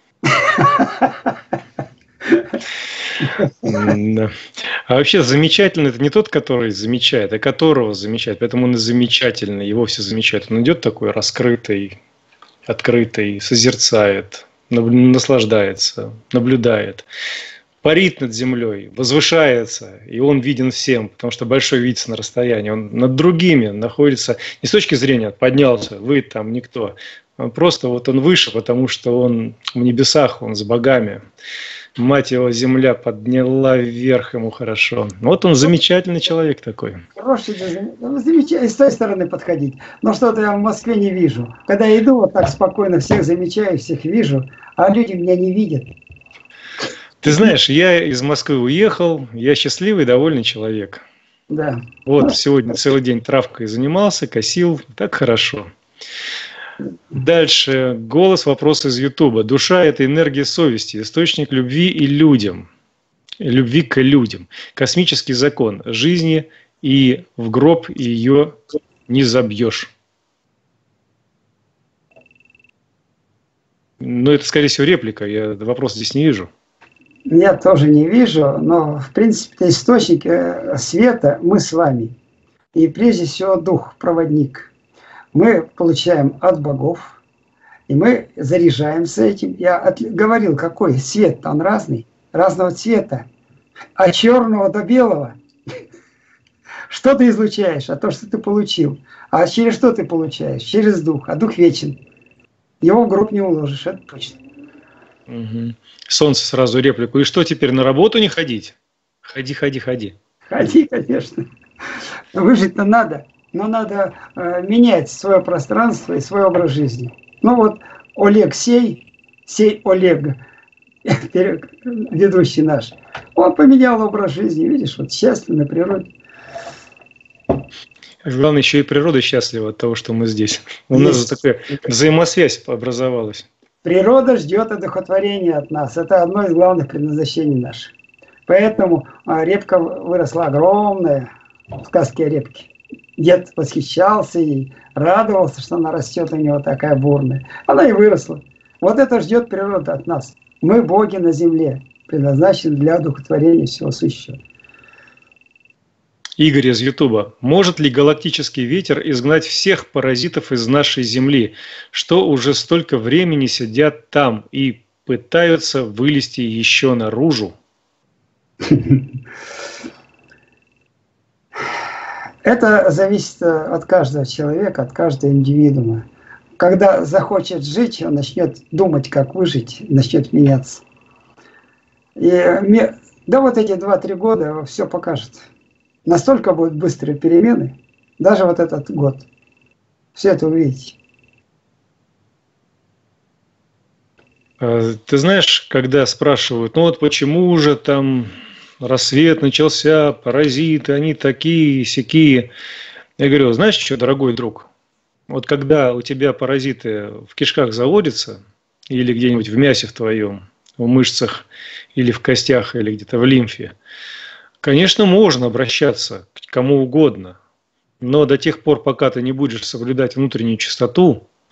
Да. А вообще замечательный — это не тот, который замечает, а которого замечает. Поэтому он и замечательный, его все замечают. Он идет такой раскрытый, открытый, созерцает, наслаждается, наблюдает, парит над землей, возвышается, и он виден всем, потому что большой видится на расстоянии. Он над другими находится не с точки зрения поднялся, вы там никто. Просто вот он выше, потому что он в небесах, он с богами. Мать его земля подняла вверх, ему хорошо. Вот он замечательный человек такой. Хороший, замечательный, с той стороны подходить. Но что-то я в Москве не вижу. Когда я иду, вот так спокойно всех замечаю, всех вижу, а люди меня не видят. Ты знаешь, я из Москвы уехал, я счастливый, довольный человек. Да. Вот сегодня целый день травкой занимался, косил, так хорошо. Дальше. Голос, вопрос из Ютуба. Душа – это энергия совести, источник любви и людям. Любви к людям. Космический закон жизни, и в гроб ее не забьешь. Но это, скорее всего, реплика. Я вопрос здесь не вижу. Я тоже не вижу, но, в принципе, источник света мы с вами. И прежде всего дух, проводник. Мы получаем от богов, и мы заряжаемся этим. Я говорил, какой свет, он разный, разного цвета, от черного до белого. Что ты излучаешь? А то, что ты получил. А через что ты получаешь? Через дух. А дух вечен. Его в гроб не уложишь, это точно. Угу. Солнце сразу реплику. И что теперь, на работу не ходить? Ходи, ходи, ходи. Ходи, конечно. Выжить-то надо. Но надо менять свое пространство и свой образ жизни. Ну вот Олег сей Олег, ведущий наш, он поменял образ жизни, видишь, вот счастлив на природе. Главное, еще и природа счастлива от того, что мы здесь. У нас же такая взаимосвязь образовалась. Природа ждет одухотворения от нас. Это одно из главных предназначений наших. Поэтому репка выросла огромная, в сказке о репке. Дед восхищался ей, радовался, что она растет у него такая бурная. Она и выросла. Вот это ждет природа от нас. Мы боги на земле, предназначены для одухотворения всего сущего. Игорь из Ютуба. Может ли галактический ветер изгнать всех паразитов из нашей Земли, что уже столько времени сидят там и пытаются вылезти еще наружу? Это зависит от каждого человека, от каждого индивидуума. Когда захочет жить, он начнет думать, как выжить, начнет меняться. И да вот эти 2-3 года все покажет. Настолько будут быстрые перемены, даже вот этот год. Все это увидите. Ты знаешь, когда спрашивают, ну вот почему же там рассвет начался, паразиты, они такие, сякие. Я говорю, знаешь что, дорогой друг, вот когда у тебя паразиты в кишках заводятся, или где-нибудь в мясе в твоем, в мышцах, или в костях, или где-то в лимфе, конечно, можно обращаться к кому угодно, но до тех пор, пока ты не будешь соблюдать внутреннюю чистоту,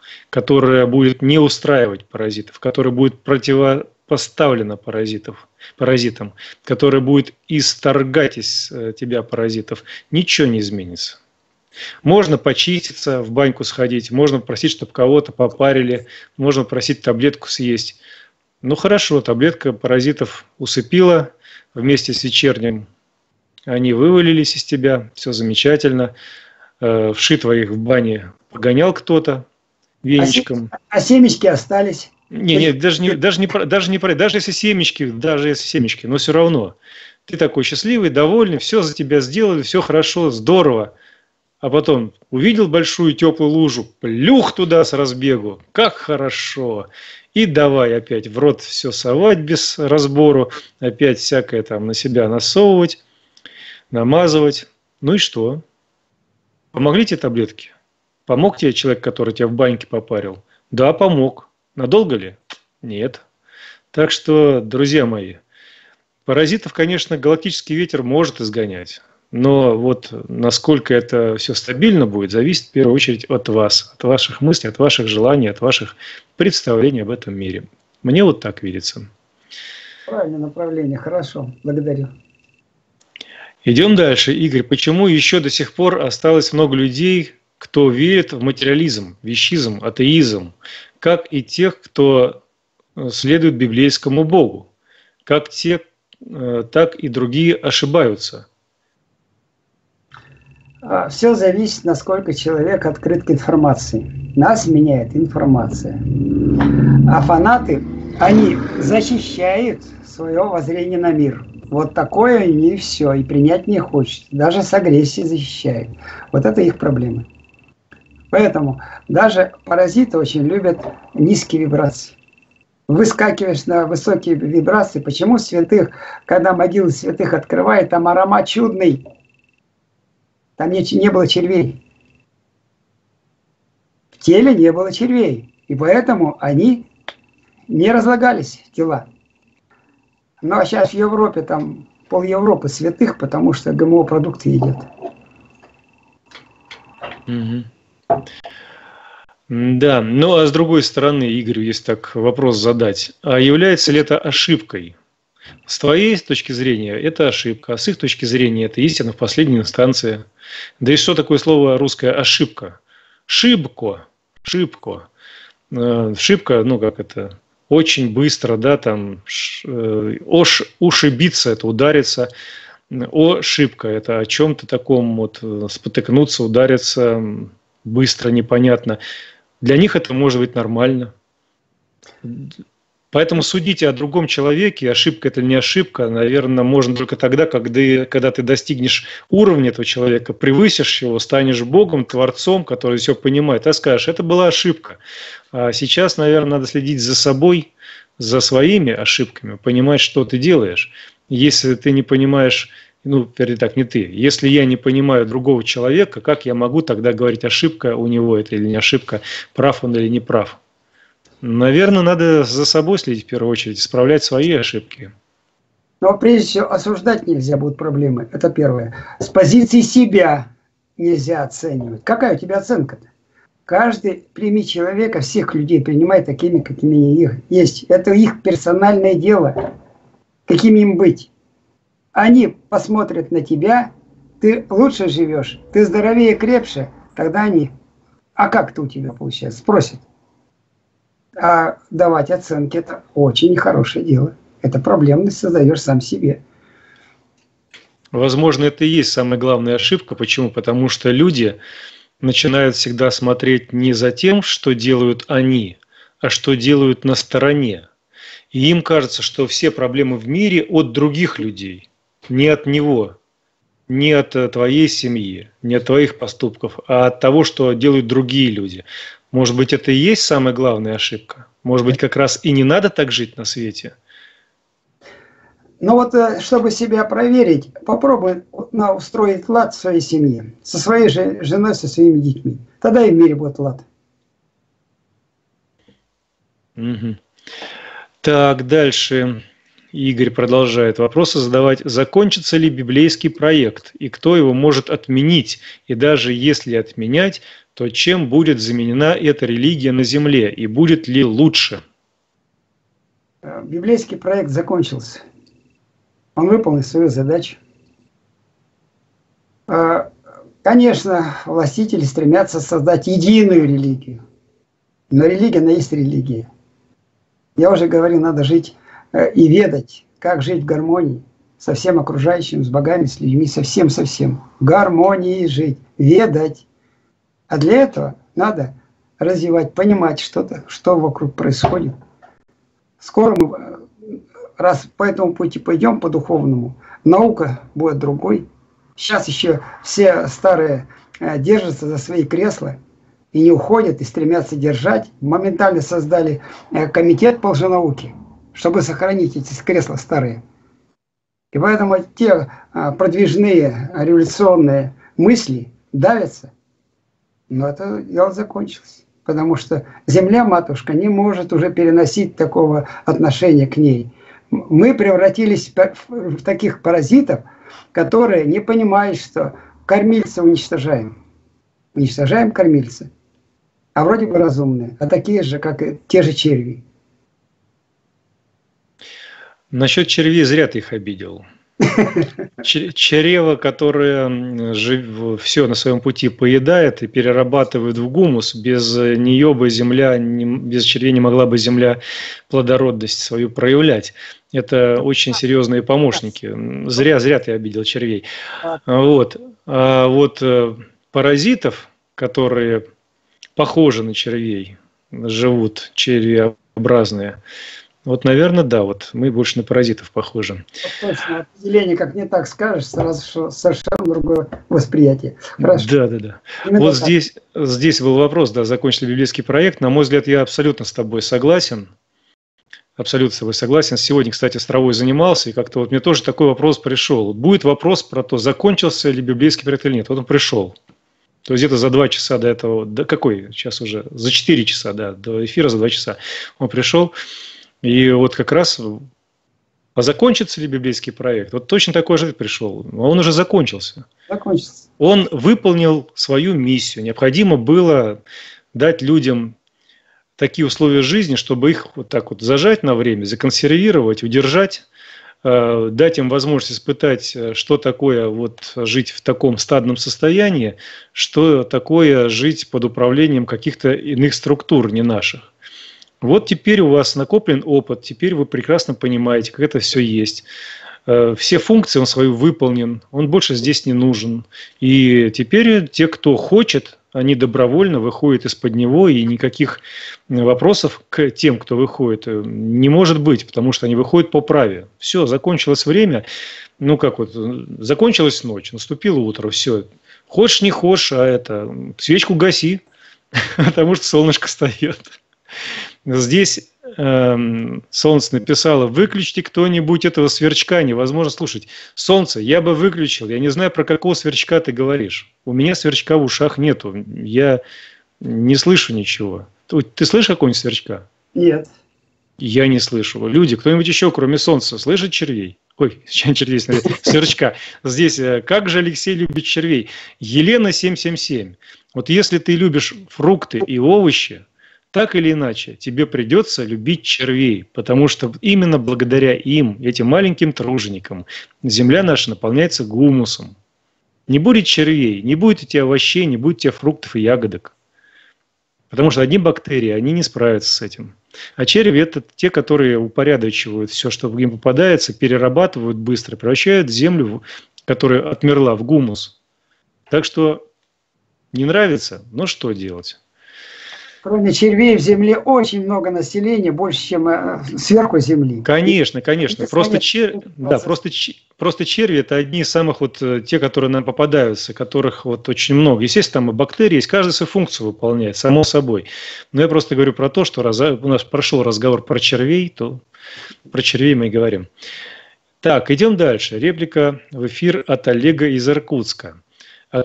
которая будет не устраивать паразитов, которая будет противопоставлена паразитам, которая будет исторгать из тебя паразитов, ничего не изменится. Можно почиститься, в баньку сходить, можно просить, чтобы кого-то попарили, можно просить таблетку съесть. Ну хорошо, таблетка паразитов усыпила, вместе с вечерним они вывалились из тебя, все замечательно. Вши твоих в бане погонял кто-то веничком. А семечки остались? Нет, даже если семечки, но все равно. Ты такой счастливый, довольный, все за тебя сделали, все хорошо, здорово. А потом увидел большую теплую лужу, плюх туда с разбегу, как хорошо. И давай опять в рот все совать без разбору, опять всякое там на себя насовывать, намазывать. Ну и что? Помогли тебе таблетки? Помог тебе человек, который тебя в баньке попарил? Да, помог. Надолго ли? Нет. Так что, друзья мои, паразитов, конечно, галактический ветер может изгонять. Но вот насколько это все стабильно будет, зависит в первую очередь от вас, от ваших мыслей, от ваших желаний, от ваших представлений об этом мире. Мне вот так видится. Правильное направление, хорошо, благодарю. Идем дальше. Игорь, почему еще до сих пор осталось много людей, кто верит в материализм, вещизм, атеизм, как и тех, кто следует библейскому Богу, как те, так и другие ошибаются? Все зависит, насколько человек открыт к информации. Нас меняет информация. А фанаты, они защищают свое воззрение на мир. Вот такое и все, и принять не хочет. Даже с агрессией защищает. Вот это их проблема. Поэтому даже паразиты очень любят низкие вибрации. Выскакиваешь на высокие вибрации. Почему святых, когда могилы святых открывают, там аромат чудный? Там не было червей. В теле не было червей. И поэтому они не разлагались, тела. Ну а сейчас в Европе, там пол Европы святых, потому что ГМО-продукты едят. Да, ну а с другой стороны, Игорю, если так вопрос задать, а является ли это ошибкой? С твоей точки зрения это ошибка, а с их точки зрения это истина в последней инстанции. Да и что такое слово русское ошибка? Шибко. Шибко, ну как это, очень быстро, да, там, ушибиться, это удариться, ошибка, это о чем-то таком вот, спотыкнуться, удариться быстро, непонятно. Для них это может быть нормально. Поэтому судить о другом человеке, ошибка это или не ошибка, наверное, можно только тогда, когда ты достигнешь уровня этого человека, превысишь его, станешь Богом, Творцом, который все понимает, а скажешь, это была ошибка. А сейчас, наверное, надо следить за собой, за своими ошибками, понимать, что ты делаешь. Если ты не понимаешь, ну, вернее так, не ты, если я не понимаю другого человека, как я могу тогда говорить, ошибка у него это или не ошибка, прав он или не прав? Наверное, надо за собой следить в первую очередь, исправлять свои ошибки. Но прежде всего осуждать нельзя, будут проблемы. Это первое. С позиции себя нельзя оценивать. Какая у тебя оценка-то? Каждый, прими человека, всех людей принимай такими, какими их есть. Это их персональное дело. Какими им быть. Они посмотрят на тебя, ты лучше живешь, ты здоровее, крепче, тогда они, а как-то у тебя получается, спросят. А давать оценки – это очень хорошее дело. Это проблемность создаешь сам себе. Возможно, это и есть самая главная ошибка. Почему? Потому что люди начинают всегда смотреть не за тем, что делают они, а что делают на стороне. И им кажется, что все проблемы в мире от других людей, не от него, не от твоей семьи, не от твоих поступков, а от того, что делают другие люди. Может быть, это и есть самая главная ошибка? Может быть, как раз и не надо так жить на свете? Но вот, чтобы себя проверить, попробуй устроить лад в своей семье, со своей женой, со своими детьми. Тогда и в мире будет лад. Угу. Так, дальше. Игорь продолжает вопросы задавать. Закончится ли библейский проект и кто его может отменить? И даже если отменять, то чем будет заменена эта религия на земле? И будет ли лучше? Библейский проект закончился. Он выполнил свою задачу. Конечно, властители стремятся создать единую религию. Но религия, она есть религия. Я уже говорил, надо жить и ведать, как жить в гармонии со всем окружающим, с богами, с людьми, со всем. В гармонии жить, ведать. А для этого надо развивать, понимать что-то, что вокруг происходит. Скоро мы, раз по этому пути пойдем, по духовному, наука будет другой. Сейчас еще все старые держатся за свои кресла и не уходят, и стремятся держать. Моментально создали комитет по лженауке, чтобы сохранить эти кресла старые. И поэтому те продвижные, революционные мысли давятся. Но это дело закончилось. Потому что земля-матушка не может уже переносить такого отношения к ней. Мы превратились в таких паразитов, которые не понимают, что кормильца уничтожаем. Уничтожаем кормильца. А вроде бы разумные, а такие же, как и те же черви. Насчет червей зря ты их обидел. Чрево, которое все на своем пути поедает и перерабатывает в гумус, без нее бы земля, без червей не могла бы земля плодородность свою проявлять. Это очень серьезные помощники. Зря ты обидел червей. Вот. А вот паразитов, которые похожи на червей, живут червеобразные. Вот, наверное, да, вот мы больше на паразитов похожи. Вот точно, определение, как не так скажешь, сразу что совершенно другое восприятие. Хорошо. Да. Именно вот здесь был вопрос, да, закончили библейский проект. На мой взгляд, я абсолютно с тобой согласен. Абсолютно с тобой согласен. Сегодня, кстати, с травой занимался, и как-то вот мне тоже такой вопрос пришел. Будет вопрос про то, закончился ли библейский проект или нет. Вот он пришел. То есть где-то за 2 часа до этого, да какой сейчас уже? За 4 часа, да, до эфира за 2 часа он пришел. И вот как раз, а закончится ли библейский проект? Вот точно такой же пришел. Он уже закончился. Закончился. Он выполнил свою миссию. Необходимо было дать людям такие условия жизни, чтобы их вот так вот зажать на время, законсервировать, удержать, дать им возможность испытать, что такое вот жить в таком стадном состоянии, что такое жить под управлением каких-то иных структур, не наших. Вот теперь у вас накоплен опыт, теперь вы прекрасно понимаете, как это все есть. Все функции он свою выполнен, он больше здесь не нужен. И теперь те, кто хочет, они добровольно выходят из-под него, и никаких вопросов к тем, кто выходит, не может быть, потому что они выходят по праве. Все, закончилось время, ну как вот, закончилась ночь, наступило утро, все. Хочешь, не хочешь, а это, свечку гаси, потому что солнышко встает. Здесь Солнце написало: выключите кто-нибудь этого сверчка, невозможно слушать. Солнце, я бы выключил, я не знаю, про какого сверчка ты говоришь. У меня сверчка в ушах нету, я не слышу ничего. Ты слышишь какого-нибудь сверчка? Нет. Я не слышу. Люди, кто-нибудь еще, кроме солнца, слышит червей? Ой, червей, сверчка. Здесь, как же Алексей любит червей? Елена 777. Вот если ты любишь фрукты и овощи, так или иначе, тебе придется любить червей, потому что именно благодаря им, этим маленьким труженикам, земля наша наполняется гумусом. Не будет червей, не будет этих овощей, не будет тех фруктов и ягодок. Потому что одни бактерии, они не справятся с этим. А черви – это те, которые упорядочивают все, что им попадается, перерабатывают быстро, превращают землю, которая отмерла, в гумус. Так что не нравится, но что делать? Кроме червей в земле очень много населения, больше, чем сверху земли. Конечно, конечно. Просто черви – это одни из самых вот те, которые нам попадаются, которых вот очень много. Естественно, там и бактерии есть, каждый свою функцию выполняет, само собой. Но я просто говорю про то, что у нас прошел разговор про червей, то про червей мы и говорим. Так, идем дальше. Реплика в эфир от Олега из Иркутска.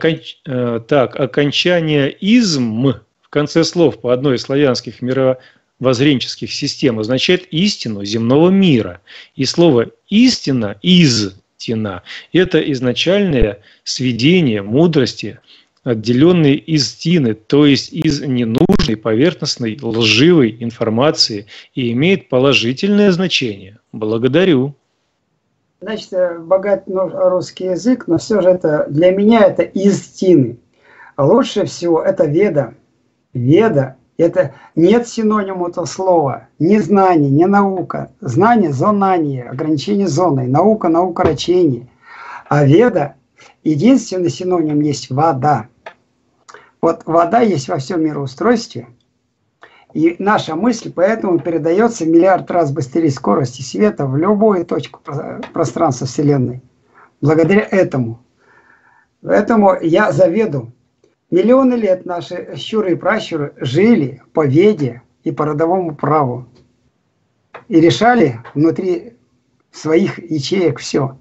Так, окончание «изм» в конце слов по одной из славянских воззренческих систем означает истину земного мира. И слово «истина» – «истина» – это изначальное сведение мудрости, отделенные из тины, то есть из ненужной, поверхностной, лживой информации, и имеет положительное значение. Благодарю. Значит, богат русский язык, но все же это для меня это истины. Лучше всего это веда. Веда – это нет синонима этого слова. Ни знание, ни наука. Знание – зонание, ограничение зоной. Наука – наука рачения. А веда – единственный синоним есть вода. Вот вода есть во всем мироустройстве. И наша мысль поэтому передается в миллиард раз быстрее скорости света в любую точку пространства Вселенной. Благодаря этому. Поэтому я заведу. Миллионы лет наши щуры и пращуры жили по веде и по родовому праву. И решали внутри своих ячеек все.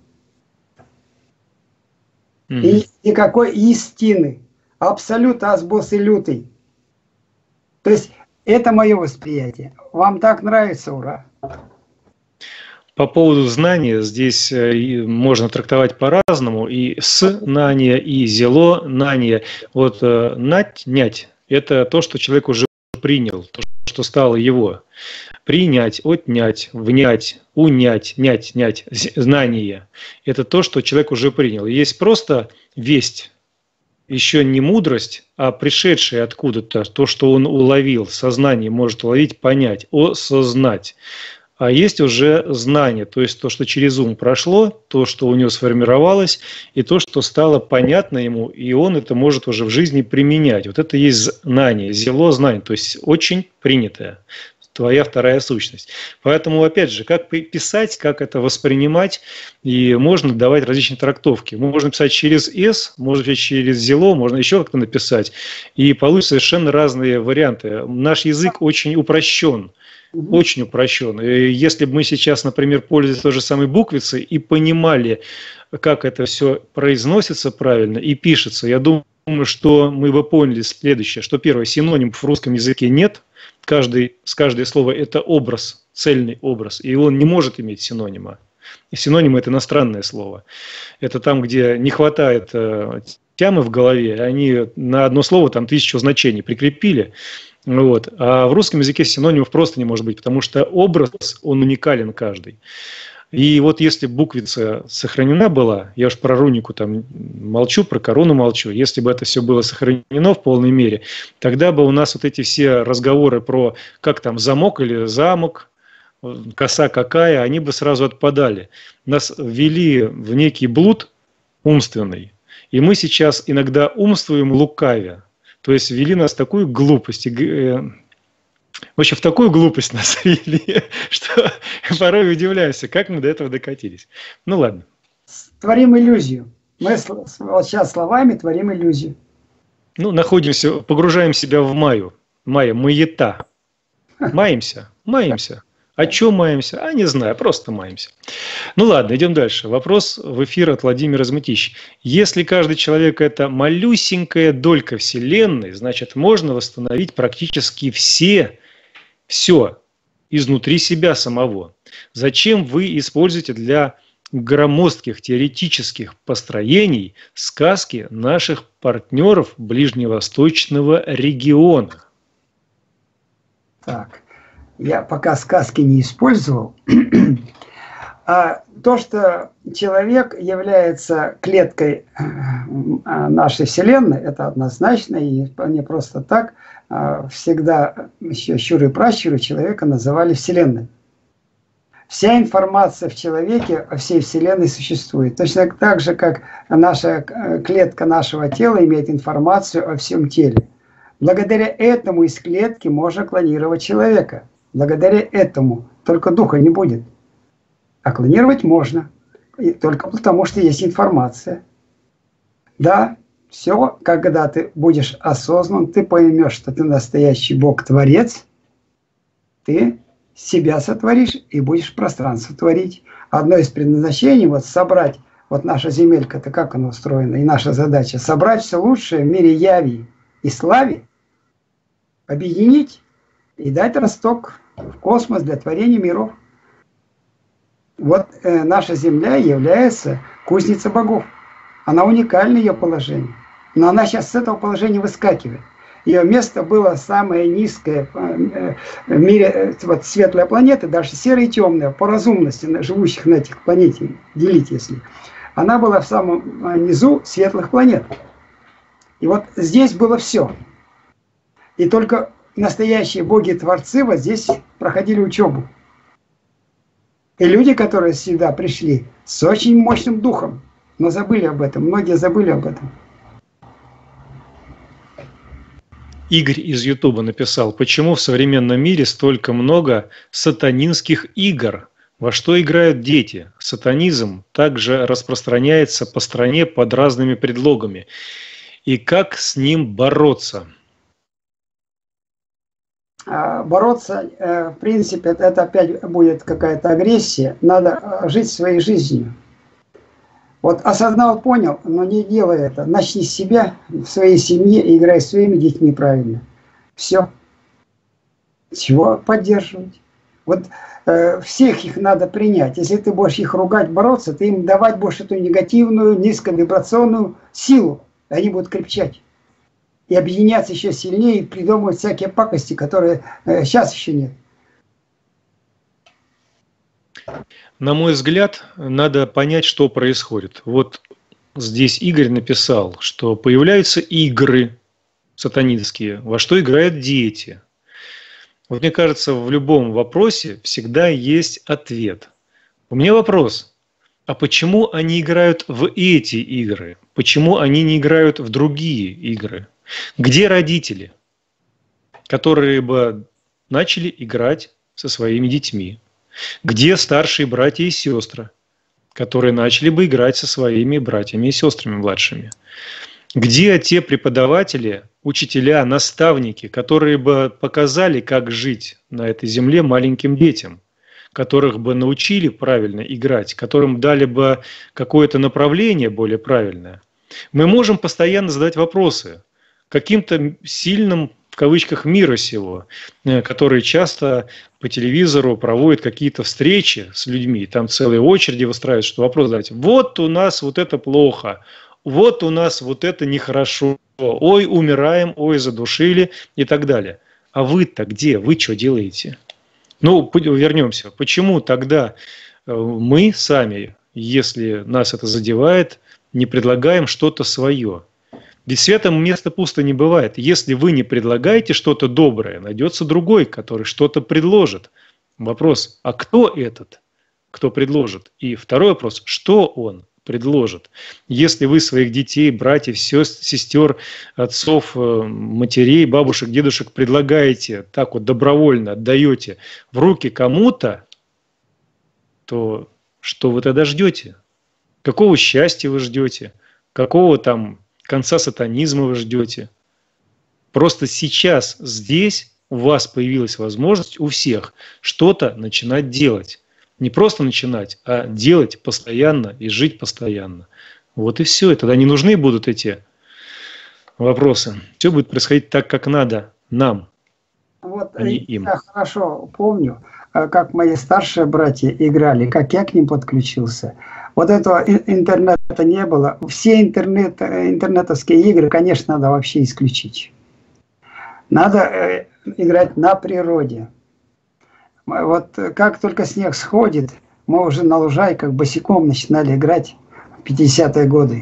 И никакой истины. Абсолют азбос и лютый. То есть это мое восприятие. Вам так нравится, ура! По поводу знания здесь можно трактовать по-разному. И знание, и зело-нание. Вот нять – это то, что человек уже принял, то, что стало его. Принять, отнять, внять, унять, нять. Знание – это то, что человек уже принял. Есть просто весть. Еще не мудрость, а пришедшее откуда-то, то, что он уловил, сознание может уловить, понять, осознать. А есть уже знание, то есть то, что через ум прошло, то, что у него сформировалось, и то, что стало понятно ему, и он это может уже в жизни применять. Вот это есть знание, зело знание, то есть очень принятое. Твоя вторая сущность. Поэтому, опять же, как писать, как это воспринимать, и можно давать различные трактовки. Можно писать через «с», можно писать через «зело», можно еще как-то написать, и получится совершенно разные варианты. Наш язык очень упрощен. Очень упрощен. И если бы мы сейчас, например, пользовались той же самой буквицей и понимали, как это все произносится правильно и пишется, я думаю, что мы бы поняли следующее, что первое, синонимов в русском языке нет. Каждое слово – это образ, цельный образ, и он не может иметь синонима. И синоним – это иностранное слово. Это там, где не хватает тямы в голове, они на одно слово там 1000 значений прикрепили. Вот. А в русском языке синонимов просто не может быть, потому что образ, он уникален каждый. И вот если буквица сохранена была, я уж про рунику там молчу, про корону молчу, если бы это все было сохранено в полной мере, тогда бы у нас вот эти все разговоры про как там замок или замок, коса какая, они бы сразу отпадали. Нас ввели в некий блуд умственный, и мы сейчас иногда умствуем лукавя. То есть ввели нас в такую глупость. В общем, в такую глупость нас ввели, что порой удивляемся, как мы до этого докатились. Ну ладно. Творим иллюзию. Мы вот сейчас словами творим иллюзию. Ну, находимся, погружаем себя в майю. Майя, маята. Маемся. О чем маемся? А не знаю, просто маемся. Ну ладно, идем дальше. Вопрос в эфир от Владимира Змытищ. Если каждый человек – это малюсенькая долька Вселенной, значит, можно восстановить практически все изнутри себя самого. Зачем вы используете для громоздких теоретических построений сказки наших партнеров ближневосточного региона? Так. Я пока сказки не использовал. А то, что человек является клеткой нашей Вселенной, это однозначно, и не просто так. Всегда еще щуры и пращуры человека называли Вселенной. Вся информация в человеке о всей Вселенной существует. Точно так же, как наша клетка нашего тела имеет информацию о всем теле. Благодаря этому из клетки можно клонировать человека. Благодаря этому только духа не будет. А клонировать можно. И только потому, что есть информация. Да, все, когда ты будешь осознан, ты поймешь, что ты настоящий Бог-творец, ты себя сотворишь и будешь пространство творить. Одно из предназначений, вот собрать, вот наша земелька-то как она устроена, и наша задача, собрать все лучшее в мире яви и славе, объединить и дать росток в космос для творения миров. Вот наша Земля является кузницей богов. Она уникальна, ее положение. Но она сейчас с этого положения выскакивает. Ее место было самое низкое в мире, вот светлая планета, даже серая и темная, по разумности живущих на этих планете, делить если. Она была в самом низу светлых планет. И вот здесь было все. И только настоящие боги-творцы вот здесь проходили учебу. И люди, которые сюда пришли, с очень мощным духом, но забыли об этом, многие забыли об этом. Игорь из Ютуба написал, почему в современном мире столько много сатанинских игр? Во что играют дети? Сатанизм также распространяется по стране под разными предлогами. И как с ним бороться? Бороться, в принципе, это опять будет какая-то агрессия. Надо жить своей жизнью. Вот осознал, понял, но не делай это. Начни с себя, в своей семье и играй с своими детьми правильно. Все. Чего поддерживать? Вот всех их надо принять. Если ты будешь их ругать, бороться, ты им давать будешь эту негативную, низковибрационную силу. Они будут крепчать. И объединяться еще сильнее, и придумывать всякие пакости, которые сейчас еще нет. На мой взгляд, надо понять, что происходит. Вот здесь Игорь написал, что появляются игры сатанинские, во что играют дети. Вот мне кажется, в любом вопросе всегда есть ответ. У меня вопрос, а почему они играют в эти игры? Почему они не играют в другие игры? Где родители, которые бы начали играть со своими детьми? Где старшие братья и сестры, которые начали бы играть со своими братьями и сестрами младшими? Где те преподаватели, учителя, наставники, которые бы показали, как жить на этой земле маленьким детям, которых бы научили правильно играть, которым дали бы какое-то направление более правильное? Мы можем постоянно задать вопросы каким-то сильным, в кавычках, мира сего, которые часто по телевизору проводят какие-то встречи с людьми, там целые очереди выстраивают, что вопрос задать. Вот у нас вот это плохо, вот у нас вот это нехорошо, ой, умираем, ой, задушили и так далее. А вы-то где? Вы что делаете? Ну, вернемся. Почему тогда мы сами, если нас это задевает, не предлагаем что-то свое? Ведь святому место пусто не бывает. Если вы не предлагаете что-то доброе, найдется другой, который что-то предложит. Вопрос, а кто этот, кто предложит? И второй вопрос, что он предложит? Если вы своих детей, братьев, сестер, отцов, матерей, бабушек, дедушек предлагаете, так вот добровольно отдаете в руки кому-то, то что вы тогда ждете? Какого счастья вы ждете? Какого там конца сатанизма вы ждете? Просто сейчас, здесь у вас появилась возможность у всех что-то начинать делать. Не просто начинать, а делать постоянно и жить постоянно. Вот и все. И тогда не нужны будут эти вопросы. Все будет происходить так, как надо нам, вот, а не им. Я хорошо помню, как мои старшие братья играли, как я к ним подключился. Вот этого интернета не было. Все интернетовские игры, конечно, надо вообще исключить. Надо играть на природе. Вот как только снег сходит, мы уже на лужайках босиком начинали играть в 50-е годы.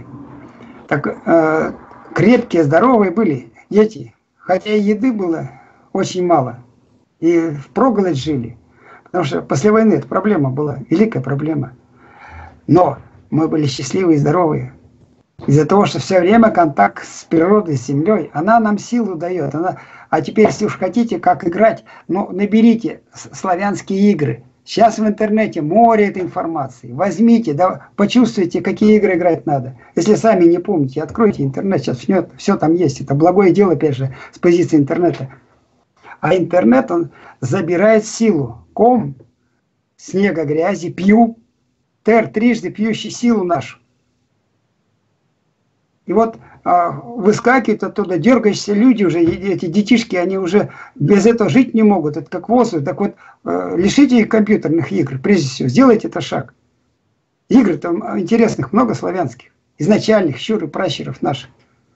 Так крепкие, здоровые были дети. Хотя и еды было очень мало. И впроголодь жили. Потому что после войны эта проблема была, великая проблема. Но мы были счастливые и здоровые. Из-за того, что все время контакт с природой, с землей, она нам силу дает. А теперь, если уж хотите, как играть, ну, наберите славянские игры. Сейчас в интернете море этой информации. Возьмите, да, почувствуйте, какие игры играть надо. Если сами не помните, откройте интернет, сейчас все там есть. Это благое дело, опять же, с позиции интернета. А интернет, он забирает силу. Ком снега, грязи, пью. Трижды пьющий силу нашу. И вот выскакивают оттуда, дергающиеся люди уже, эти детишки, они уже без этого жить не могут. Это как воздух. Так вот, лишите их компьютерных игр, прежде всего. Сделайте это шаг. Игр там интересных много славянских. Изначальных, щур и пращуров наших.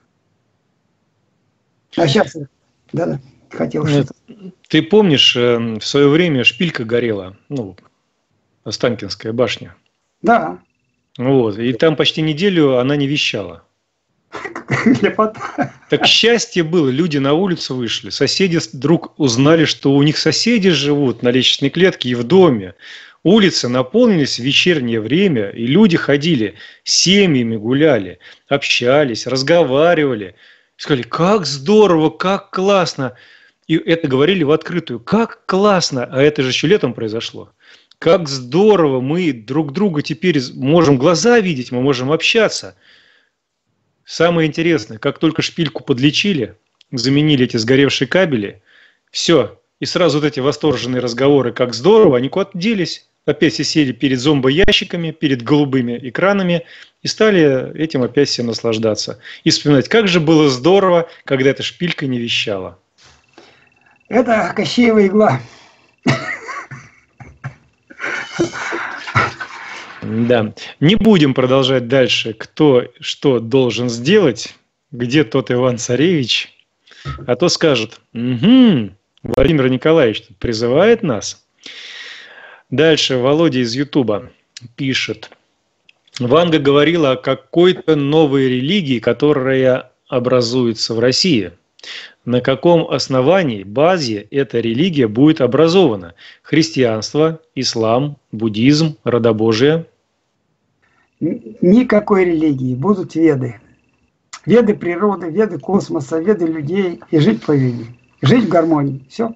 А сейчас, да-да, хотел что-то. Ты помнишь, в свое время шпилька горела, Останкинская башня. Да. Вот, и там почти неделю она не вещала. Лепота. Так счастье было, люди на улицу вышли, соседи вдруг узнали, что у них соседи живут на лестничной клетке и в доме. Улицы наполнились в вечернее время, и люди ходили, семьями гуляли, общались, разговаривали. Сказали, как здорово, как классно. И это говорили в открытую, как классно, а это же еще летом произошло. Как здорово, мы друг друга теперь можем глаза видеть, мы можем общаться. Самое интересное, как только шпильку подлечили, заменили эти сгоревшие кабели, все, и сразу вот эти восторженные разговоры, как здорово, они куда-то делись. Опять все сели перед зомбоящиками, перед голубыми экранами и стали этим опять все наслаждаться. И вспоминать, как же было здорово, когда эта шпилька не вещала. Это Кощеева игла. Да. Не будем продолжать дальше, кто что должен сделать, где тот Иван-Царевич, а то скажет, Владимир Николаевич тут призывает нас. Дальше Володя из Ютуба пишет. Ванга говорила о какой-то новой религии, которая образуется в России. На каком основании, базе эта религия будет образована? Христианство, ислам, буддизм, родобожие? Никакой религии. Будут веды. Веды природы, веды космоса, веды людей. И жить по веде. Жить в гармонии. Все.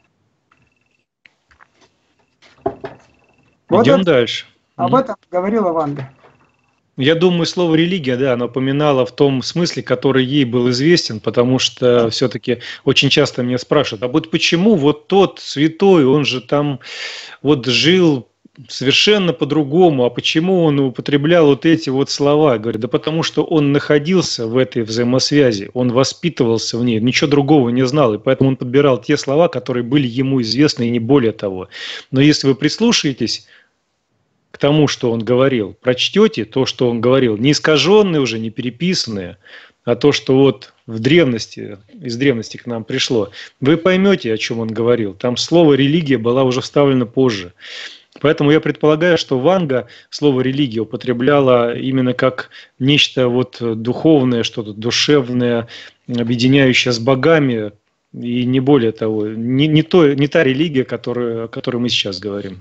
Идем дальше. Об этом говорила Ванга. Я думаю, слово «религия», да, оно упоминало в том смысле, который ей был известен, потому что все-таки очень часто меня спрашивают, а вот почему вот тот святой, он же там вот жил совершенно по-другому, а почему он употреблял вот эти вот слова? Говорят, да потому что он находился в этой взаимосвязи, он воспитывался в ней, ничего другого не знал, и поэтому он подбирал те слова, которые были ему известны, и не более того. Но если вы прислушаетесь к тому, что он говорил, прочтете то, что он говорил, не искаженное уже, не переписанное, а то, что вот в древности, из древности к нам пришло, вы поймете, о чем он говорил. Там слово «религия» была уже вставлена позже. Поэтому я предполагаю, что Ванга слово «религия» употребляла именно как нечто вот духовное, что-то душевное, объединяющее с богами, и не более того, не та религия, о которой мы сейчас говорим.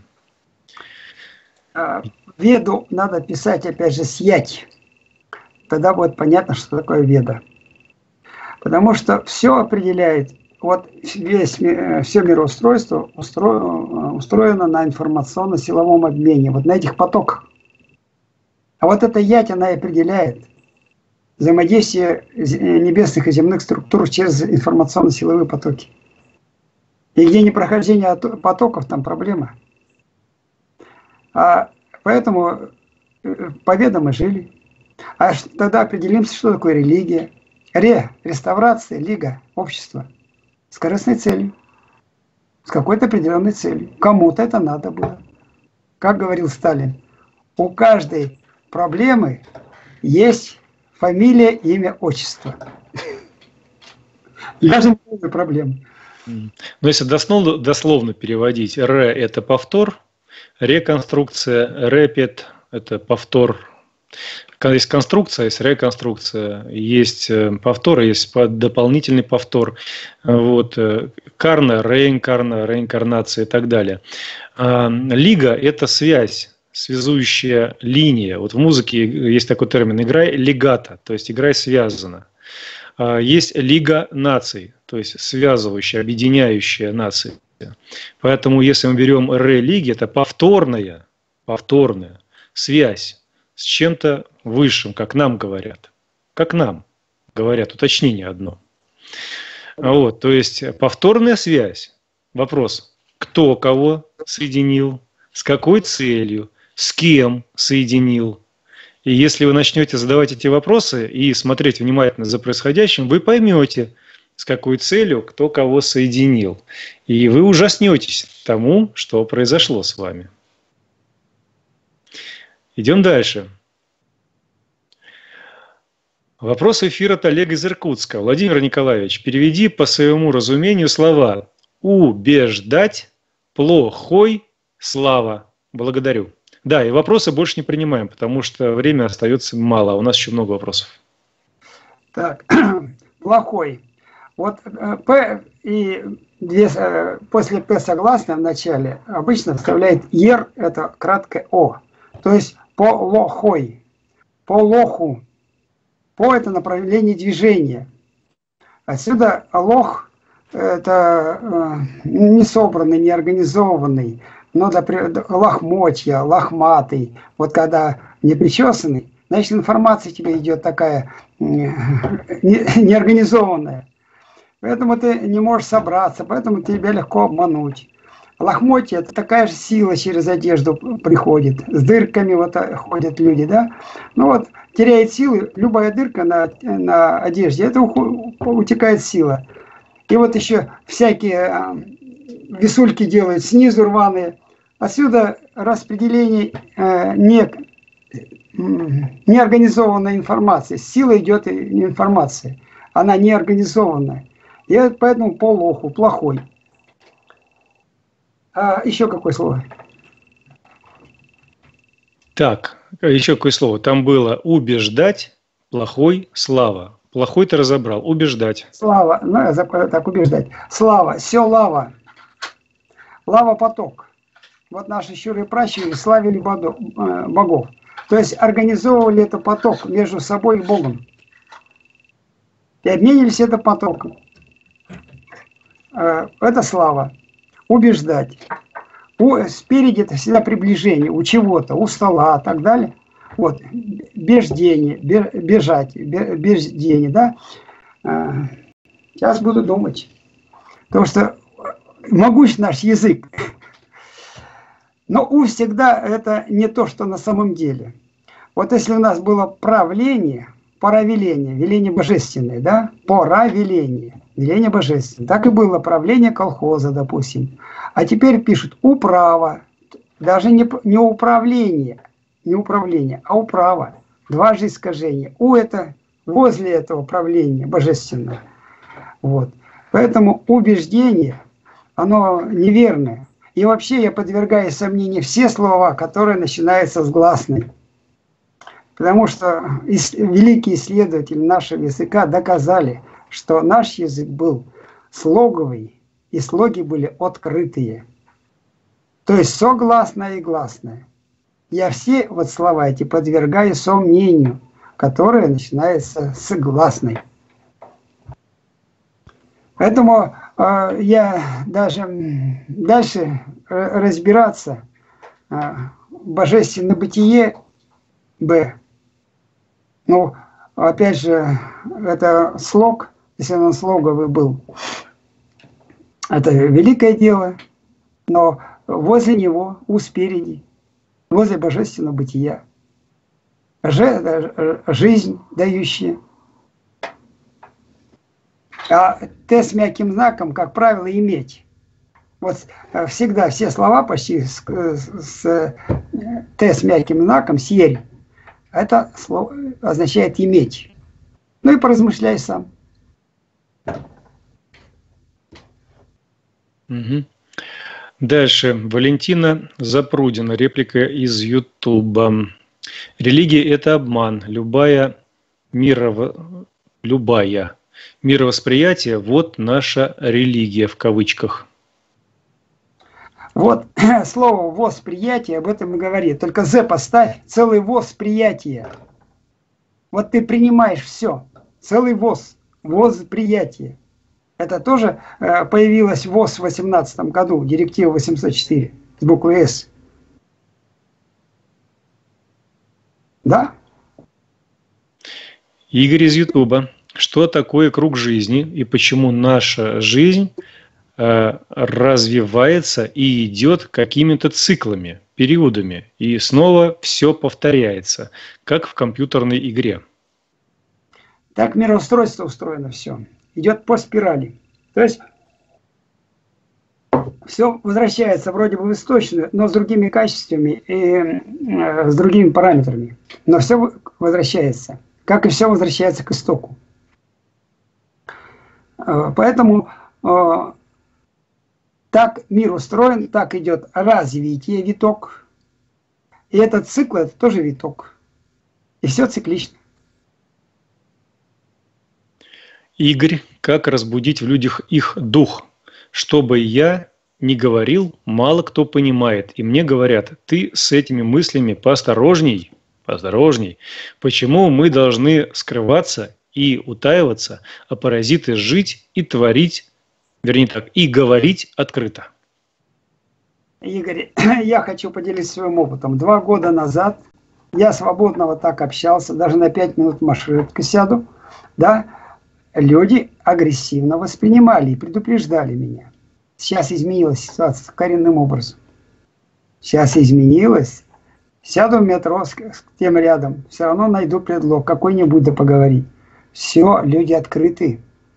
Веду надо писать, опять же, с яти. Тогда будет понятно, что такое веда. Потому что все определяет, вот все мироустройство устроено на информационно-силовом обмене, вот на этих потоках. А вот эта ять, она и определяет взаимодействие небесных и земных структур через информационно-силовые потоки. И где непрохождение потоков, там проблема. Поэтому по ведам мы жили. А тогда определимся, что такое религия. Реставрация, лига, общество. С корыстной целью. С какой-то определенной целью. Кому-то это надо было. Как говорил Сталин, у каждой проблемы есть фамилия, имя, отчество. Даже проблемы. Но если дословно переводить, ре – это повтор, реконструкция, репет – это повтор. Есть конструкция, есть реконструкция, есть повтор, есть дополнительный повтор. Вот. Карна, реинкарнация и так далее. Лига – это связь, связующая линия. Вот в музыке есть такой термин «играй легато», то есть «играй связано». Есть лига наций, то есть связывающая, объединяющая нации. Поэтому, если мы берем ре-лиги, это повторная связь с чем-то высшим, как нам говорят. Как нам говорят, уточнение одно. Вот, то есть повторная связь. Вопрос, кто кого соединил, с какой целью, с кем соединил. И если вы начнете задавать эти вопросы и смотреть внимательно за происходящим, вы поймете, с какой целью кто кого соединил. И вы ужаснетесь тому, что произошло с вами. Идем дальше. Вопрос эфира от Олега из Иркутска. Владимир Николаевич, переведи по своему разумению слова «убеждать», «плохой», «слава». Благодарю. Да, и вопросы больше не принимаем, потому что время остается мало, а у нас еще много вопросов. Так, плохой. Вот П и после П согласное в начале обычно вставляет ЕР, это краткое О. То есть плохой, плоху. По это направление движения. Отсюда лох это не собранный, не организованный, но лохмотья, лохматый. Вот когда не причесанный, значит информация тебе идет такая неорганизованная. Поэтому ты не можешь собраться, поэтому тебя легко обмануть. Лохмотья – это такая же сила через одежду приходит. С дырками вот ходят люди, да? Ну вот, теряет силы, любая дырка на одежде, это утекает сила. И вот еще всякие висульки делают снизу рваные. Отсюда распределение неорганизованной информации. Сила идет информация, она неорганизованная. И поэтому по лоху, плохой. Еще какое слово? Так, еще какое слово? Там было убеждать, плохой, слава. Плохой ты разобрал. Убеждать. Слава. Ну, так, убеждать. Слава. Все лава. Лава поток. Вот наши щуры пращуры славили богов. То есть организовывали этот поток между собой и Богом. И обменились этим потоком. Это слава. Убеждать. Спереди это всегда приближение у чего-то, у стола и так далее. Вот. Беждение, бежать, беждение, да. Сейчас буду думать. Потому что могуч наш язык. Но у всегда это не то, что на самом деле. Вот если у нас было правление, поравеление, веление божественное, да, поравеление, веление божественное. Так и было правление колхоза, допустим. А теперь пишут управа, даже не управление, а управа. Два же искажения. У это возле этого правления божественного. Вот. Поэтому убеждение, оно неверное. И вообще я подвергаю сомнению все слова, которые начинаются с гласной. Потому что великие исследователи нашего языка доказали, что наш язык был слоговый, и слоги были открытые. То есть согласное и гласное. Я все вот слова эти подвергаю сомнению, которые начинаются с гласной. Поэтому я даже дальше разбираться божественное бытие Б. Ну, опять же, это слог, если он слоговый был, это великое дело, но возле него, спереди, возле божественного бытия, жизнь дающая. А Т с мягким знаком, как правило, иметь. Вот всегда все слова почти с Т с мягким знаком, сьерь, это слово означает иметь. Ну и поразмышляй сам. Угу. Дальше. Валентина Запрудина. Реплика из Ютуба. Религия – это обман. Любое мировосприятие – вот наша религия в кавычках. Вот слово «восприятие» об этом и говорит. Только «з» поставь, целый восприятие. Вот ты принимаешь все, целый восприятие. Это тоже появилось в ВОЗ в 2018 году, директива 804 с буквой «С». Да? Игорь из Ютуба. Что такое круг жизни и почему наша жизнь развивается и идет какими-то циклами? периодами, и снова все повторяется, как в компьютерной игре. Так мироустройство устроено все. Идет по спирали. То есть все возвращается вроде бы в источную, но с другими качествами и с другими параметрами. Но все возвращается, как и все возвращается к истоку. Поэтому так мир устроен, так идет развитие, виток. И этот цикл, это тоже виток. И все циклично. Игорь, как разбудить в людях их дух? Чтобы я не говорил, мало кто понимает. И мне говорят, ты с этими мыслями поосторожней, поосторожней. Почему мы должны скрываться и утаиваться, а паразиты жить и творить, вернее так, и говорить открыто? Игорь, я хочу поделиться своим опытом. 2 года назад я свободно вот так общался, даже на 5 минут в маршрутку сяду, да, люди агрессивно воспринимали и предупреждали меня. Сейчас изменилась ситуация коренным образом. Сейчас изменилась. Сяду в метро с тем рядом, все равно найду предлог какой-нибудь да поговорить. Все, люди открыты.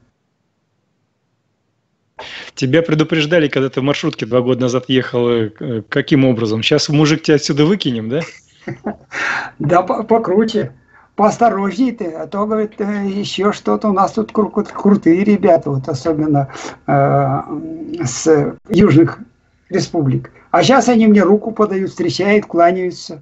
Тебя предупреждали, когда ты в маршрутке 2 года назад ехал, каким образом? Сейчас, мужик, тебя отсюда выкинем, да? Да, покруче. Поосторожней ты, а то, говорит, еще что-то у нас тут крутые ребята, вот особенно с южных республик. А сейчас они мне руку подают, встречают, кланяются.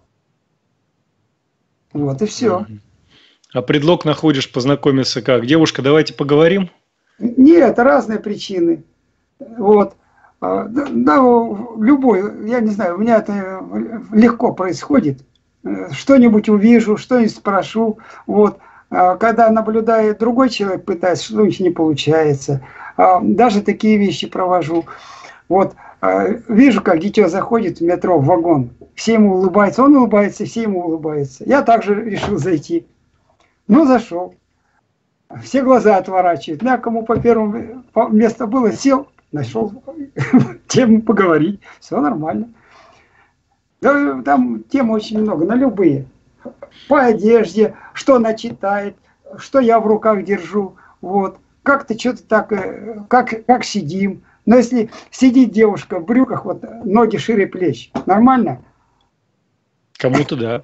Вот и все. А предлог находишь познакомиться как? Девушка, давайте поговорим? Нет, разные причины. Вот. Да, любой, я не знаю, у меня это легко происходит. Что-нибудь увижу, что-нибудь спрошу. Вот. Когда наблюдает другой человек, пытается, что-нибудь не получается. Даже такие вещи провожу. Вот. Вижу, как дитё заходит в метро, в вагон. Все ему улыбаются, он улыбается, все ему улыбаются. Я также решил зайти. Ну, зашел. Все глаза отворачивают. На кому по первому место было, сел, нашел тему поговорить. Все нормально. Да, там тем очень много, на любые. По одежде, что она читает, что я в руках держу. Вот. Как-то что-то так, как сидим. Но если сидит девушка в брюках, вот ноги шире плеч, нормально? Кому-то да.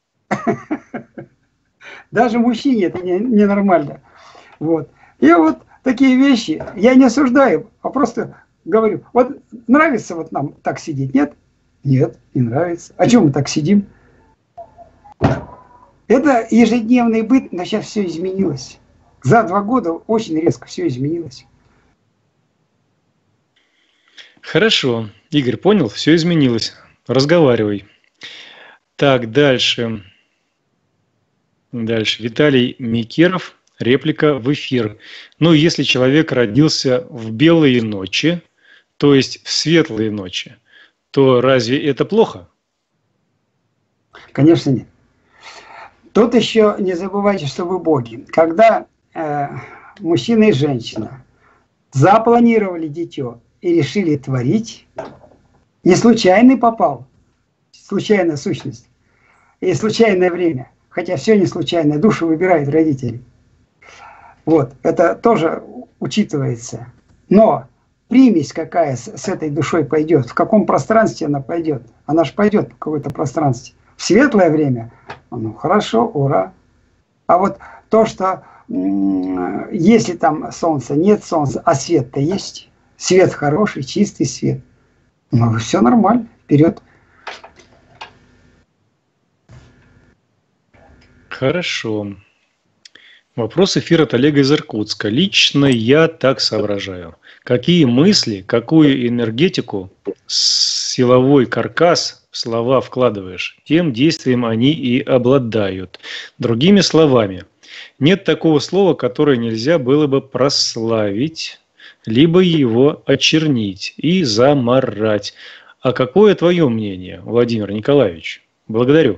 Даже мужчине это не нормально. Вот. И вот такие вещи я не осуждаю, а просто говорю, вот нравится вот нам так сидеть, нет? Нет, не нравится. А чем мы так сидим? Это ежедневный быт, но сейчас все изменилось. За 2 года очень резко все изменилось. Хорошо. Игорь, понял? Все изменилось. Разговаривай. Так, дальше. Виталий Микеров. Реплика в эфир. Ну, если человек родился в белые ночи, то есть в светлые ночи, то разве это плохо? Конечно, нет. Тут еще не забывайте, что вы боги. Когда мужчина и женщина запланировали дитё и решили творить, не случайный попал, случайная сущность и случайное время. Хотя все не случайно, душу выбирают родители. Вот, это тоже учитывается. Но примесь какая с этой душой пойдет, в каком пространстве она пойдет. Она же пойдет в какое-то пространстве. В светлое время, ну хорошо, ура. А вот то, что если там солнце, нет солнца, а свет-то есть, свет хороший, чистый свет, ну все нормально, вперед. Хорошо. Вопрос эфира от Олега из Иркутска. Лично я так соображаю. Какие мысли, какую энергетику, силовой каркас в слова вкладываешь, тем действием они и обладают. Другими словами, нет такого слова, которое нельзя было бы прославить, либо его очернить и замарать. А какое твое мнение, Владимир Николаевич? Благодарю.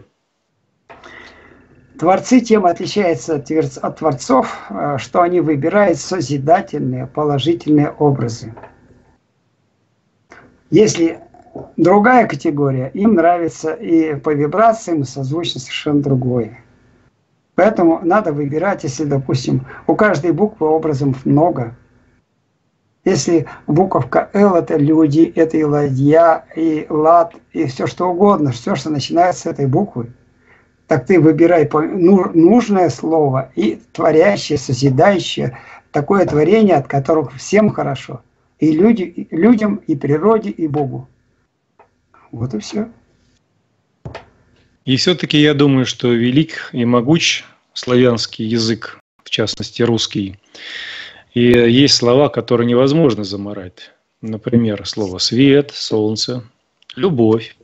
Творцы тем отличаются от творцов, что они выбирают созидательные, положительные образы. Если другая категория, им нравится и по вибрациям, и созвучно совершенно другое. Поэтому надо выбирать, если, допустим, у каждой буквы образов много. Если буковка «Л» – это люди, это и ладья, и лад, и все что угодно, все, что начинается с этой буквы, так ты выбирай нужное слово и творящее, созидающее, такое творение, от которого всем хорошо. И людям, и природе, и Богу. Вот и все. И все-таки я думаю, что велик и могуч славянский язык, в частности русский. И есть слова, которые невозможно заморать. Например, слово «свет», «солнце», «любовь».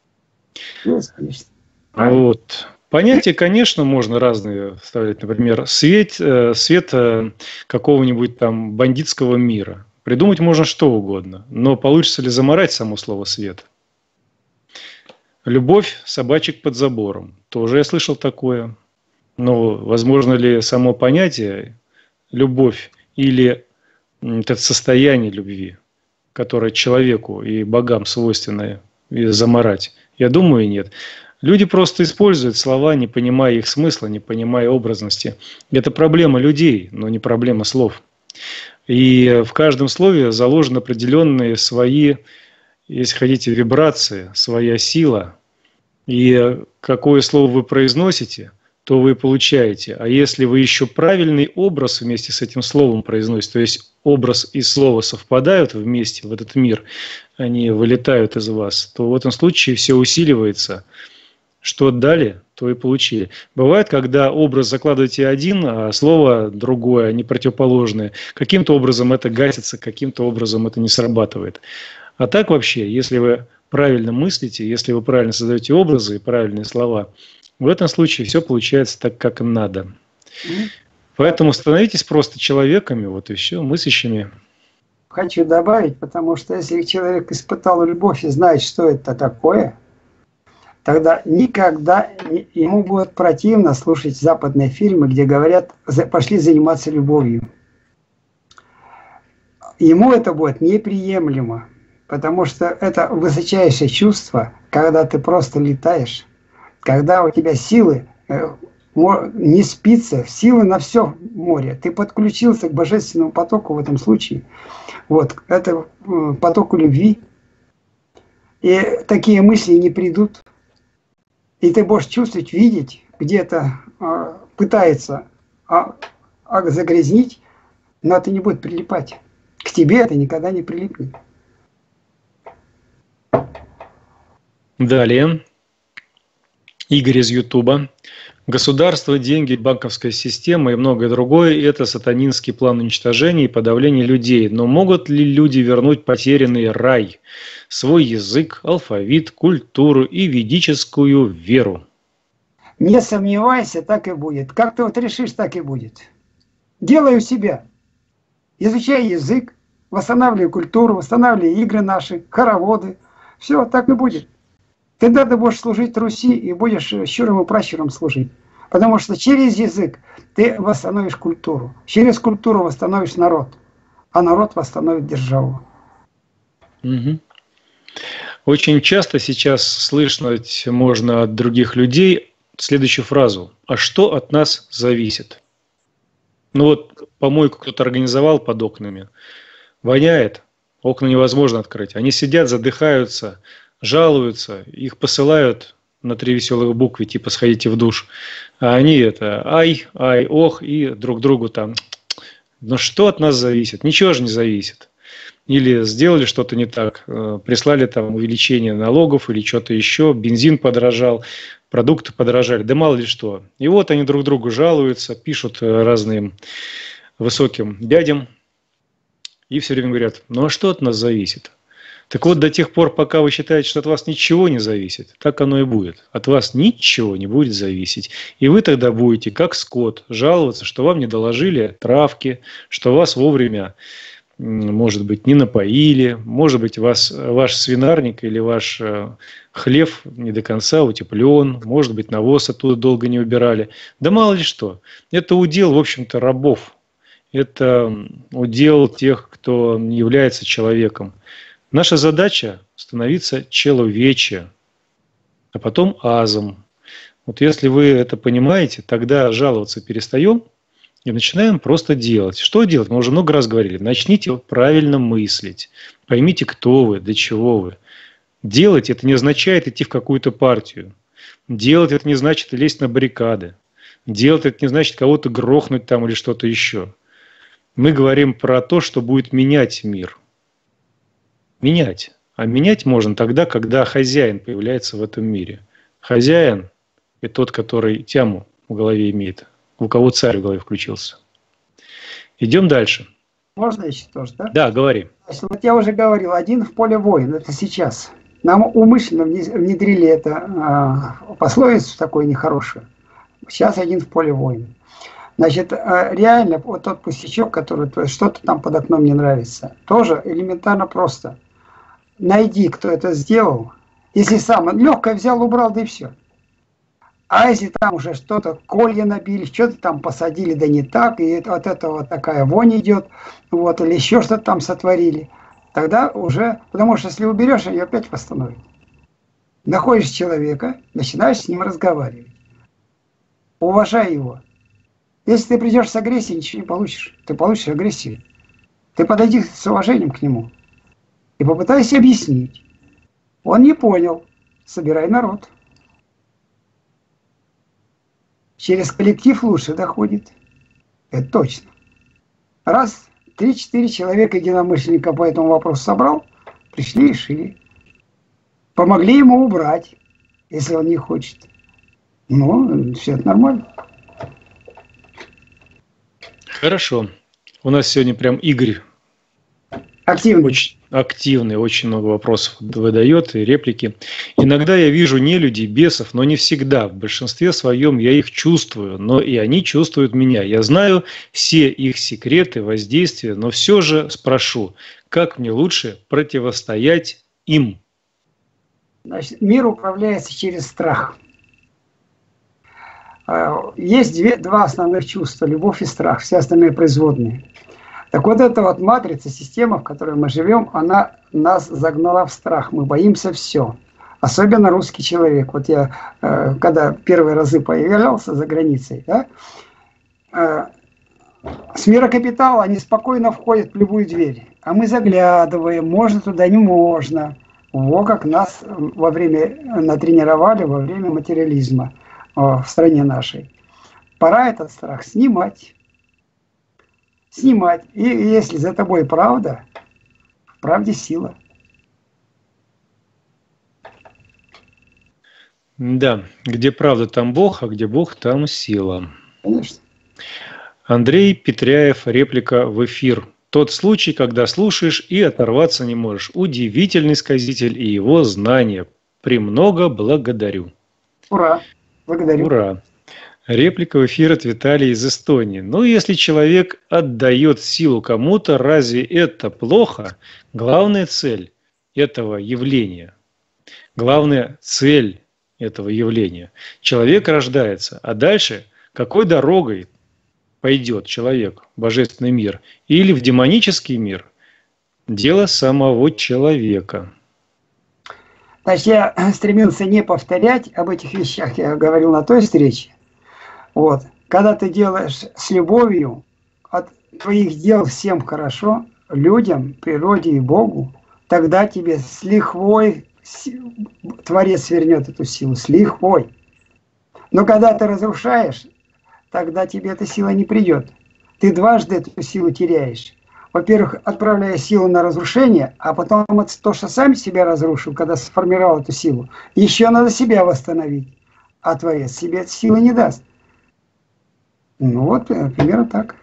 Вот. Понятия, конечно, можно разные вставлять. Например, свет какого-нибудь там бандитского мира. Придумать можно что угодно. Но получится ли заморать само слово «свет»? Любовь собачек под забором. Тоже я слышал такое. Но возможно ли само понятие любовь или это состояние любви, которое человеку и богам свойственно, и заморать? Я думаю, нет. Люди просто используют слова, не понимая их смысла, не понимая образности. Это проблема людей, но не проблема слов. И в каждом слове заложены определенные свои, если хотите, вибрации, своя сила. И какое слово вы произносите, то вы получаете. А если вы еще правильный образ вместе с этим словом произносите, то есть образ и слово совпадают вместе в этот мир, они вылетают из вас, то в этом случае все усиливается. Что отдали, то и получили. Бывает, когда образ закладываете один, а слово другое, они противоположные. Каким-то образом это гасится, каким-то образом это не срабатывает. А так вообще, если вы правильно мыслите, если вы правильно создаете образы и правильные слова, в этом случае все получается так, как им надо. Поэтому становитесь просто человеками, вот и все, мыслящими. Хочу добавить, потому что если человек испытал любовь и знает, что это такое, тогда никогда ему будет противно слушать западные фильмы, где говорят, пошли заниматься любовью. Ему это будет неприемлемо, потому что это высочайшее чувство, когда ты просто летаешь, когда у тебя силы, не спится, силы на все море. Ты подключился к божественному потоку в этом случае. Вот, это потоку любви. И такие мысли не придут. И ты будешь чувствовать, видеть, где-то пытается загрязнить, но это не будет прилипать. К тебе это никогда не прилипнет. Далее. Игорь из Ютуба. Государство, деньги, банковская система и многое другое – это сатанинский план уничтожения и подавления людей. Но могут ли люди вернуть потерянный рай, свой язык, алфавит, культуру и ведическую веру? Не сомневайся, так и будет. Как ты вот решишь, так и будет. Делай у себя. Изучай язык, восстанавливай культуру, восстанавливай игры наши, хороводы. Все, так и будет. Тогда ты будешь служить Руси и будешь щуром и пращуром служить. Потому что через язык ты восстановишь культуру. Через культуру восстановишь народ. А народ восстановит державу. Угу. Очень часто сейчас слышать можно от других людей следующую фразу. А что от нас зависит? Ну вот помойку кто-то организовал под окнами. Воняет. Окна невозможно открыть. Они сидят, задыхаются, жалуются, их посылают на 3 веселых буквы, типа «сходите в душ». А они это «ай», «ай», «ох» и друг другу там. Но что от нас зависит? Ничего же не зависит. Или сделали что-то не так, прислали там увеличение налогов или что-то еще, бензин подорожал, продукты подорожали, да мало ли что. И вот они друг другу жалуются, пишут разным высоким дядям и все время говорят, ну а что от нас зависит? Так вот, до тех пор, пока вы считаете, что от вас ничего не зависит, так оно и будет. От вас ничего не будет зависеть. И вы тогда будете, как скот, жаловаться, что вам не доложили травки, что вас вовремя, может быть, не напоили, может быть, ваш свинарник или ваш хлев не до конца утеплен, может быть, навоз оттуда долго не убирали. Да мало ли что. Это удел, в общем-то, рабов. Это удел тех, кто не является человеком. Наша задача – становиться человече, а потом азом. Вот если вы это понимаете, тогда жаловаться перестаем и начинаем просто делать. Что делать? Мы уже много раз говорили. Начните правильно мыслить. Поймите, кто вы, для чего вы. Делать – это не означает идти в какую-то партию. Делать – это не значит лезть на баррикады. Делать – это не значит кого-то грохнуть там или что-то еще. Мы говорим про то, что будет менять мир. Менять. А менять можно тогда, когда хозяин появляется в этом мире. Хозяин – это тот, который тяму в голове имеет. У кого царь в голове включился. Идем дальше. Можно еще тоже, да? Да, говори. Значит, вот я уже говорил, один в поле воин, это сейчас. Нам умышленно внедрили это пословицу такую нехорошую. Сейчас один в поле воин. Значит, реально, вот тот пустячок, который что-то там под окном не нравится, тоже элементарно просто. Найди, кто это сделал. Если сам легкое взял, убрал, да и все. А если там уже что-то, колья набили, что-то там посадили, да не так, и от этого такая вонь идет, вот, или еще что-то там сотворили, тогда уже, потому что если уберешь, ее опять восстановят. Находишь человека, начинаешь с ним разговаривать. Уважай его. Если ты придешь с агрессией, ничего не получишь. Ты получишь агрессию. Ты подойди с уважением к нему и попытайся объяснить. Он не понял. Собирай народ. Через коллектив лучше доходит. Это точно. Раз, 3-4 человека единомышленника по этому вопросу собрал, пришли и решили. Помогли ему убрать, если он не хочет. Ну, все это нормально. Хорошо. У нас сегодня прям Игорь Активный. Очень активный, очень много вопросов выдает и реплики. Иногда я вижу нелюдей, бесов, но не всегда. В большинстве своем я их чувствую, но и они чувствуют меня. Я знаю все их секреты, воздействия, но все же спрошу, как мне лучше противостоять им? Значит, мир управляется через страх. Есть два основных чувства – любовь и страх, все остальные производные. Так вот эта вот матрица, система, в которой мы живем, она нас загнала в страх. Мы боимся все. Особенно русский человек. Вот я, когда первые разы появлялся за границей, да, с мира капитала они спокойно входят в любую дверь. А мы заглядываем, можно туда, не можно. Во как нас натренировали во время материализма в стране нашей. Пора этот страх снимать. Снимать. И если за тобой правда, в правде сила. Да, где правда, там Бог, а где Бог, там сила. Конечно. Андрей Петряев, реплика в эфир. Тот случай, когда слушаешь и оторваться не можешь. Удивительный сказитель и его знания. Премного благодарю. Ура! Благодарю. Ура! Реплика в эфир от Виталия из Эстонии. Ну, если человек отдает силу кому-то, разве это плохо? Главная цель этого явления. Главная цель этого явления. Человек рождается, а дальше какой дорогой пойдет человек в божественный мир или в демонический мир? Дело самого человека. Значит, я стремился не повторять об этих вещах, я говорил на той встрече. Вот. Когда ты делаешь с любовью, от твоих дел всем хорошо, людям, природе и Богу, тогда тебе с лихвой Творец вернет эту силу, с лихвой. Но когда ты разрушаешь, тогда тебе эта сила не придет. Ты дважды эту силу теряешь. Во-первых, отправляя силу на разрушение, а потом то, что сам себя разрушил, когда сформировал эту силу, еще надо себя восстановить. А Творец себе эту силу не даст. Ну вот, примерно так.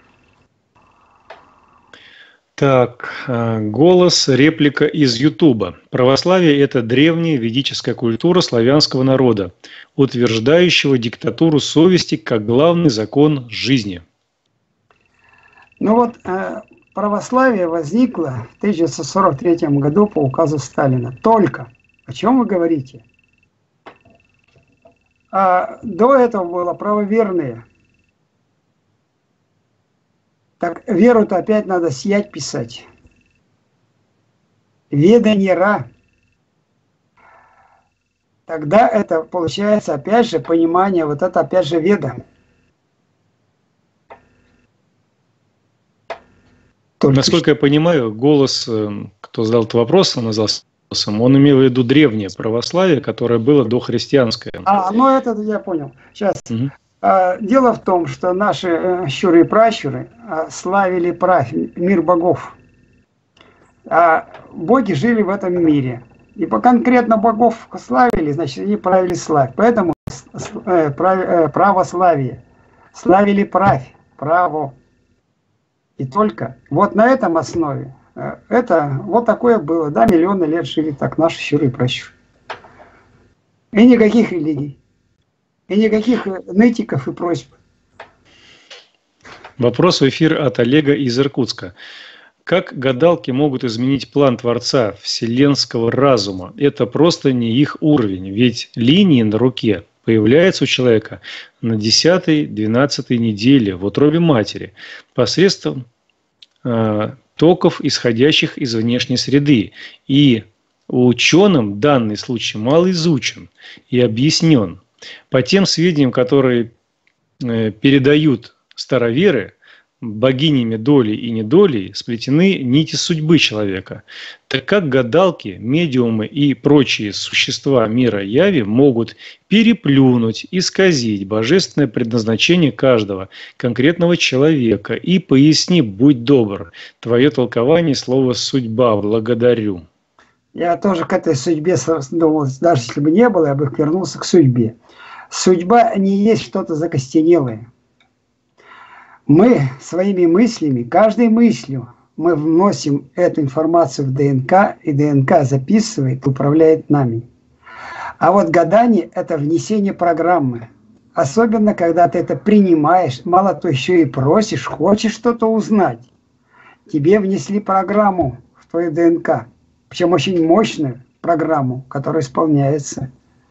Так, голос, реплика из Ютуба. Православие – это древняя ведическая культура славянского народа, утверждающего диктатуру совести как главный закон жизни. Ну вот, православие возникло в 1943 году по указу Сталина. Только. О чем вы говорите? А до этого было правоверные. Так веру-то опять надо сиять писать. веданьера. Тогда это получается, опять же, понимание, вот это опять же веда. Насколько я понимаю, голос, кто задал этот вопрос, он назвался голосом, он имел в виду древнее православие, которое было дохристианское. Ну это я понял. Сейчас. Угу. Дело в том, что наши щуры и пращуры славили мир богов. А боги жили в этом мире. И по конкретно богов славили, значит, они правили славь. Поэтому православие. Славили право. И только вот на этом основе это вот такое было. Да, миллионы лет жили так наши щуры и пращуры. И никаких религий. И никаких нытиков и просьб. Вопрос в эфир от Олега из Иркутска. Как гадалки могут изменить план Творца вселенского разума? Это просто не их уровень. Ведь линии на руке появляются у человека на 10-12 неделе в утробе матери посредством токов, исходящих из внешней среды. И ученым данный случай мало изучен и объяснен. По тем сведениям, которые передают староверы, богинями долей и недолей сплетены нити судьбы человека. Так как гадалки, медиумы и прочие существа мира яви могут переплюнуть, исказить божественное предназначение каждого конкретного человека? И поясни, будь добр, твое толкование слова «судьба». Благодарю. Я тоже к этой судьбе думал, даже если бы не было, я бы вернулся к судьбе. Судьба не есть что-то закостенелое. Мы своими мыслями, каждой мыслью, мы вносим эту информацию в ДНК, и ДНК записывает, управляет нами. А вот гадание – это внесение программы. Особенно, когда ты это принимаешь, мало то еще и просишь, хочешь что-то узнать. Тебе внесли программу в твою ДНК, причем очень мощную программу, которая исполняется.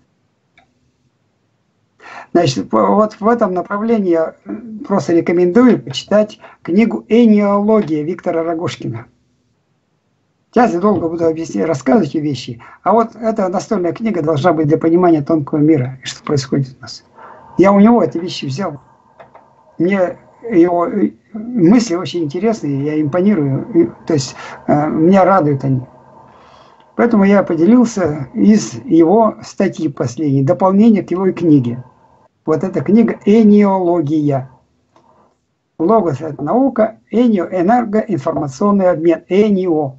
Значит, вот в этом направлении я просто рекомендую почитать книгу «Энеология» Виктора Рогожкина. Сейчас я долго буду рассказывать эти вещи, а вот эта настольная книга должна быть для понимания тонкого мира и что происходит у нас. Я у него эти вещи взял. Мне его мысли очень интересные, я импонирую, то есть меня радуют они. Поэтому я поделился из его статьи последней, дополнение к его книге. Вот эта книга «Энеология». Логос – это наука, энео – энергоинформационный обмен, энео.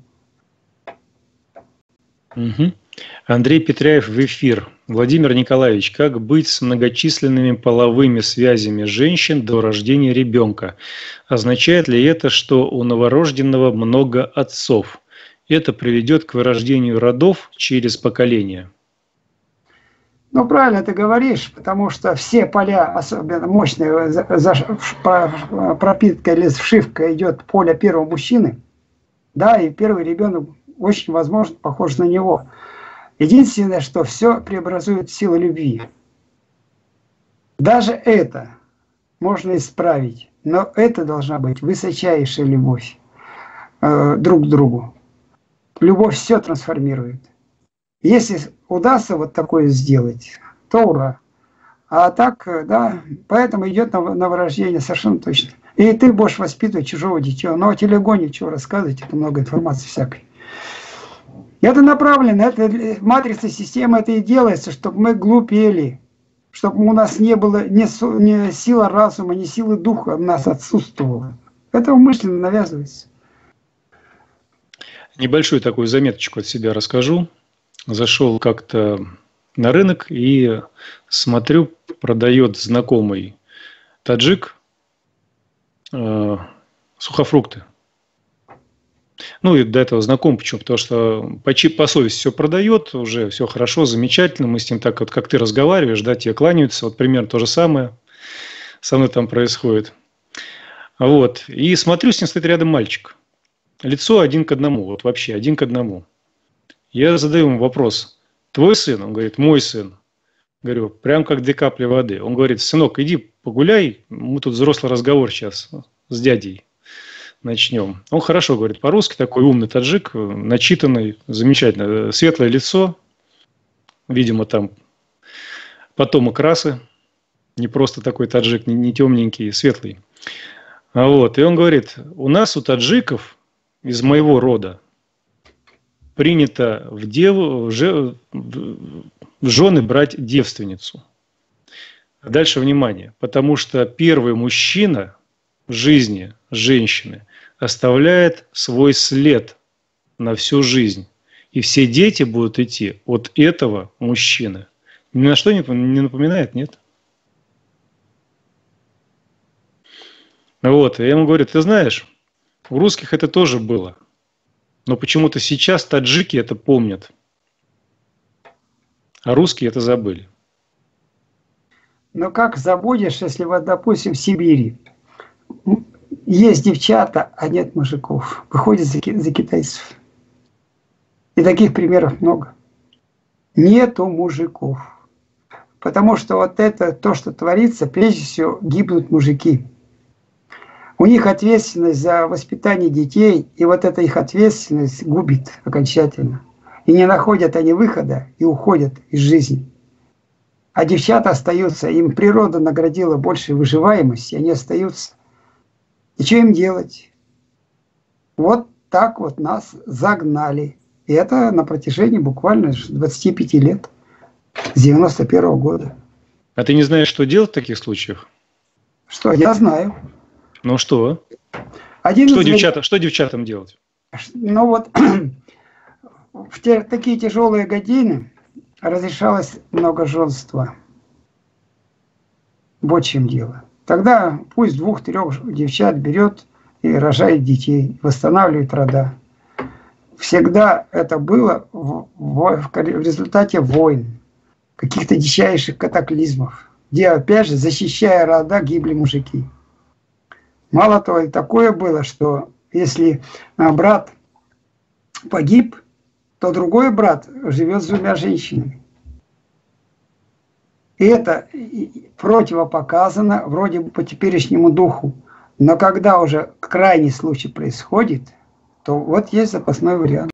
Угу. Андрей Петряев в эфир. Владимир Николаевич, как быть с многочисленными половыми связями женщин до рождения ребенка? Означает ли это, что у новорожденного много отцов? Это приведет к вырождению родов через поколение? Ну, правильно ты говоришь, потому что все поля, особенно мощные, пропитка или вшивка идет поле первого мужчины, да, и первый ребенок очень возможно похож на него. Единственное, что все преобразует в силу любви. Даже это можно исправить, но это должна быть высочайшая любовь друг к другу. Любовь все трансформирует. Если удастся вот такое сделать, то ура. А так, да, поэтому идет новорождение совершенно точно. И ты будешь воспитывать чужого дитя. Но о телегоне чего рассказывать, это много информации всякой. Это направлено, это матрица системы это и делается, чтобы мы глупели, чтобы у нас не было ни сила разума, ни силы духа у нас отсутствовала. Это умышленно навязывается. Небольшую такую заметочку от себя расскажу. Зашел как-то на рынок и смотрю, продает знакомый таджик сухофрукты. Ну и до этого знаком, почему? Потому что по совести все продает, уже все хорошо, замечательно. Мы с ним так вот, как ты разговариваешь, да, тебе кланяются. Вот примерно то же самое со мной там происходит. Вот. И смотрю, с ним стоит рядом мальчик. Лицо 1 к 1, вот вообще 1 к 1. Я задаю ему вопрос. Твой сын? Он говорит, мой сын. Говорю, прям как 2 капли воды. Он говорит, сынок, иди погуляй, мы тут взрослый разговор сейчас с дядей. начнем. Он хорошо говорит по-русски, такой умный таджик, начитанный, замечательно. Светлое лицо, видимо, там потомок расы, не просто такой таджик, не темненький, светлый. Вот. И он говорит, у нас, у таджиков, из моего рода, принято в жены брать девственницу. Дальше внимание, потому что первый мужчина в жизни женщины оставляет свой след на всю жизнь. И все дети будут идти от этого мужчины. Ни на что не напоминает, нет? Вот, и я ему говорю, ты знаешь, у русских это тоже было. Но почему-то сейчас таджики это помнят. А русские это забыли. Но как забудешь, если вот, допустим, в Сибири есть девчата, а нет мужиков. Выходят за китайцев. И таких примеров много. Нету мужиков. Потому что вот это, то, что творится, прежде всего гибнут мужики. У них ответственность за воспитание детей, и вот эта их ответственность губит окончательно. И не находят они выхода, и уходят из жизни. А девчата остаются, им природа наградила большей выживаемости, они остаются. И что им делать? Вот так вот нас загнали. И это на протяжении буквально 25 лет, с 91-го года. А ты не знаешь, что делать в таких случаях? Что, я знаю. Ну что? Что девчатам делать? Ну вот, в такие тяжелые годины разрешалось многоженство. Вот в чем дело. Тогда пусть 2-3 девчат берет и рожает детей, восстанавливает рода. Всегда это было в результате войн, каких-то дичайших катаклизмов, где, опять же, защищая рода, гибли мужики. Мало того, и такое было, что если брат погиб, то другой брат живет с 2 женщинами. И это противопоказано вроде бы по теперешнему духу. Но когда уже крайний случай происходит, то вот есть запасной вариант.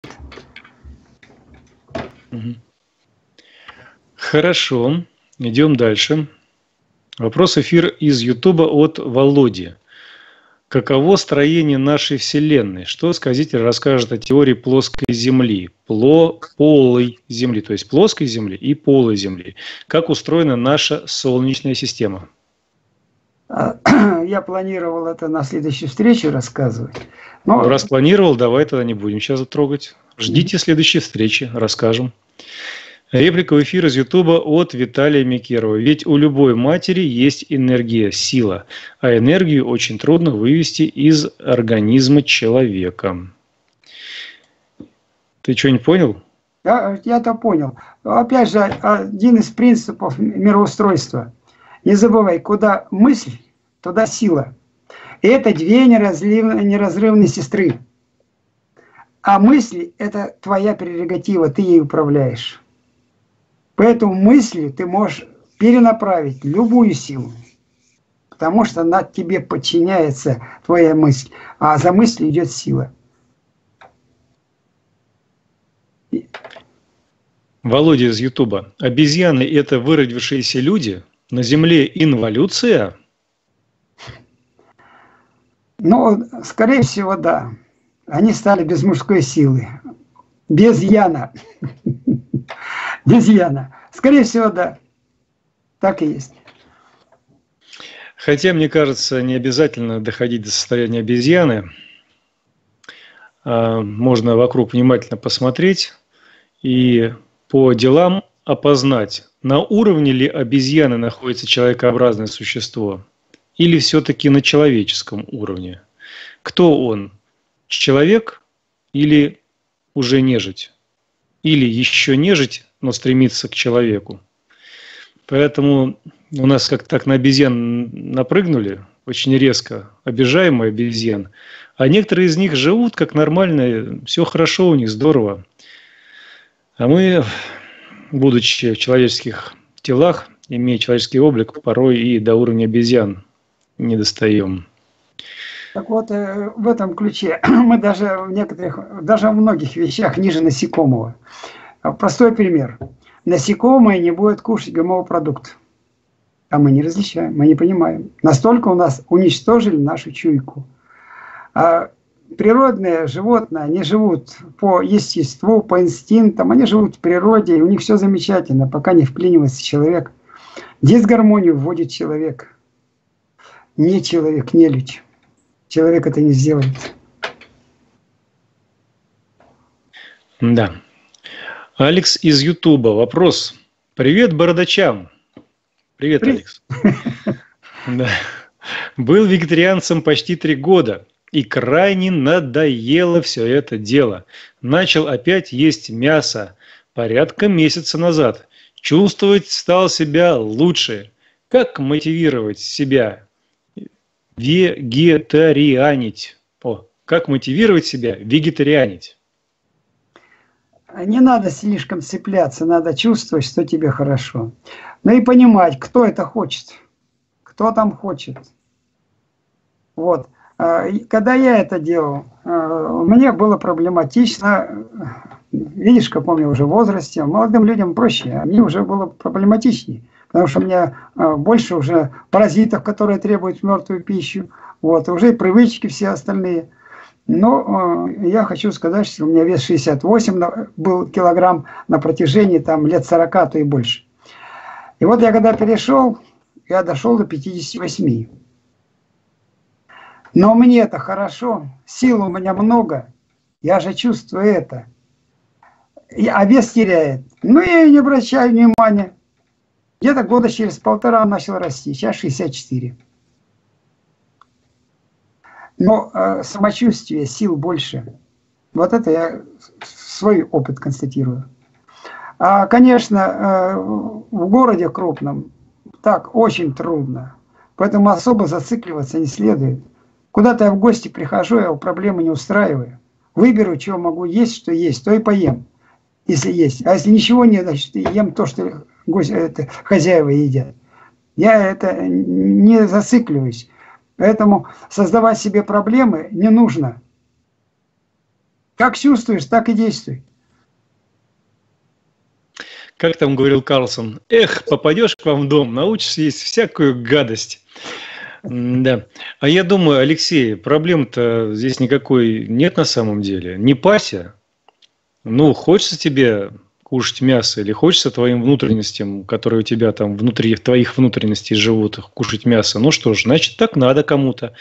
Хорошо, идем дальше. Вопрос эфир из Ютуба от Володи. Каково строение нашей Вселенной? Что сказитель расскажет о теории плоской Земли, полой Земли, то есть плоской Земли и полой Земли? Как устроена наша Солнечная система? Я планировал это на следующей встрече рассказывать. Но... Раз планировал, давай тогда не будем сейчас трогать. Ждите следующей встречи, расскажем. Реплика в эфир из Ютуба от Виталия Микерова. Ведь у любой матери есть энергия, сила, а энергию очень трудно вывести из организма человека. Ты что-нибудь понял? Я-то понял. Опять же, один из принципов мироустройства. Не забывай, куда мысль, туда сила. И это 2 неразрывные сестры. А мысли – это твоя прерогатива, ты ей управляешь. Поэтому мыслью ты можешь перенаправить любую силу. Потому что над тебе подчиняется твоя мысль, а за мыслью идет сила. Володя из Ютуба. Обезьяны – это выродившиеся люди? На Земле инволюция? Ну, скорее всего, да. Они стали без мужской силы. Без Яна. Без Яна. Скорее всего, да. Так и есть. Хотя, мне кажется, не обязательно доходить до состояния обезьяны. Можно вокруг внимательно посмотреть и по делам опознать, на уровне ли обезьяны находится человекообразное существо или все-таки на человеческом уровне. Кто он? Человек или уже нежить? Или еще нежить, но стремится к человеку? Поэтому у нас как-то так на обезьян напрыгнули, очень резко, обижаемые обезьян. А некоторые из них живут как нормально, все хорошо у них, здорово. А мы, будучи в человеческих телах, имея человеческий облик, порой и до уровня обезьян не достаем. Так вот, в этом ключе мы даже в некоторых, даже в многих вещах ниже насекомого. Простой пример. Насекомые не будут кушать ГМО продукт. А мы не различаем, мы не понимаем. Настолько у нас уничтожили нашу чуйку. А природные животные, они живут по естеству, по инстинктам, они живут в природе, и у них все замечательно, пока не вклинивается человек. Дисгармонию вводит человек. Не человек, не людь. Человек это не сделает. Да. Алекс из Ютуба. Вопрос. Привет бородачам. Привет, Алекс. Да. Был вегетарианцем почти 3 года. И крайне надоело все это дело. Начал опять есть мясо порядка месяца назад. Чувствовать стал себя лучше. Как мотивировать себя вегетарианить? Как мотивировать себя вегетарианить? Не надо слишком цепляться, надо чувствовать, что тебе хорошо. Ну и понимать, кто это хочет, кто там хочет. Вот. Когда я это делал, мне было проблематично. Видишь, в каком я уже возрасте. Молодым людям проще, а мне уже было проблематичнее. Потому что у меня больше уже паразитов, которые требуют мертвую пищу. Вот, уже и привычки все остальные. Но я хочу сказать, что у меня вес 68 был килограмм на протяжении там, лет 40, а то и больше. И вот я когда перешел, я дошел до 58. Но мне это хорошо, сил у меня много, я же чувствую это. А вес теряет. Ну, я и не обращаю внимания. Где-то года через 1,5 начал расти, сейчас 64. Но самочувствие, сил больше. Вот это я свой опыт констатирую. Конечно, в городе крупном так очень трудно. Поэтому особо зацикливаться не следует. Куда-то я в гости прихожу, я проблемы не устраиваю. Выберу, чего могу есть, что есть, то и поем, если есть. А если ничего нет, значит, ем то, что хозяева едят. Я это не зацикливаюсь. Поэтому создавать себе проблемы не нужно. Как чувствуешь, так и действуй. Как там говорил Карлсон, попадешь к вам в дом, научишься есть всякую гадость. Да. А я думаю, Алексей, проблем-то здесь никакой нет на самом деле. Не парься. Ну, хочется тебе кушать мясо или хочется твоим внутренностям, которые у тебя там внутри, твоих внутренностей живут, кушать мясо. Ну что ж, значит, так надо кому-то.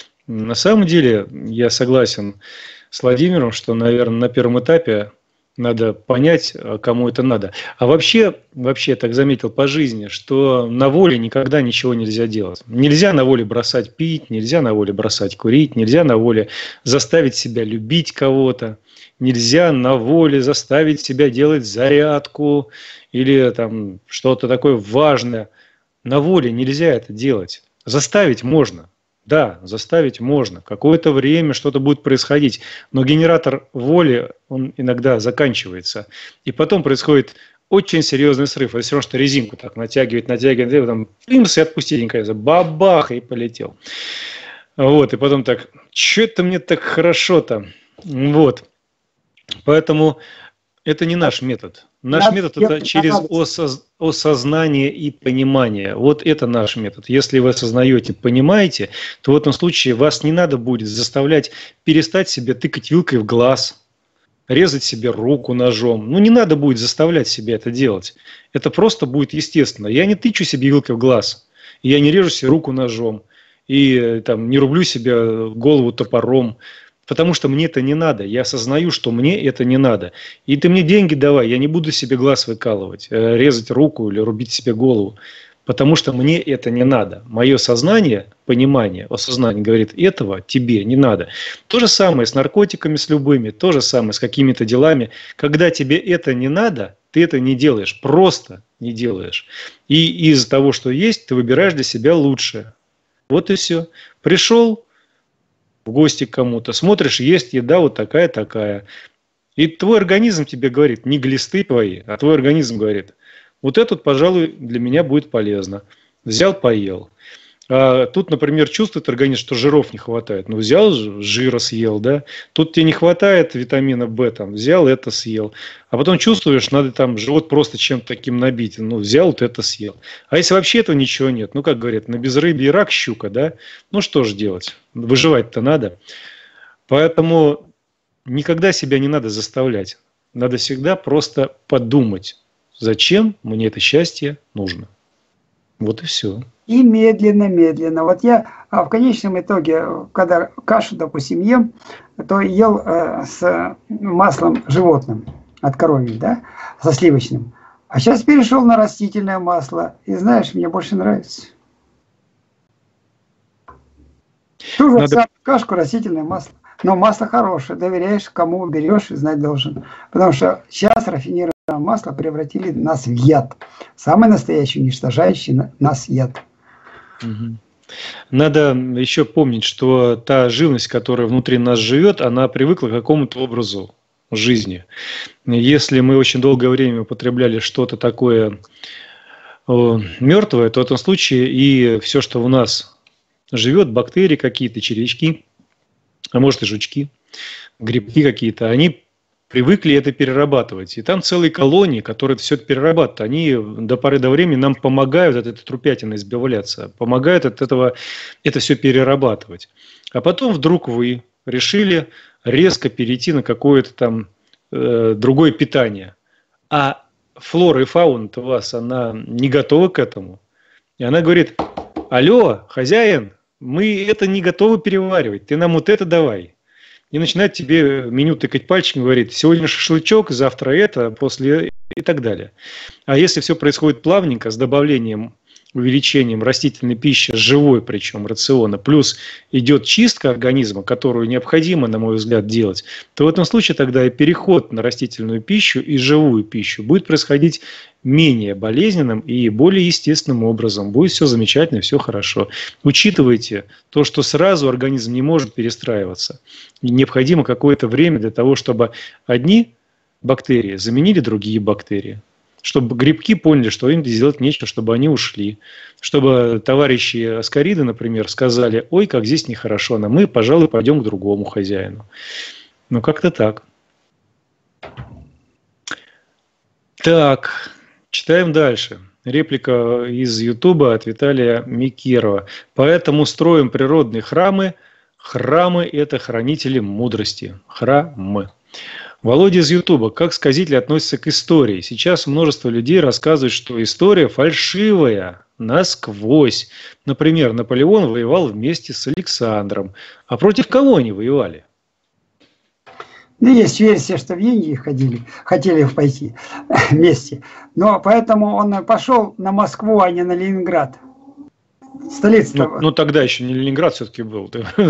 На самом деле, я согласен с Владимиром, что, наверное, на первом этапе надо понять, кому это надо. А вообще, я так заметил по жизни, что на воле никогда ничего нельзя делать. Нельзя на воле бросать пить, нельзя на воле бросать курить, нельзя на воле заставить себя любить кого-то, нельзя на воле заставить себя делать зарядку или там что-то такое важное. На воле нельзя это делать. Заставить можно. Да, заставить можно. Какое-то время что-то будет происходить. Но генератор воли, он иногда заканчивается. И потом происходит очень серьезный срыв. Это все равно, что резинку так натягивает, там, пимс, и отпустить, бабах, и полетел. Вот, и потом так, что это мне так хорошо-то? Вот. Поэтому это не наш метод. Наш метод – это через осознание и понимание. Вот это наш метод. Если вы осознаете, понимаете, то в этом случае вас не надо будет заставлять перестать себе тыкать вилкой в глаз, резать себе руку ножом. Ну, не надо будет заставлять себя это делать. Это просто будет естественно. Я не тычу себе вилкой в глаз, я не режу себе руку ножом, и там, не рублю себе голову топором. Потому что мне это не надо. Я осознаю, что мне это не надо. И ты мне деньги давай, я не буду себе глаз выкалывать, резать руку или рубить себе голову. Потому что мне это не надо. Мое сознание, понимание, осознание говорит, этого тебе не надо. То же самое с наркотиками, с любыми, то же самое с какими-то делами. Когда тебе это не надо, ты это не делаешь, просто не делаешь. И из-за того, что есть, ты выбираешь для себя лучшее. Вот и все. Пришел в гости к кому-то, смотришь, есть еда вот такая-такая. И твой организм тебе говорит, не глисты твои, а твой организм говорит, вот этот, пожалуй, для меня будет полезно. Взял, поел. А тут, например, чувствует организм, что жиров не хватает. Ну, взял жира съел, да. Тут тебе не хватает витамина В, там, взял это съел. А потом чувствуешь, надо там живот просто чем-то таким набить. Ну, взял вот это съел. А если вообще этого ничего нет, ну, как говорят, на безрыбье рак щука, да. Ну, что же делать? Выживать-то надо. Поэтому никогда себя не надо заставлять. Надо всегда просто подумать, зачем мне это счастье нужно. Вот и все. И медленно. Вот я в конечном итоге, когда кашу, допустим, ем, то ел с маслом животным от коровьим, да, со сливочным. А сейчас перешел на растительное масло. И знаешь, мне больше нравится. Ту же самую кашку, растительное масло. Но масло хорошее. Доверяешь, кому берешь, знать должен. Потому что сейчас рафинированное масло превратили нас в яд. Самый настоящий, уничтожающий нас яд. Надо еще помнить, что та живность, которая внутри нас живет, она привыкла к какому-то образу жизни. Если мы очень долгое время употребляли что-то такое мертвое, то в этом случае и все, что в нас живет, бактерии какие-то, червячки, а может и жучки, грибки какие-то, они привыкли это перерабатывать. И там целые колонии, которые все это перерабатывают. Они до поры до времени нам помогают от этой трупятины избавляться, помогают от этого это все перерабатывать. А потом вдруг вы решили резко перейти на какое-то там другое питание. А флора и фауна-то у вас, она не готова к этому. И она говорит: алло, хозяин, мы это не готовы переваривать, ты нам вот это давай. И начинает тебе меню тыкать пальчиком, говорит: сегодня шашлычок, завтра это, после и так далее. А если все происходит плавненько, с добавлением, увеличением растительной пищи, живой причем рациона, плюс идет чистка организма, которую необходимо, на мой взгляд, делать, то в этом случае тогда и переход на растительную пищу и живую пищу будет происходить менее болезненным и более естественным образом. Будет все замечательно, все хорошо. Учитывайте то, что сразу организм не может перестраиваться. И необходимо какое-то время для того, чтобы одни бактерии заменили другие бактерии. Чтобы грибки поняли, что им сделать нечего, чтобы они ушли. Чтобы товарищи аскариды, например, сказали: ой, как здесь нехорошо, но мы, пожалуй, пойдем к другому хозяину. Ну, как-то так. Так, читаем дальше. Реплика из Ютуба от Виталия Микерова. Поэтому строим природные храмы. Храмы – это хранители мудрости. Храмы. Володя из Ютуба. Как сказитель относится к истории? Сейчас множество людей рассказывают, что история фальшивая, насквозь. Например, Наполеон воевал вместе с Александром. А против кого они воевали? Ну, есть версия, что в Индии хотели пойти вместе. Но поэтому он пошел на Москву, а не на Ленинград. Столица. Ну, тогда еще не Ленинград все-таки был.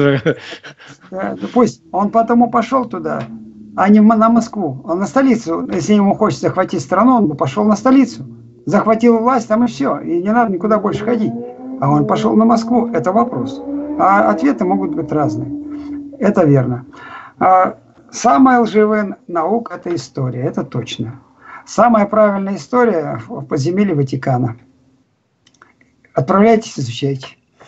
Пусть. Он потому пошел туда, а не на Москву. Он на столицу. Если ему хочется захватить страну, он бы пошел на столицу. Захватил власть, там и все. И не надо никуда больше ходить. А он пошел на Москву. Это вопрос. А ответы могут быть разные. Это верно. Самая лживая наука – это история. Это точно. Самая правильная история в подземелье Ватикана. Отправляйтесь, изучайте.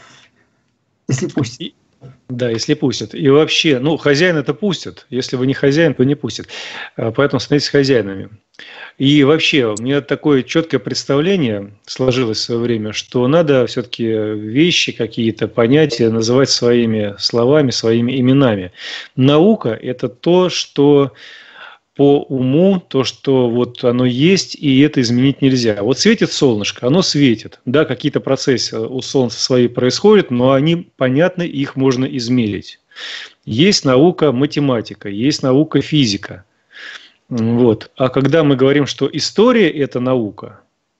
Если пустят. Да, если пустят. И вообще, хозяин это пустят. Если вы не хозяин, то не пустят. Поэтому становитесь хозяинами. И вообще, у меня такое четкое представление сложилось в свое время, что надо все-таки вещи, какие-то понятия называть своими словами, своими именами. Наука – это то, что по уму, то, что вот оно есть, и это изменить нельзя. Вот светит солнышко, оно светит. Да, какие-то процессы у Солнца свои происходят, но они понятны, их можно измерить. Есть наука математика, есть наука физика. Вот. А когда мы говорим, что история – это наука,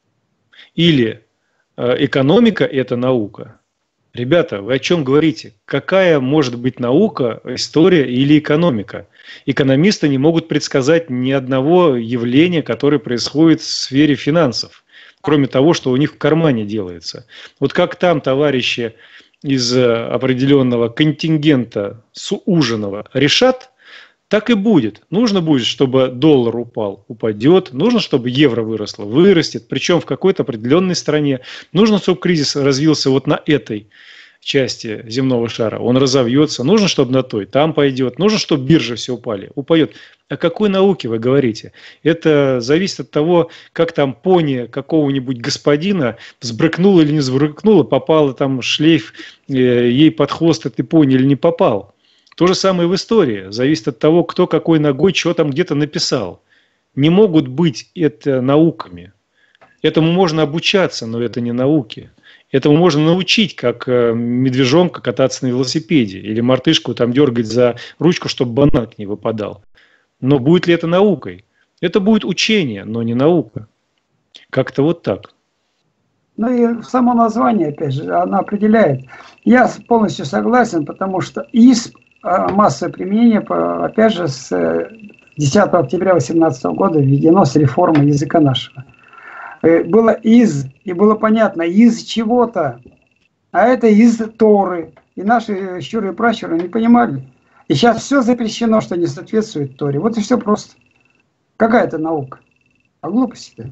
или экономика – это наука, ребята, вы о чем говорите? Какая может быть наука, история или экономика? Экономисты не могут предсказать ни одного явления, которое происходит в сфере финансов, кроме того, что у них в кармане делается. Вот как там товарищи из определенного контингента суженого решат, Так и будет. Нужно будет, чтобы доллар упал, упадет. Нужно, чтобы евро выросло, вырастет. Причем в какой-то определенной стране. Нужно, чтобы кризис развился вот на этой части земного шара. Он разовьется. Нужно, чтобы на той. Там пойдет. Нужно, чтобы биржи все упадет. О какой науке вы говорите? Это зависит от того, как там пони какого-нибудь господина взбрыкнула или не взбрыкнула, попала там шлейф ей под хвост этой пони или не попал. То же самое в истории. Зависит от того, кто какой ногой что там где-то написал. Не могут быть это науками. Этому можно обучаться, но это не науки. Этому можно научить, как медвежонка кататься на велосипеде. Или мартышку там дергать за ручку, чтобы банан не выпадал. Но будет ли это наукой? Это будет учение, но не наука. Как-то вот так. Ну и само название, опять же, оно определяет. Я полностью согласен, потому что массовое применение, опять же, с 10 октября 2018 года введено с реформой языка нашего. Было и было понятно, из чего-то, а это из Торы. И наши щуры и пращуры не понимали. И сейчас все запрещено, что не соответствует Торе. Вот и все просто. Какая это наука? А глупости-то.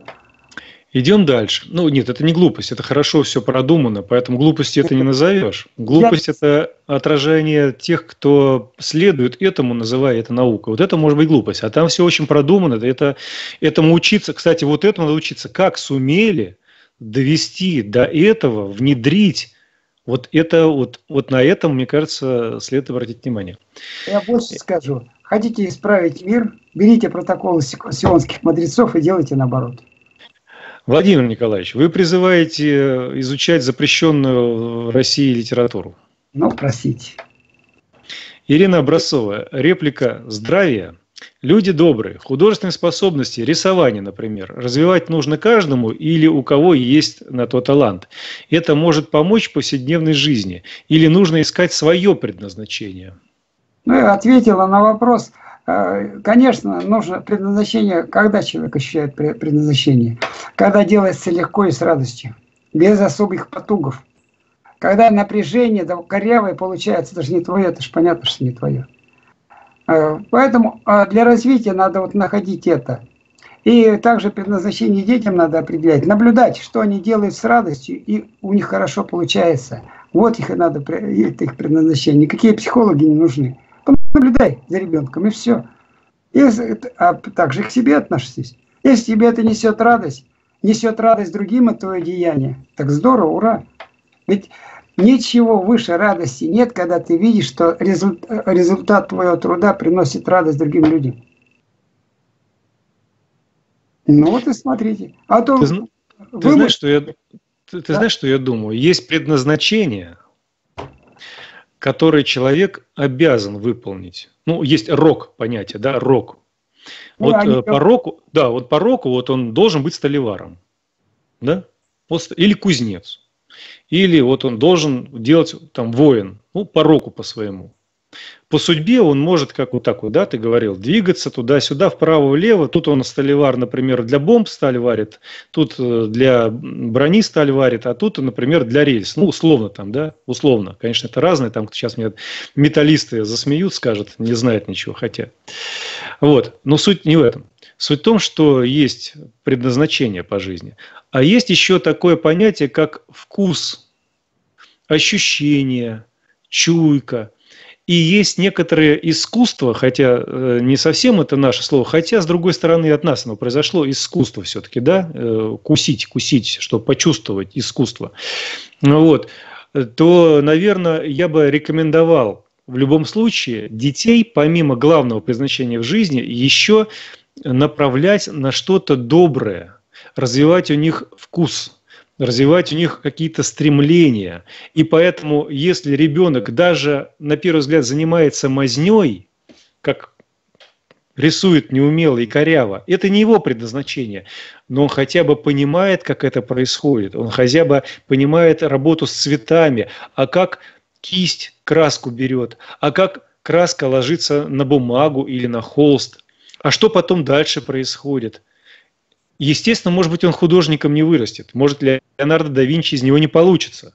Идем дальше. Ну, нет, это не глупость, это хорошо все продумано, поэтому глупости это не назовешь. Глупость – это отражение тех, кто следует этому, называя это наукой. Вот это может быть глупость, а там все очень продумано, этому учиться. Кстати, вот этому надо учиться, как сумели довести до этого, внедрить. Вот на этом, мне кажется, следует обратить внимание. Я больше скажу. Хотите исправить мир, берите протоколы сионских мудрецов и делайте наоборот. Владимир Николаевич, вы призываете изучать запрещенную в России литературу? Ну, простите. Ирина Образцова, реплика «Здравия». Люди добрые, художественные способности, рисование, например, развивать нужно каждому или у кого есть на то талант. Это может помочь в повседневной жизни или нужно искать свое предназначение? Ну, я ответила на вопрос. Конечно, нужно предназначение, когда человек ощущает предназначение. Когда делается легко и с радостью, без особых потугов. Когда напряжение, да, корявое получается, даже не твое, это же понятно, что не твое. Поэтому для развития надо вот находить это. И также предназначение детям надо определять. Наблюдать, что они делают с радостью, и у них хорошо получается. Вот их и надо, это их предназначение. Никакие психологи не нужны. Наблюдай за ребенком, и все. А также к себе относитесь. Если тебе это несет радость другим, это твое деяние. Так здорово, ура. Ведь ничего выше радости нет, когда ты видишь, что результат твоего труда приносит радость другим людям. Ну вот и смотрите. А то ты знаешь, что я думаю? Есть предназначение, который человек обязан выполнить. Ну, есть рок понятие, да, рок. Вот по року вот он должен быть столеваром, да, или кузнец, или вот он должен делать там воин, ну, по року по своему. По судьбе он может, как вот так вот, да, ты говорил, двигаться туда-сюда, вправо-влево. Тут он сталевар, например, для бомб сталь варит, тут для брони сталь варит, а тут, например, для рельс. Ну, условно там, да, условно. Конечно, это разное, там сейчас меня металлисты засмеют, скажут, не знают ничего, хотя. Вот, но суть не в этом. Суть в том, что есть предназначение по жизни. А есть еще такое понятие, как вкус, ощущение, чуйка. И есть некоторые искусства, хотя не совсем это наше слово, хотя, с другой стороны, от нас оно произошло, искусство все-таки, да, кусить, чтобы почувствовать искусство. Вот. То, наверное, я бы рекомендовал в любом случае детей, помимо главного предназначения в жизни, еще направлять на что-то доброе, развивать у них вкус, развивать у них какие-то стремления. И поэтому, если ребенок даже, на первый взгляд, занимается мазнёй, как рисует неумело и коряво, это не его предназначение, но он хотя бы понимает, как это происходит, он хотя бы понимает работу с цветами, а как кисть краску берет, а как краска ложится на бумагу или на холст, а что потом дальше происходит. Естественно, может быть, он художником не вырастет. Может, Леонардо да Винчи из него не получится.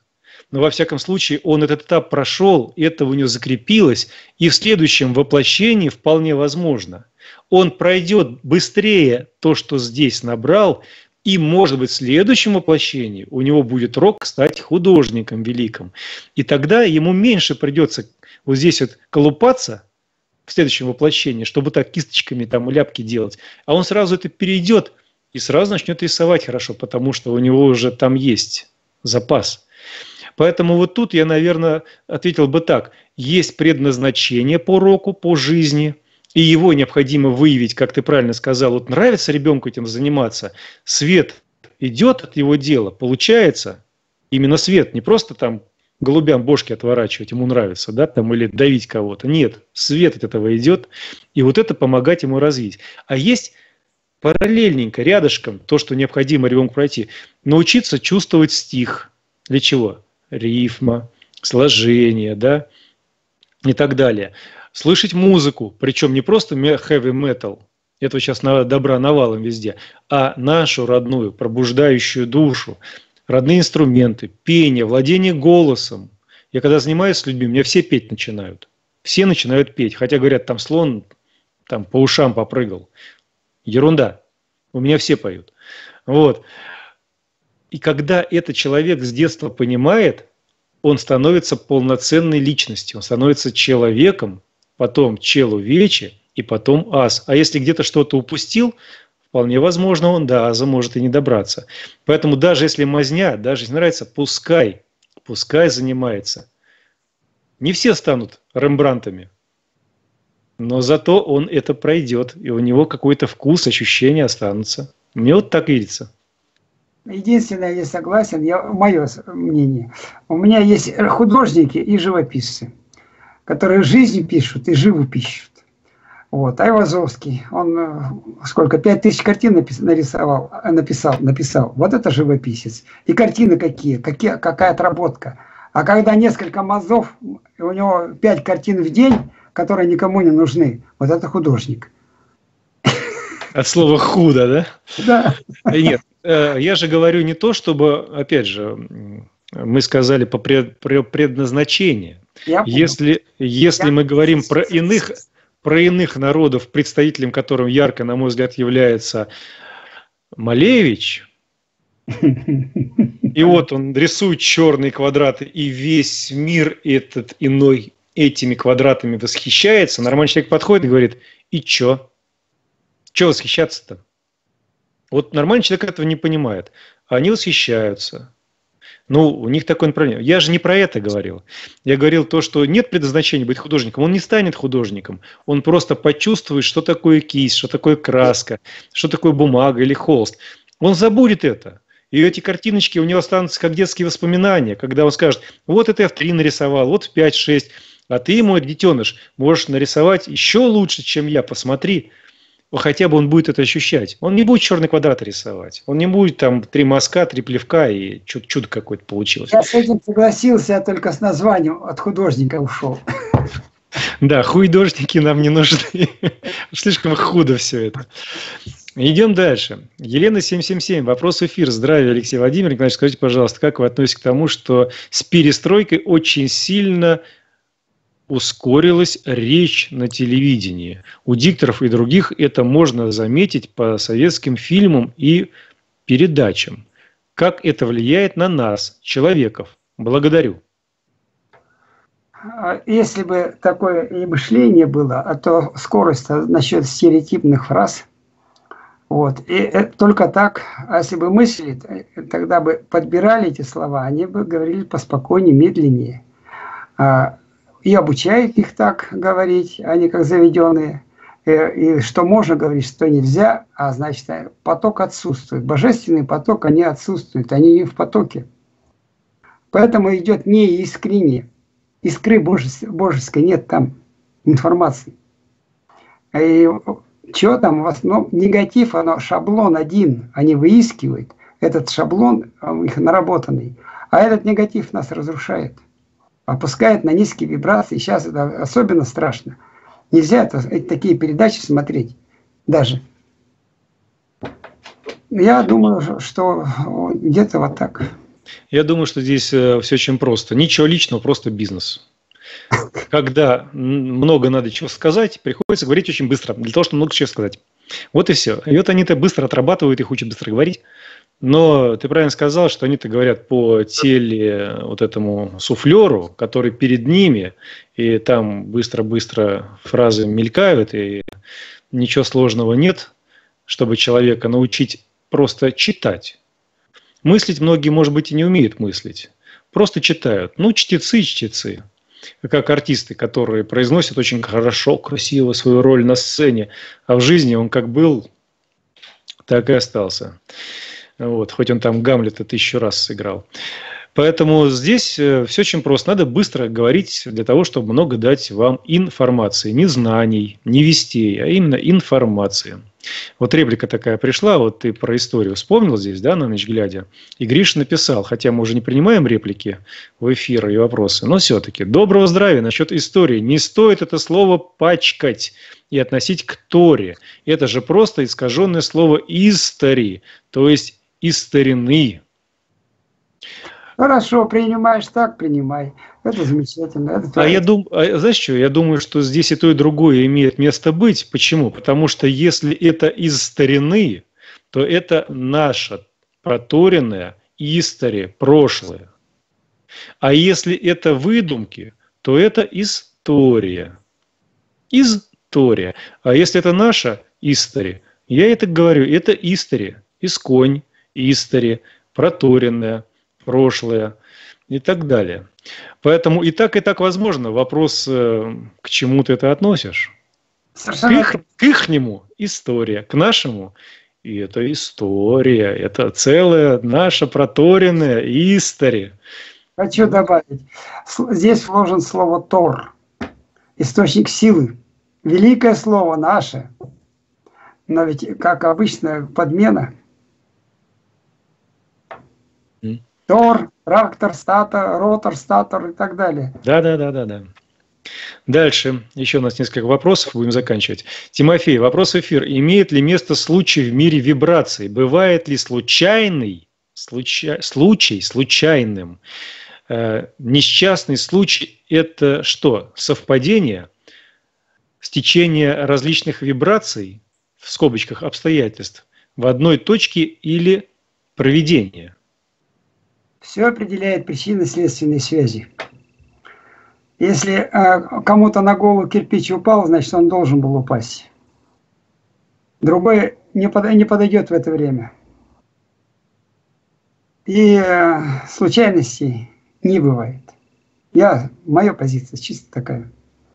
но во всяком случае он этот этап прошел, это у него закрепилось, и в следующем воплощении вполне возможно. Он пройдет быстрее то, что здесь набрал, и, может быть, в следующем воплощении у него будет рок стать художником великим. И тогда ему меньше придется вот здесь вот колупаться в следующем воплощении, чтобы так кисточками там ляпки делать. А он сразу это перейдет и сразу начнет рисовать хорошо, потому что у него уже там есть запас. Поэтому вот тут я, наверное, ответил бы так. Есть предназначение по року, по жизни, и его необходимо выявить, как ты правильно сказал. Вот нравится ребенку этим заниматься, свет идет от его дела, получается именно свет, не просто там голубям бошки отворачивать, ему нравится, да, там, или давить кого-то. Нет, свет от этого идет, и вот это помогать ему развить. А есть параллельненько, рядышком, то, что необходимо ребенку пройти, научиться чувствовать стих. Для чего? Рифма, сложение, да, и так далее. Слышать музыку, причем не просто heavy metal, это сейчас добра навалом везде, а нашу родную, пробуждающую душу, родные инструменты, пение, владение голосом. Я когда занимаюсь с людьми, меня все петь начинают. Все начинают петь, хотя говорят, там слон там, по ушам попрыгал. Ерунда. У меня все поют. Вот. И когда этот человек с детства понимает, он становится полноценной личностью, он становится человеком, потом человече и потом ас. А если где-то что-то упустил, вполне возможно, он до аза может и не добраться. Поэтому даже если мазня, даже если нравится, пускай занимается. Не все станут Рембрандтами, но зато он это пройдет, и у него какой-то вкус, ощущения останутся. Мне вот так видится. Единственное, я согласен, мое мнение. У меня есть художники и живописцы, которые жизнь пишут и живу пишут. Вот. Айвазовский, он сколько, 5000 картин написал. Вот это живописец. И картины какая отработка. А когда несколько мазов, у него 5 картин в день, которые никому не нужны, вот это художник. От слова худо, да? Да. Нет, я же говорю не то, чтобы, опять же, мы сказали по предназначению. Если мы говорим про иных народов, представителем которым ярко, на мой взгляд, является Малевич, и вот он рисует черные квадраты, и весь мир этот иной этими квадратами восхищается, нормальный человек подходит и говорит, и чё? Чё восхищаться-то? Вот нормальный человек этого не понимает, а они восхищаются. Ну, у них такое направление. Я же не про это говорил. Я говорил то, что нет предназначения быть художником. Он не станет художником. Он просто почувствует, что такое кисть, что такое краска, что такое бумага или холст. Он забудет это. И эти картиночки у него останутся как детские воспоминания, когда он скажет, вот это я в 3 нарисовал, вот в 5-6, а ты, мой детеныш, можешь нарисовать еще лучше, чем я, посмотри. Хотя бы он будет это ощущать. Он не будет черный квадрат рисовать. Он не будет там 3 мазка, 3 плевка и чудо какое-то получилось. Я с этим согласился, я только с названием от художника ушел. Да, художники нам не нужны. Слишком худо все это. Идем дальше. Елена 777. Вопрос в эфир. Здравия, Алексей Владимирович. Скажите, пожалуйста, как вы относитесь к тому, что с перестройкой очень сильно ускорилась речь на телевидении? У дикторов и других это можно заметить по советским фильмам и передачам. Как это влияет на нас, человеков? Благодарю. Если бы такое и мышление было, а то скорость насчет стереотипных фраз. Вот. И только так, а если бы мыслили, тогда бы подбирали эти слова, они бы говорили поспокойнее, медленнее. И обучают их так говорить, они как заведенные. И что можно говорить, что нельзя, а значит, поток отсутствует. Bожественный поток, они отсутствуют, они не в потоке. Поэтому идет неискренне. Искры божеской нет там информации. И что там в основном? Негатив, оно шаблон один, они выискивают. Этот шаблон у них наработанный. А этот негатив нас разрушает. Опускает на низкие вибрации. Сейчас это особенно страшно. Нельзя такие передачи смотреть даже. Я думаю, что где-то вот так. Я думаю, что здесь все очень просто. Ничего личного, просто бизнес. Когда много надо чего сказать, приходится говорить очень быстро, для того, чтобы много чего сказать. Вот и все. И вот они-то быстро отрабатывают, их учат быстро говорить. Но ты правильно сказал, что они-то говорят по теле вот этому суфлеру, который перед ними, и там быстро-быстро фразы мелькают, и ничего сложного нет, чтобы человека научить просто читать. Мыслить многие, может быть, и не умеют мыслить. Просто читают. Ну, чтецы. Как артисты, которые произносят очень хорошо, красиво свою роль на сцене, а в жизни он как был, так и остался. Вот, хоть он там Гамлета 1000 раз сыграл. Поэтому здесь все очень просто. Надо быстро говорить для того, чтобы много дать вам информации. Не знаний, не вестей, а именно информации. Вот реплика такая пришла, вот ты про историю вспомнил здесь, да, на ночь глядя. И Гриша написал, хотя мы уже не принимаем реплики в эфир и вопросы, но все-таки. Доброго здравия насчет истории. Не стоит это слово пачкать и относить к Торе. Это же просто искаженное слово «истори», то есть «из старины». Хорошо, принимаешь так, принимай. Это замечательно. Это знаешь что, я думаю, что здесь и то, и другое имеет место быть. Почему? Потому что если это из старины, то это наше проторенное истори, прошлое. А если это выдумки, то это история. История. А если это наша истори, я это говорю, это истори, исконь, истори, проторенное, прошлое и так далее. Поэтому и так возможно. Вопрос, к чему ты это относишь? К ихнему история, к нашему и это история, это целая наша проторенная история. Хочу добавить. Здесь вложен слово «тор», источник силы. Великое слово наше, но ведь, как обычно, подмена. Тор, трактор, статор, ротор, статор и так далее. Да. Дальше. Еще у нас несколько вопросов, будем заканчивать. Тимофей, вопрос в эфир. Имеет ли место случай в мире вибраций? Бывает ли случайный, случай случайным? Несчастный случай – это что? Совпадение? Стечение различных вибраций, в скобочках обстоятельств, в одной точке или провидение? Все определяет причинно-следственные связи. Если кому-то на голову кирпич упал, значит, он должен был упасть. Другой не подойдет в это время. И случайностей не бывает. Моя позиция чисто такая.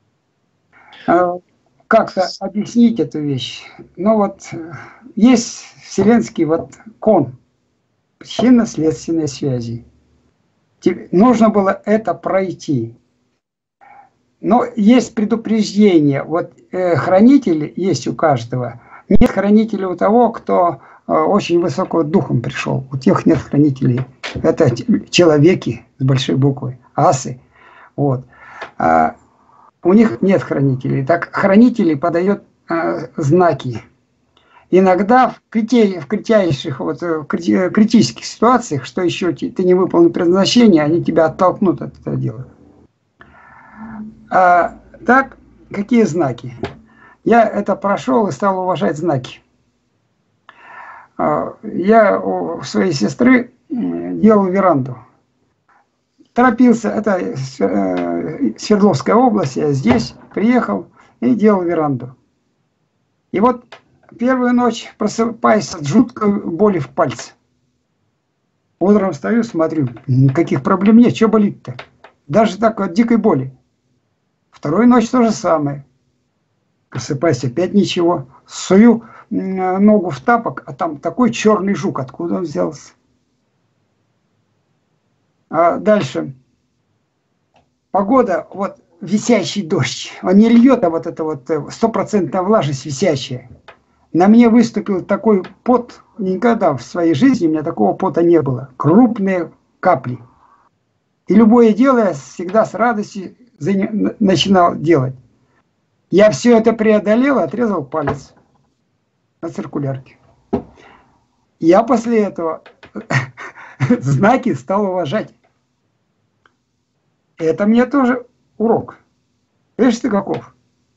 Как-то объяснить эту вещь. Но вот есть вселенский кон. Причинно-следственные связи. Нужно было это пройти. Но есть предупреждение. Хранитель есть у каждого. Нет хранителя у того, кто очень высокого духом пришел. У тех нет хранителей. Это человеки с большой буквы. Асы. У них нет хранителей. Так хранители подают знаки. Иногда в критических ситуациях, что еще ты не выполнил предназначение, они тебя оттолкнут от этого дела. Так, какие знаки? Я это прошел и стал уважать знаки. Я у своей сестры делал веранду. Торопился, это Свердловская область, я здесь приехал и делал веранду. И вот первую ночь просыпаюсь от жуткой боли в пальце. Утром встаю, смотрю, никаких проблем нет, что болит-то? Даже так от дикой боли. Вторую ночь то же самое. Просыпаюсь, опять ничего. Сую ногу в тапок, а там такой черный жук. Откуда он взялся? Дальше. Погода, висящий дождь. Он не льет, а это стопроцентная влажность висящая. На мне выступил такой пот. Никогда в своей жизни у меня такого пота не было. Крупные капли. И любое дело я всегда с радостью начинал делать. Я все это преодолел, отрезал палец на циркулярке. Я после этого знаки стал уважать. Это мне тоже урок. Видишь ты каков?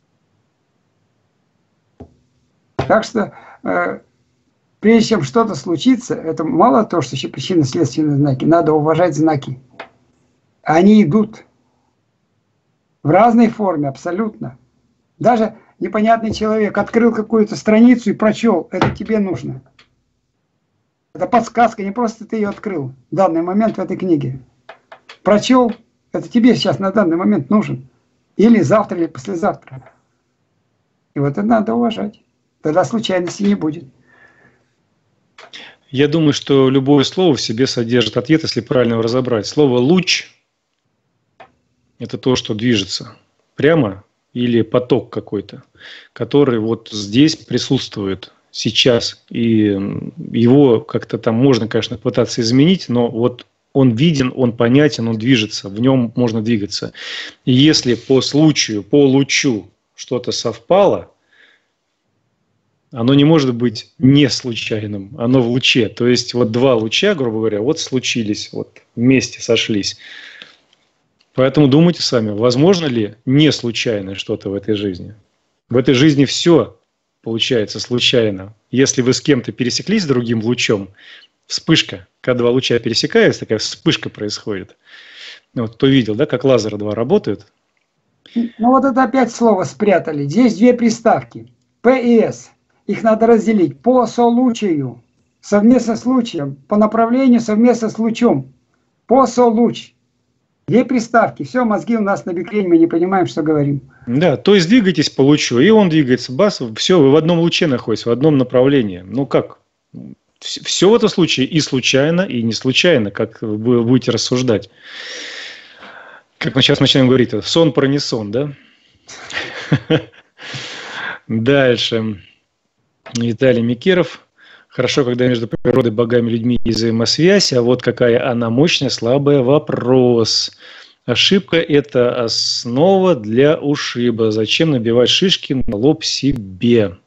Так что, прежде чем что-то случится, это мало того, что еще причинно-следственные знаки, надо уважать знаки. Они идут в разной форме, абсолютно. Даже непонятный человек открыл какую-то страницу и прочел, это тебе нужно. Это подсказка, не просто ты ее открыл в данный момент в этой книге. Прочел, это тебе сейчас на данный момент нужен. Или завтра, или послезавтра. И вот это надо уважать. Тогда случайности не будет. Я думаю, что любое слово в себе содержит ответ, если правильно его разобрать. Слово «луч» – это то, что движется прямо, или поток какой-то, который вот здесь присутствует сейчас. И его как-то там можно, конечно, пытаться изменить, но вот он виден, он понятен, он движется, в нем можно двигаться. И если по случаю, по лучу что-то совпало, оно не может быть не случайным, оно в луче. То есть вот два луча, грубо говоря, вот случились, вот вместе сошлись. Поэтому думайте сами, возможно ли не случайно что-то в этой жизни? В этой жизни все получается случайно. Если вы с кем-то пересеклись с другим лучом, вспышка, когда два луча пересекаются, такая вспышка происходит. Вот кто видел, да, как лазеры два работают? Ну вот это опять слово спрятали. Здесь две приставки. П и С. Их надо разделить по солучию, совместно с лучем, по направлению совместно с лучом. По солуч. Две приставки. Все, мозги у нас на бекрень, мы не понимаем, что говорим. Да, то есть двигайтесь по лучу, и он двигается, бас, все, вы в одном луче находитесь, в одном направлении. Ну как? Все в этом случае и случайно, и не случайно, как вы будете рассуждать. Как мы сейчас начинаем говорить, сон про не сон, да? Дальше. Виталий Микеров. Хорошо, когда между природой, богами, людьми есть взаимосвязь, а вот какая она мощная, слабая, вопрос. Ошибка – это основа для ушиба. Зачем набивать шишки на лоб себе?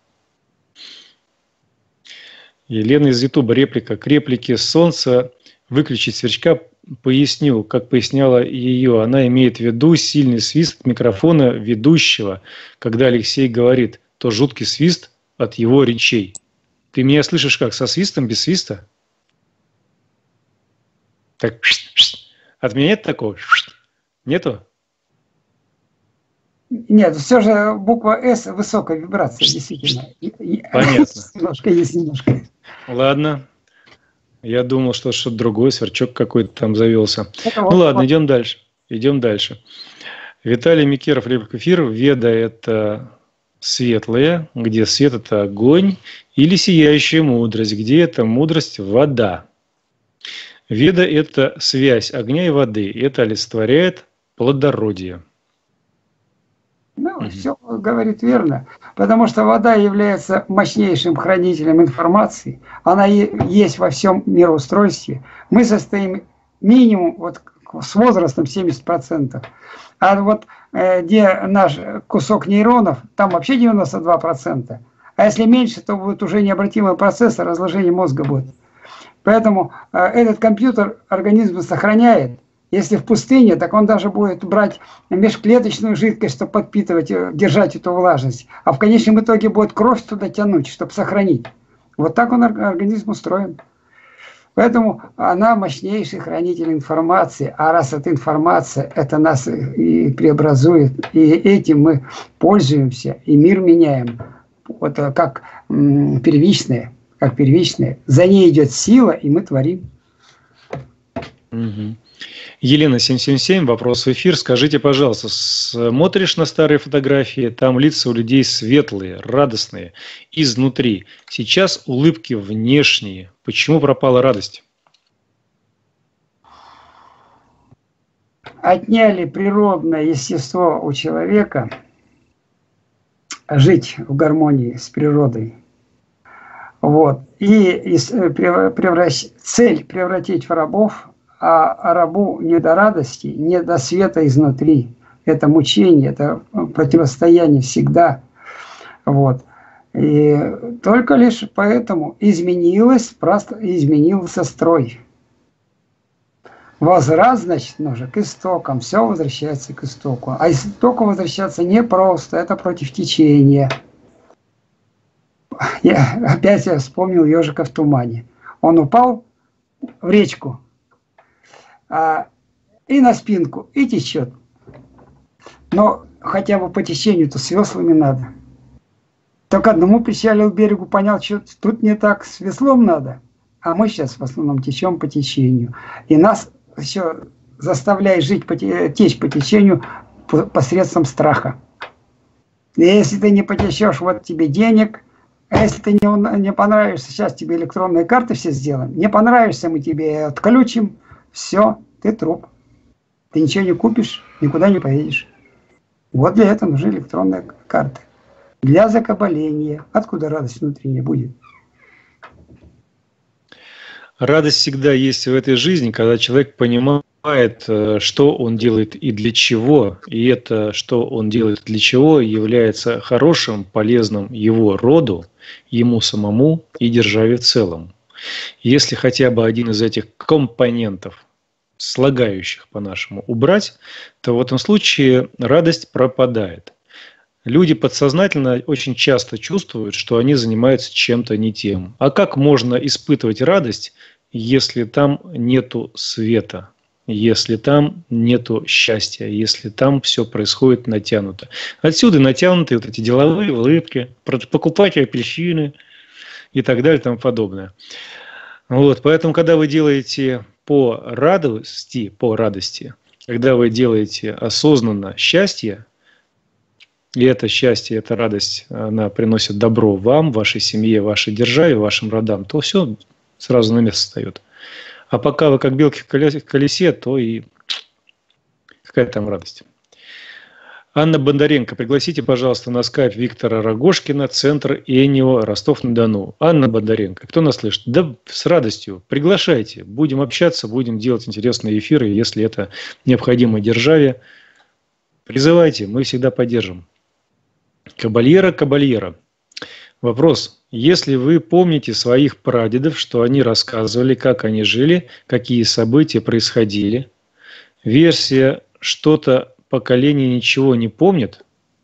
Елена из Ютуба. Реплика. К реплике «Солнце» выключить сверчка поясню, как поясняла ее. Она имеет в виду сильный свист от микрофона ведущего. Когда Алексей говорит, то жуткий свист от его речей. Ты меня слышишь как? Со свистом, без свиста? Так, от меня нет такого? Нету? Нет, все же буква «С» высокая вибрация, действительно. Понятно. Немножко есть, немножко. Ладно. Я думал, что что-то другое, сверчок какой-то там завелся. Это ну вот, ладно, вот. идем дальше. Идем дальше. Виталий Микеров, реплика эфир. Веда – это светлое, где свет – это огонь, или сияющая мудрость, где это мудрость – вода. Веда – это связь огня и воды. Это олицетворяет плодородие. Ну, все говорит верно, потому что вода является мощнейшим хранителем информации, она есть во всем мироустройстве. Мы состоим минимум вот с возрастом 70%, а вот где наш кусок нейронов, там вообще 92%, а если меньше, то будет уже необратимый процесс, разложение мозга будет. Поэтому этот компьютер организм сохраняет. Если в пустыне, так он даже будет брать межклеточную жидкость, чтобы подпитывать, держать эту влажность. А в конечном итоге будет кровь туда тянуть, чтобы сохранить. Вот так он организм устроен. Поэтому она мощнейший хранитель информации. А раз это информация, это нас и преобразует. И этим мы пользуемся, и мир меняем. Вот как первичное. Как первичное. За ней идет сила, и мы творим. Угу. Елена 777, вопрос в эфир. Скажите, пожалуйста, смотришь на старые фотографии, там лица у людей светлые, радостные, изнутри. Сейчас улыбки внешние. Почему пропала радость? Отняли природное естество у человека жить в гармонии с природой. Вот. И цель превратить в рабов, а рабу не до радости, не до света изнутри. Это мучение, это противостояние всегда. Вот. И только лишь поэтому изменился строй. Возврат, значит, нужен к истокам. Все возвращается к истоку. А истоку возвращаться непросто. Это против течения. Опять я вспомнил ежика в тумане. Он упал в речку и на спинку, и течет. Но хотя бы по течению-то с веслами надо. Только одному причалил к берегу, понял, что тут не так, с веслом надо. А мы сейчас в основном течем по течению. И нас еще заставляет жить, течь по течению посредством страха. И если ты не потечешь, вот тебе денег. А если ты не понравишься, сейчас тебе электронные карты все сделаем. Не понравишься, мы тебе отключим. Все, ты труп. Ты ничего не купишь, никуда не поедешь. Вот для этого нужны электронные карты. Для закабаления. Откуда радость внутренняя будет? Радость всегда есть в этой жизни, когда человек понимает, что он делает и для чего. И это, что он делает для чего, является хорошим, полезным его роду, ему самому и державе в целом. Если хотя бы один из этих компонентов, слагающих по-нашему, убрать, то в этом случае радость пропадает. Люди подсознательно очень часто чувствуют, что они занимаются чем-то не тем. А как можно испытывать радость, если там нету света, если там нету счастья, если там все происходит натянуто? Отсюда натянутые вот эти деловые улыбки, покупать апельсины и так далее и тому подобное. Вот, поэтому, когда вы делаете по радости, когда вы делаете осознанно счастье, и это счастье, эта радость, она приносит добро вам, вашей семье, вашей державе, вашим родам, то все сразу на место встает. А пока вы как белки в колесе, то и какая там радость. Анна Бондаренко, пригласите, пожалуйста, на скайп Виктора Рогожкина, центр Энио, Ростов-на-Дону. Анна Бондаренко, кто нас слышит? Да с радостью, приглашайте, будем общаться, будем делать интересные эфиры, если это необходимо державе. Призывайте, мы всегда поддержим. Кабальера. Вопрос. Если вы помните своих прадедов, что они рассказывали, как они жили, какие события происходили, версия что-то поколение ничего не помнит?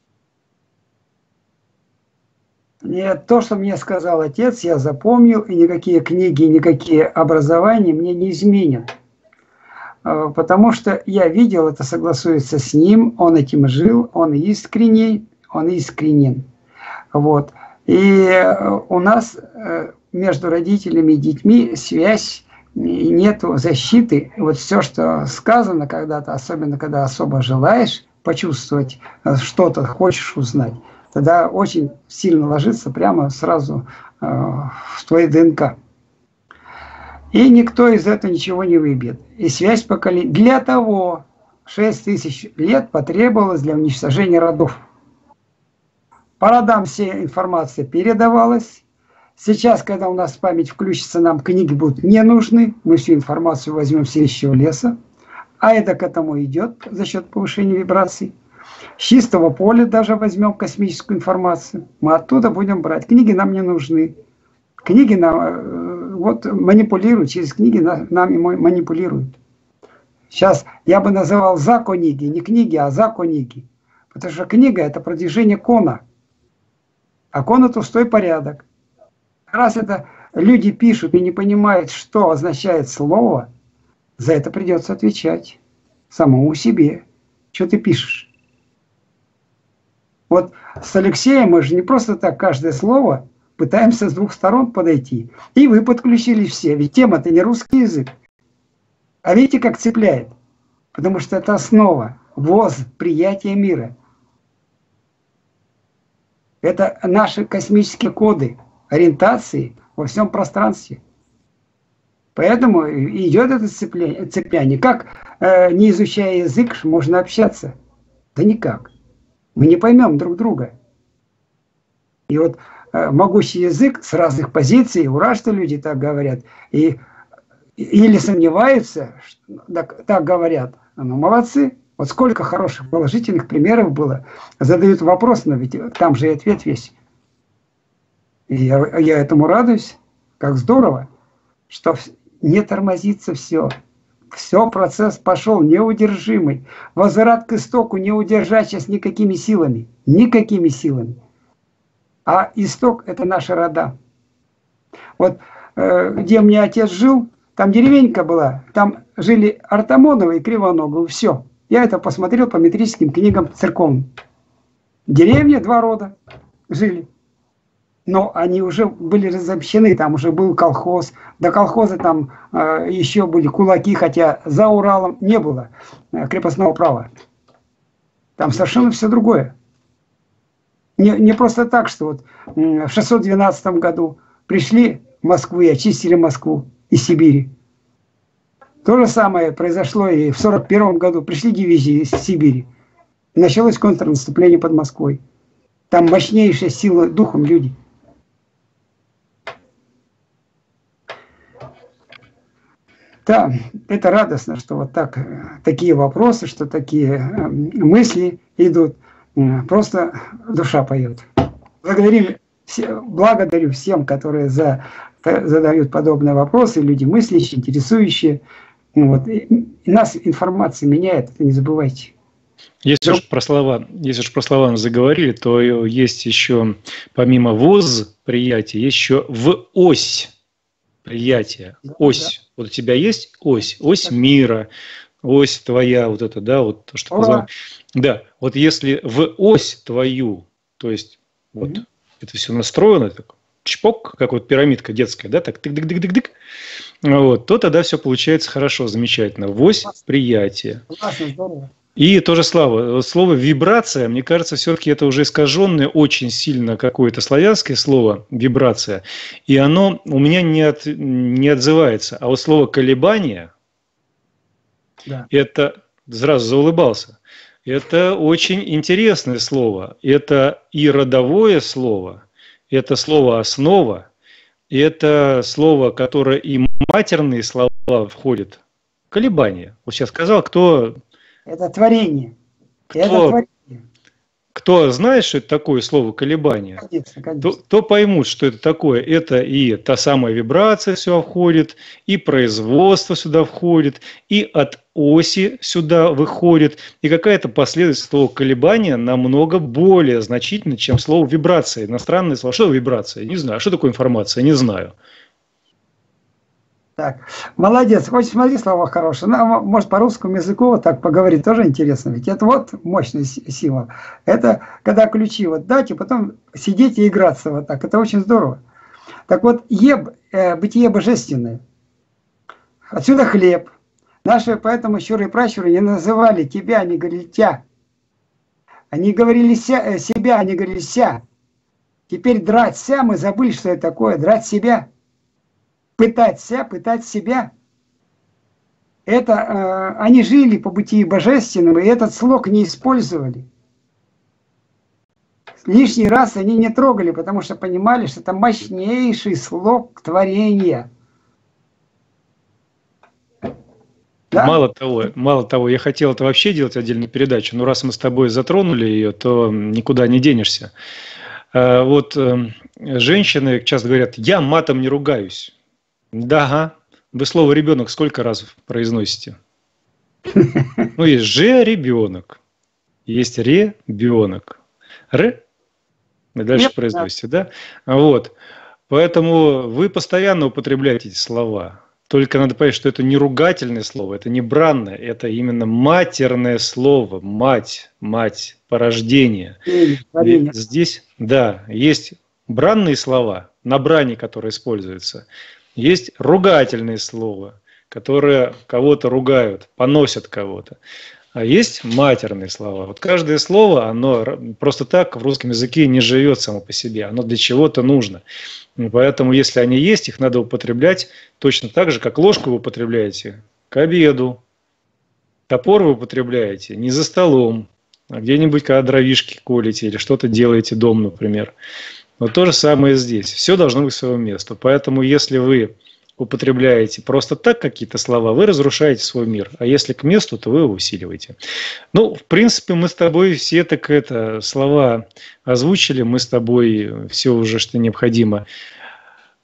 Нет, то, что мне сказал отец, я запомнил, и никакие книги, никакие образования мне не изменят. Потому что я видел, это согласуется с ним, он этим жил, он искренен. Вот. И у нас между родителями и детьми связь, нету защиты. Вот все, что сказано когда-то, особенно когда особо желаешь почувствовать что-то, хочешь узнать, тогда очень сильно ложится прямо сразу в твоей ДНК. И никто из этого ничего не выбьет. И связь поколений. Для того 6000 лет потребовалось для уничтожения родов. По родам вся информация передавалась. Сейчас, когда у нас память включится, нам книги будут не нужны. Мы всю информацию возьмем с сельского леса. А это к этому идет за счет повышения вибраций. С чистого поля даже возьмем космическую информацию. Мы оттуда будем брать. Книги нам не нужны. Книги нам вот манипулируют. Через книги нами манипулируют. Сейчас я бы называл закониги. Не книги, а закониги. Потому что книга – это продвижение кона. А кон – это пустой порядок. Раз это люди пишут и не понимают, что означает слово, за это придется отвечать самому себе. Что ты пишешь? Вот с Алексеем мы же не просто так каждое слово пытаемся с двух сторон подойти. И вы подключились все, ведь тема-то не русский язык. А видите, как цепляет? Потому что это основа, восприятия мира. Это наши космические коды, ориентации во всем пространстве. Поэтому идет это цепляние. Как, не изучая язык, можно общаться? Да никак. Мы не поймем друг друга. И вот могучий язык с разных позиций, ура, что люди так говорят, и или сомневаются, так говорят, ну молодцы. Вот сколько хороших положительных примеров было. Задают вопрос, но ведь там же и ответ весь. И я этому радуюсь, как здорово, что не тормозится все. все, процесс пошел неудержимый. Возврат к истоку не удержать сейчас никакими силами. Никакими силами. А исток – это наши рода. Вот где мне отец жил, там деревенька была, там жили Артамоновы и Кривоноговы, все. Я это посмотрел по метрическим книгам церковным. Деревня, 2 рода жили. Но они уже были разобщены, там уже был колхоз. До колхоза там еще были кулаки, хотя за Уралом не было крепостного права. Там совершенно все другое. Не просто так, что вот в 612 году пришли в Москву и очистили Москву из Сибири. То же самое произошло и в 41 году. Пришли дивизии из Сибири. Началось контрнаступление под Москвой. Там мощнейшая сила духом люди. Да, это радостно, что вот так, такие вопросы, что такие мысли идут. Просто душа поет. Благодарю всем, которые задают подобные вопросы, люди мыслящие, интересующие. Вот. И нас информация меняет, это не забывайте. Если уж про слова мы заговорили, то есть еще помимо восприятия, есть еще в ось приятия. Ось. Да. Вот у тебя есть ось мира, ось твоя, вот это, да, вот то, что называем. Да, вот если в ось твою, то есть вот это все настроено, так, чпок, как вот пирамидка детская, да, так тык-дык-дык-дык-дык, вот, то тогда все получается хорошо, замечательно. В ось приятия. И тоже слово вибрация, мне кажется, все-таки это уже искаженное очень сильно какое-то славянское слово вибрация, и оно у меня не отзывается. А вот слово колебание, да. Это сразу заулыбался. Это очень интересное слово. Это и родовое слово, это слово основа, это слово, которое и матерные слова входят. Колебание. Вот сейчас сказал, кто... Это творение. Кто знает, что это такое слово колебание, конечно. То поймут, что это такое. Это и та самая вибрация сюда входит, и производство сюда входит, и от оси сюда выходит, и какая-то последовательность слова колебания намного более значительна, чем слово вибрация. Иностранное слово. Что вибрация? Не знаю. Что такое информация? Не знаю. Так, молодец, хоть смотри, слова хорошие. Ну, может, по русскому языку вот так поговорить тоже интересно. Ведь это вот мощная сила. Это когда ключи вот дать, и потом сидеть и играться вот так. Это очень здорово. Так вот, бытие божественное. Отсюда хлеб. Наши поэтому щуры и пращуры не называли тебя, они говорили тя. Они говорили себя, они говорили ся. Теперь драть ся, мы забыли, что это такое. Драть себя. Пытать себя. Это они жили по бытию божественному, и этот слог не использовали. Лишний раз они не трогали, потому что понимали, что это мощнейший слог творения. Да? Мало того, я хотел это вообще делать отдельную передачу, но раз мы с тобой затронули ее, то никуда не денешься. Вот женщины часто говорят, я матом не ругаюсь. Да, ага. Вы слово «ребенок» сколько раз произносите? Ну, есть «же-ребенок», есть «ребенок». «Р» вы дальше произносите, да? Вот. Поэтому вы постоянно употребляете эти слова. Только надо понять, что это не ругательное слово, это не бранное, это именно матерное слово. Мать, порождение. Здесь, да, есть бранные слова, на брани, которые используются. Есть ругательные слова, которые кого-то ругают, поносят кого-то. А есть матерные слова. Вот каждое слово, оно просто так в русском языке не живет само по себе. Оно для чего-то нужно. И поэтому, если они есть, их надо употреблять точно так же, как ложку вы употребляете к обеду. Топор вы употребляете не за столом, а где-нибудь, когда дровишки колите или что-то делаете дома, например. Вот то же самое здесь. Все должно быть своего места. Поэтому, если вы употребляете просто так какие-то слова, вы разрушаете свой мир. А если к месту, то вы его усиливаете. Ну, в принципе, мы с тобой все слова озвучили. Мы с тобой все уже, что необходимо,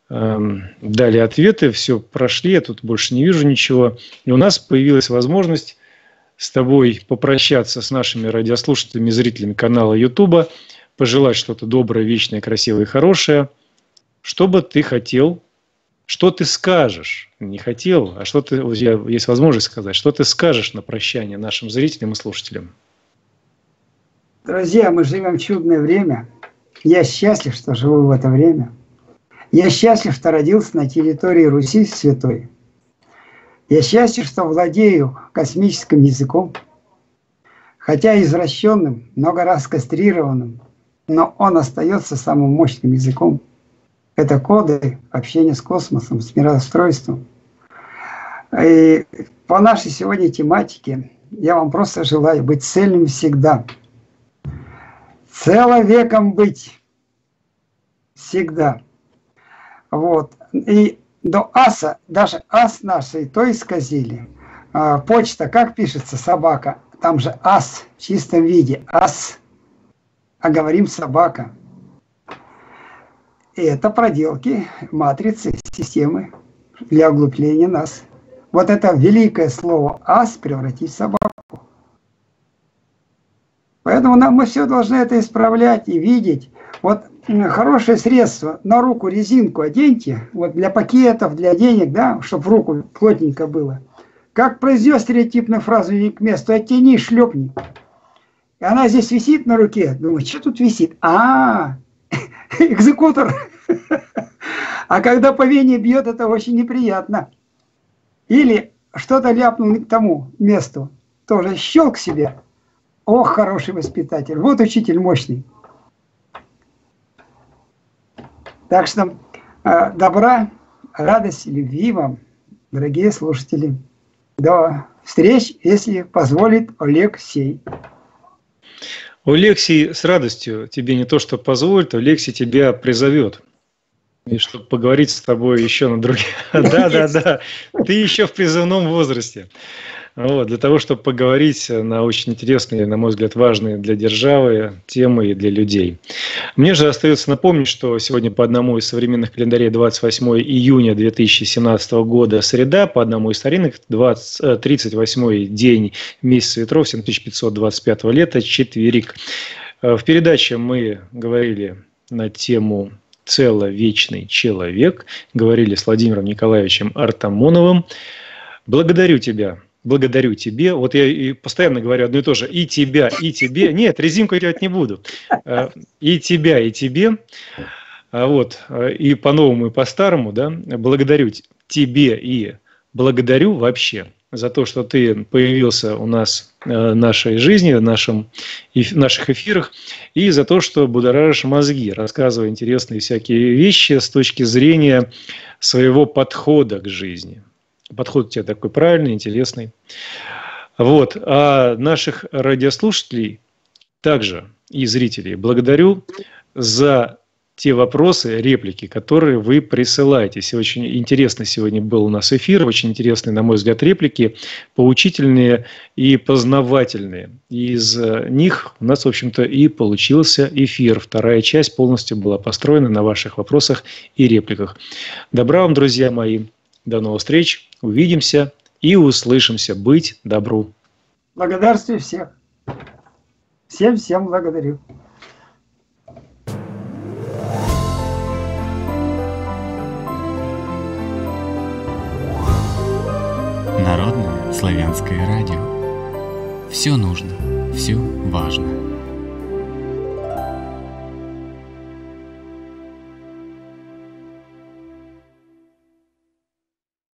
дали ответы, все прошли, я тут больше не вижу ничего. И у нас появилась возможность с тобой попрощаться с нашими радиослушателями и зрителями канала Ютуба, пожелать что-то доброе, вечное, красивое и хорошее. Что бы ты хотел, что ты скажешь? Не хотел, а что ты, есть возможность сказать, что ты скажешь на прощание нашим зрителям и слушателям? Друзья, мы живем в чудное время. Я счастлив, что живу в это время. Я счастлив, что родился на территории Руси Святой. Я счастлив, что владею космическим языком, хотя извращенным, много раз кастрированным, но он остается самым мощным языком. Это коды общения с космосом, с мироустройством. И по нашей сегодня тематике я вам просто желаю быть цельным всегда. Человеком быть всегда. Вот. И до аса, даже ас нашей, то исказили. Почта, как пишется, собака? Там же ас в чистом виде. Ас. А говорим собака. И это проделки матрицы, системы для углубления нас. Вот это великое слово ас превратить в собаку. Поэтому мы все должны это исправлять и видеть. Вот хорошее средство, на руку резинку оденьте, вот для пакетов, для денег, да, чтобы в руку плотненько было. Как произнес стереотипную фразу «не к месту», оттяни, шлепни. И она здесь висит на руке. Думаю, что тут висит? Экзекутор. А когда по вене бьет, это очень неприятно. Или что-то ляпнул не к тому месту. Тоже щелк себе. Ох, хороший воспитатель. Вот учитель мощный. Так что добра, радости, любви вам, дорогие слушатели. До встреч, если позволит Алексей. Алексей с радостью тебе не то что позволит, Алексей тебя призовет. И чтобы поговорить с тобой еще на другие... Да, ты еще в призывном возрасте. Вот, для того, чтобы поговорить на очень интересные, на мой взгляд, важные для державы темы и для людей. Мне же остается напомнить, что сегодня по одному из современных календарей 28 июня 2017 года среда, по одному из старинных 38-й день месяца ветров 7525 лета, четверик. В передаче мы говорили на тему «Целовечный человек», говорили с Владимиром Николаевичем Артамоновым. Благодарю тебе. Вот я и постоянно говорю одно и то же. И тебя, и тебе. Нет, резинку я делать не буду. И тебя, и тебе. Вот. И по-новому, и по-старому. Да? Благодарю тебе и благодарю вообще за то, что ты появился у нас в нашей жизни, в наших эфирах. И за то, что будоражишь мозги, рассказывая интересные всякие вещи с точки зрения своего подхода к жизни. Подход у тебя такой правильный, интересный. Вот. А наших радиослушателей также и зрителей благодарю за те вопросы, реплики, которые вы присылаете. Очень интересный сегодня был у нас эфир, очень интересные, на мой взгляд, реплики, поучительные и познавательные. Из них у нас, в общем-то, и получился эфир. Вторая часть полностью была построена на ваших вопросах и репликах. Добра вам, друзья мои. До новых встреч, увидимся и услышимся. Быть добру. Благодарствую всех. Всем благодарю. Народное славянское радио. Все нужно, все важно.